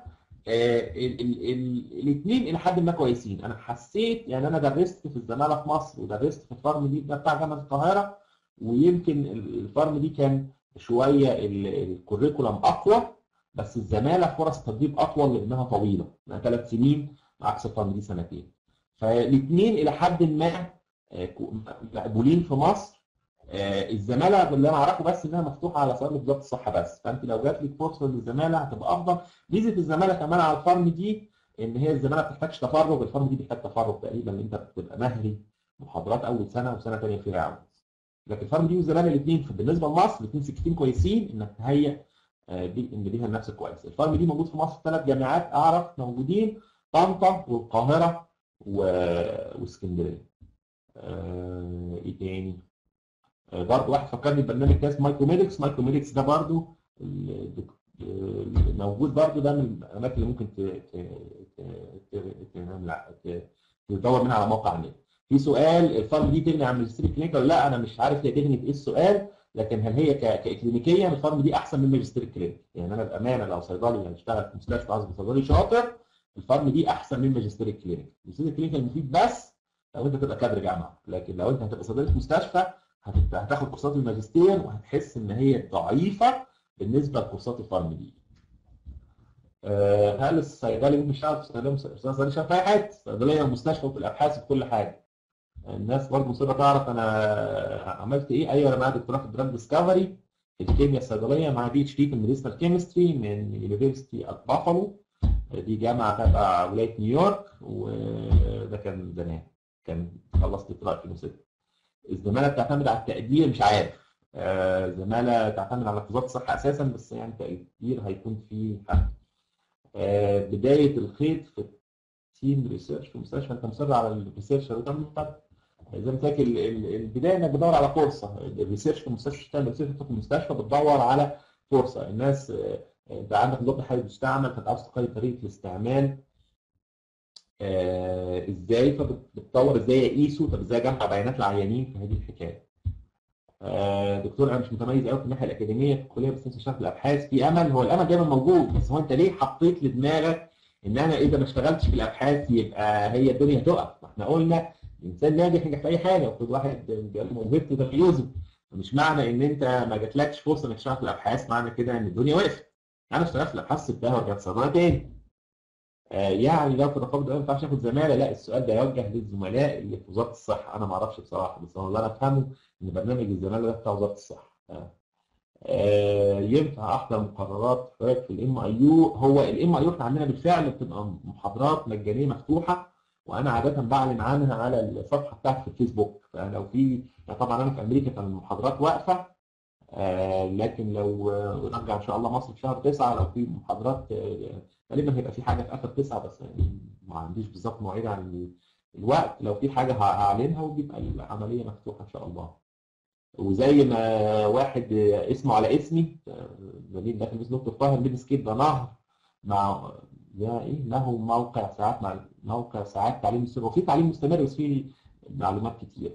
Speaker 3: الاثنين الى حد ما كويسين. انا حسيت يعني انا درست في الزماله في مصر ودرست في الفارم دي ده بتاع جامعه القاهره، ويمكن الفارم دي كان شويه الكوريكولم اقوى، بس الزماله فرص تدريب اطول لانها طويله، لانها ثلاث سنين عكس الفارم دي سنتين. فالاثنين الى حد ما مقبولين في مصر. الزماله اللي انا اعرفه بس انها مفتوحه على سؤال وزاره الصحه بس، فانت لو جات لك فرصه للزماله هتبقى افضل. ميزه الزماله كمان على الفارم دي ان هي الزماله ما بتحتاجش تفرغ، الفارم دي بتحتاج تفرغ تقريبا، ان انت بتبقى مهري محاضرات اول سنه وسنه ثانيه فيها عاوز. لكن الفارم دي والزماله الاثنين بالنسبه لمصر الاثنين سكتين كويسين انك تهيئ دي ان ليها نفس كويس. الفارم دي موجود في مصر في ثلاث جامعات اعرف موجودين، طنطا والقاهره واسكندريه. آه ايه تاني؟ آه برضه واحد فكرني ببرنامج كده اسمه مايكروميدكس، مايكروميدكس ده برضه موجود برضه، ده من الاماكن اللي ممكن تدور منها على موقع النت. في سؤال، الفارم دي تغني عن ماجستير كلينيكال؟ لا انا مش عارف هي تغني بايه السؤال، لكن هل هي كاكلينيكيا الفارم دي احسن من ماجستير الكلينيك؟ يعني انا بامانه لو صيدلي هيشتغل في مستشفى عايز صيدلي شاطر، الفارم دي احسن من ماجستير الكلينيك. ماجستير الكلينيك المفيد بس لو انت تبقى كادر جامعه، لكن لو انت هتبقى صيدلي في مستشفى هتاخد كورسات الماجستير وهتحس ان هي ضعيفه بالنسبه لكورسات الفارم دي. هل الصيدلي ممكن يشتغل في صيدليه؟ الصيدلي يشتغل في اي حته، صيدليه ومستشفى وفي الابحاث وفي كل حاجه. الناس برضه مصره تعرف انا عملت ايه. ايوه انا معايا دكتوراه في الدراج ديسكفري في الكيمياء الصيدليه، مع بي اتش دي في الميديسنال كيمستري من يونيفرستي ات بافالو، دي جامعه تبع ولايه نيويورك، وده كان زمان، كان خلصت دكتوراه ألفين وستة. الزماله بتعتمد على التقدير، مش عارف. آه زماله تعتمد على وزاره الصحه اساسا، بس يعني تقدير هيكون فيه حق. آه بدايه الخيط في تيم ريسيرش في المستشفى، انت مصر على الريسيرش وتعمل زي ما قلت لك البدايه انك بتدور على فرصه. الريسيرش في المستشفى، تشتغل ريسيرش في المستشفى بتدور على فرصه. الناس انت عندك مضاد حيوي بيستعمل، فانت عاوز تقيم طريقه الاستعمال آه ازاي، فبتدور ازاي اقيسه، طب ازاي اجمع بيانات العيانين في هذه الحكايه. آه دكتور انا مش متميز قوي في الناحيه الاكاديميه في الكليه، بس لسه شغال في الابحاث. في امل، هو الامل دايما موجود، بس هو انت ليه حطيت لدماغك ان انا اذا ما اشتغلتش في الابحاث يبقى هي الدنيا هتقف؟ احنا قلنا الانسان ناجح ينجح في اي حاجه، وكل واحد موهبته تميزه. مش معنى ان انت ما جاتلكش فرصه انك تشتغل في الابحاث معنى كده ان الدنيا وقفت. انا اشتغلت في الابحاث سبتها ورجعت صيدله تاني. آه يعني لو في الرقابه الدوليه ما ينفعش اخد زماله، لا السؤال ده يوجه للزملاء اللي في وزاره الصحه. انا ما اعرفش بصراحه، بس والله انا افهمه ان برنامج الزماله ده بتاع وزاره الصحه. آه. آه ينفع احضر محاضرات حضرتك في الام اي يو؟ هو الام اي يو احنا عندنا بالفعل بتبقى محاضرات مجانيه مفتوحه، وانا عاده بعلن عنها على الصفحه بتاعتي في الفيسبوك. فلو في، طبعا انا في امريكا كان المحاضرات واقفه، آه لكن لو نرجع ان شاء الله مصر في شهر تسعة لو في محاضرات غالبا آه هيبقى في حاجه في اخر تسعة، بس يعني ما عنديش بالظبط مواعيد عن الوقت. لو في حاجه هعلنها وبيبقى العمليه مفتوحه ان شاء الله. وزي ما واحد اسمه على اسمي، زميل ده كان اسمه دكتور طاهر ميدسكيب، ده نهر مع يا ايه له موقع ساعات، مع موقع ساعات تعليم مستمر، وفي تعليم مستمر بس فيه معلومات كتير.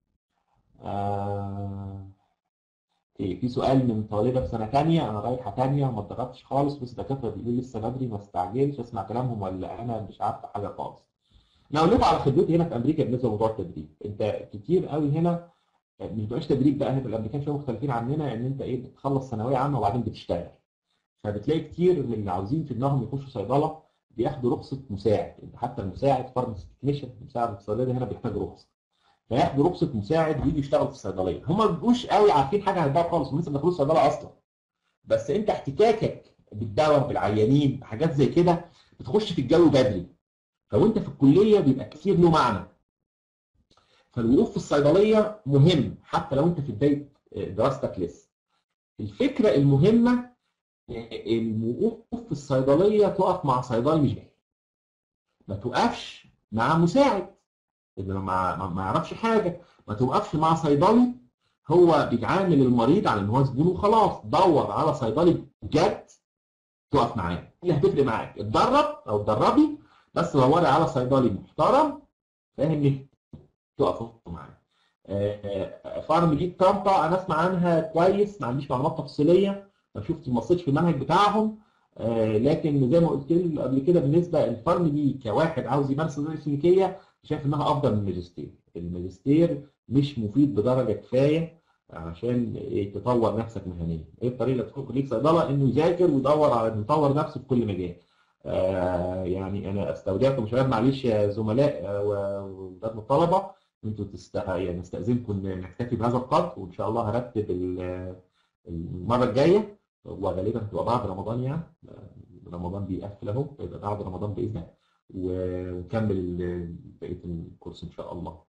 Speaker 3: آه... في سؤال من طالبه في سنه ثانيه، انا رايحه ثانيه وما اتدربتش خالص، بس الدكاتره بيقولوا لي لسه بدري ما استعجلش، اسمع كلامهم ولا انا مش عارفه حاجه خالص. انا اقول لكم على خبرتي هنا في امريكا بالنسبه لموضوع التدريب. انت كتير قوي هنا مش بيبقاش تدريب بقى، هنا الامريكان شويه مختلفين عننا، ان انت ايه بتخلص ثانويه عامه وبعدين بتشتغل. فبتلاقي كتير من اللي عاوزين في دماغهم يخشوا صيدله بياخدوا رخصه مساعد، حتى المساعد فارماسي تكنيشن، مساعد الصيدليه هنا بيحتاج رخصه، فياخدوا رخصه مساعد ويجي يشتغل في الصيدليه. هم ما بيبقوش قوي عارفين حاجه عن الدواء خالص، هم لسه ما دخلوش الصيدله اصلا، بس انت احتكاكك بالدواء بالعيانين بحاجات زي كده بتخش في الجو بدري، فوانت في الكليه بيبقى كتير له معنى. فالوقوف في الصيدليه مهم حتى لو انت في بدايه دراستك لسه. الفكره المهمه الوقوف في الصيدليه تقف مع صيدلي مش جاي، ما توقفش مع مساعد اللي ما ما يعرفش حاجه، ما توقفش مع صيدلي هو بيعامل المريض على ان هو زبون وخلاص. دور على صيدلي بجد تقف معاه، اللي هتفرق معاك اتدرب او اتدربي، بس دوري على صيدلي محترم فاهم تقف معاه. فارم جيت كامبا انا اسمع عنها كويس، ما عنديش معلومات تفصيليه، ما شفت ما بصيتش في المنهج بتاعهم، لكن زي ما قلت لي قبل كده بالنسبه للفارم دي كواحد عاوز يمارس الصيدله الكلينيكيه شايف انها افضل من الماجستير. الماجستير مش مفيد بدرجه كفايه عشان تطور نفسك مهنيا. ايه الطريقه اللي تدخل كليه صيدله؟ انه يذاكر ويدور على انه يطور نفسه في كل مجال. آه يعني انا استودعكم شباب معلش يا زملاء وولاد الطلبه، انتوا تست... يعني نستاذنكم نكتفي بهذا القدر، وان شاء الله هرتب المره الجايه وغالبا هتبقى بعد رمضان، يعني رمضان بيقفل اهو، يبقى بعد رمضان باذن الله ونكمل بقيه الكورس ان شاء الله.